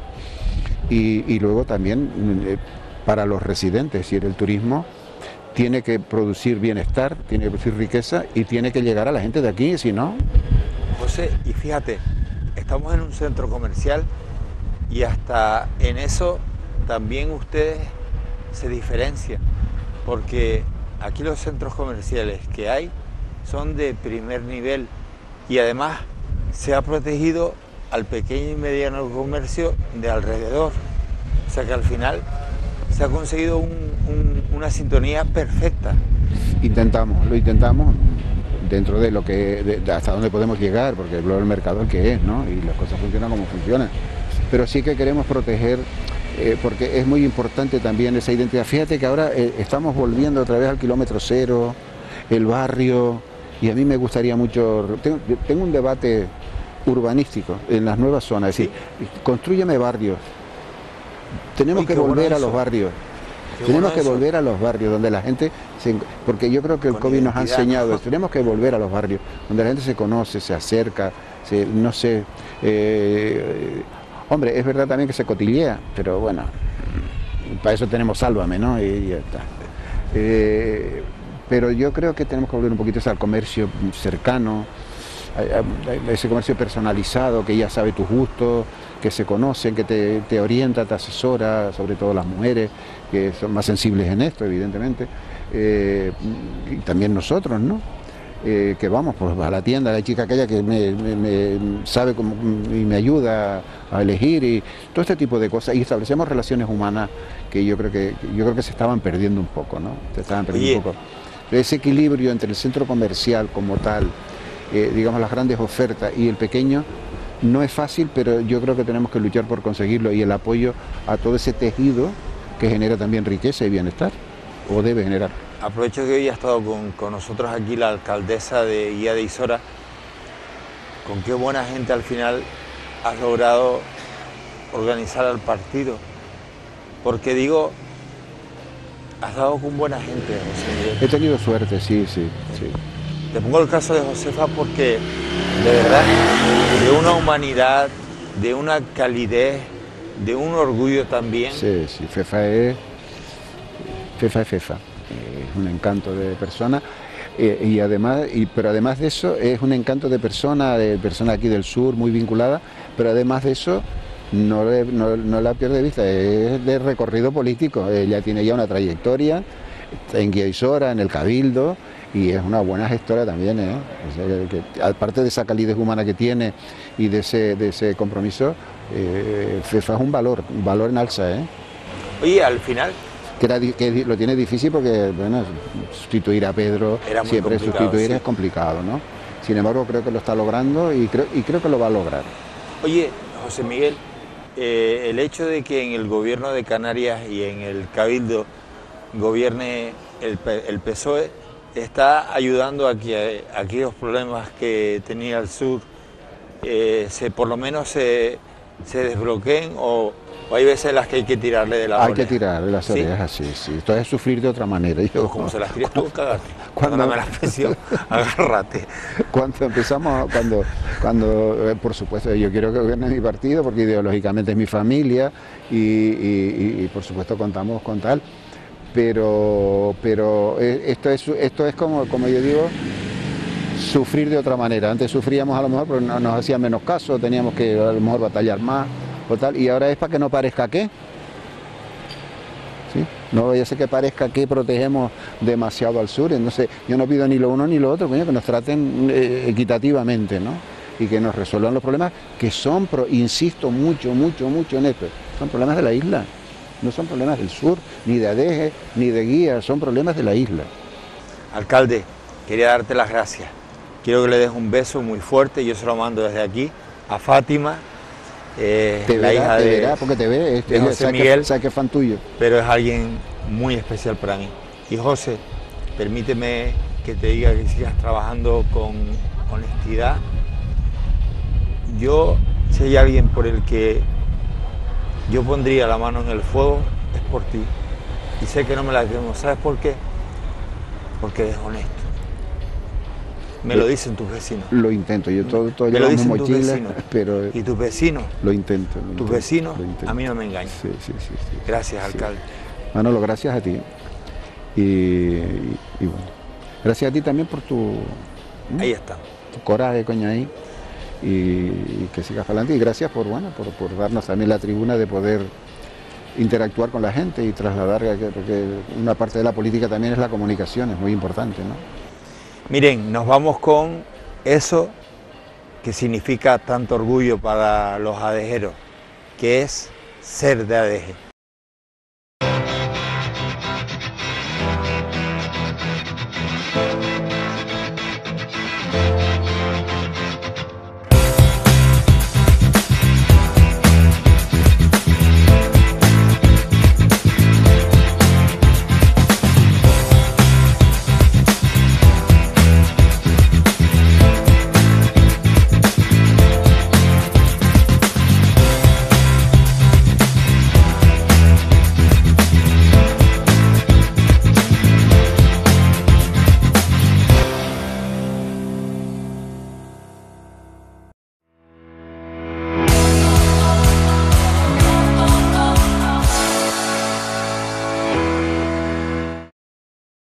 Y, y luego también eh, para los residentes, es decir, el turismo tiene que producir bienestar, tiene que producir riqueza y tiene que llegar a la gente de aquí, si no... José, y fíjate, estamos en un centro comercial y hasta en eso también ustedes se diferencian, porque aquí los centros comerciales que hay son de primer nivel y además se ha protegido al pequeño y mediano comercio de alrededor. O sea que al final se ha conseguido un, un, una sintonía perfecta. Intentamos, lo intentamos dentro de lo que, de, de hasta dónde podemos llegar, porque el mercado es el que es, ¿no? Y las cosas funcionan como funcionan. Pero sí que queremos proteger, eh, porque es muy importante también esa identidad. Fíjate que ahora eh, estamos volviendo otra vez al kilómetro cero, el barrio, y a mí me gustaría mucho, tengo, tengo un debate urbanístico en las nuevas zonas, es decir, ¿sí? Constrúyeme barrios. Tenemos Uy, que volver a los barrios. Qué tenemos bueno que eso. volver a los barrios donde la gente, se, porque yo creo que el Con COVID nos ha enseñado, ¿no? Tenemos que volver a los barrios donde la gente se conoce, se acerca, se, no sé, eh, hombre, es verdad también que se cotillea, pero bueno, para eso tenemos Sálvame, ¿no? Y ya está. Eh, pero yo creo que tenemos que volver un poquito al comercio cercano, a, a ese comercio personalizado que ya sabe tus gustos, que se conocen, que te, te orienta, te asesora, sobre todo las mujeres, que son más sensibles en esto, evidentemente, eh, y también nosotros, ¿no? Eh, que vamos pues, a la tienda, la chica aquella que me, me, me sabe cómo, y me ayuda a elegir, y todo este tipo de cosas, y establecemos relaciones humanas que yo creo que, yo creo que se estaban perdiendo un poco, ¿no? Se estaban perdiendo Oye. un poco. Ese equilibrio entre el centro comercial como tal, eh, digamos las grandes ofertas, y el pequeño, no es fácil, pero yo creo que tenemos que luchar por conseguirlo, y el apoyo a todo ese tejido que genera también riqueza y bienestar, o debe generar. Aprovecho que hoy ha estado con, con nosotros aquí la alcaldesa de Guía de Isora. Con qué buena gente al final has logrado organizar al partido. Porque digo, has dado con buena gente, José Miguel. He tenido suerte, sí, sí, sí. Te pongo el caso de Josefa porque, de verdad, de una humanidad, de una calidez, de un orgullo también. Sí, sí, Fefa es Fefa, es Fefa. Es un encanto de persona, eh, y además, y, pero además de eso es un encanto de persona, de persona aquí del sur, muy vinculada, pero además de eso no, le, no, no la pierde de vista, es de recorrido político. Ella tiene ya una trayectoria en Guía de Isora, en el Cabildo, y es una buena gestora también, ¿eh? O sea, que, que, aparte de esa calidez humana que tiene y de ese, de ese compromiso, eh, Fefa es un valor, un valor en alza, ¿eh? Oye, al final... Que, era, que lo tiene difícil porque, bueno, sustituir a Pedro, siempre sustituir sí. es complicado, ¿no? Sin embargo, creo que lo está logrando y creo, y creo que lo va a lograr. Oye, José Miguel, eh, el hecho de que en el gobierno de Canarias y en el Cabildo gobierne el, el P S O E, está ayudando a que aquellos problemas que tenía el sur eh, se, por lo menos se, se desbloqueen, o, o hay veces en las que hay que tirarle de la Hay oreja. que tirarle las orejas, ¿sí? sí, sí. Esto es sufrir de otra manera. Yo, pues como se las tires tú, cagate. Cuando me la presión, agárrate. Cuando empezamos, cuando, cuando, eh, por supuesto, yo quiero que gobierne mi partido porque ideológicamente es mi familia y, y, y, y por supuesto contamos con tal. Pero, pero esto es, esto es como, como yo digo, sufrir de otra manera. Antes sufríamos a lo mejor, pero no, nos hacía menos caso, teníamos que a lo mejor batallar más o tal, y ahora es para que no parezca que, ¿sí? No vaya a ser que parezca que protegemos demasiado al sur. Entonces yo no pido ni lo uno ni lo otro, coño, que nos traten eh, equitativamente, ¿no? Y que nos resuelvan los problemas que son, pro, insisto mucho, mucho, mucho en esto, son problemas de la isla. No son problemas del sur, ni de Adeje, ni de Guía, son problemas de la isla. Alcalde, quería darte las gracias. Quiero que le des un beso muy fuerte, yo se lo mando desde aquí, a Fátima, eh, te la verá, hija te de, verá porque te ve, es, de José sabe Miguel, que, sabe que es fan tuyo. Pero es alguien muy especial para mí. Y José, permíteme que te diga que sigas trabajando con honestidad. Yo, si hay alguien por el que yo pondría la mano en el fuego, es por ti. Y sé que no me la quemo. ¿Sabes por qué? Porque eres honesto. Me lo dicen tus vecinos. Lo intento. Yo todo, todo me lo dicen tus vecinos. Pero y tus vecinos. Lo intento. Lo tus intento, vecinos lo intento. A mí no me engañan. Sí, sí, sí, sí. Gracias, sí. alcalde. Manolo, gracias a ti. Y, y, y bueno, gracias a ti también por tu... ¿no? Ahí está. Tu coraje, coño, ahí. Y, y que sigas para adelante, y gracias por, bueno, por, por darnos también la tribuna de poder interactuar con la gente y trasladar, porque una parte de la política también es la comunicación, es muy importante, ¿no? Miren, nos vamos con eso que significa tanto orgullo para los adejeros, que es ser de Adeje.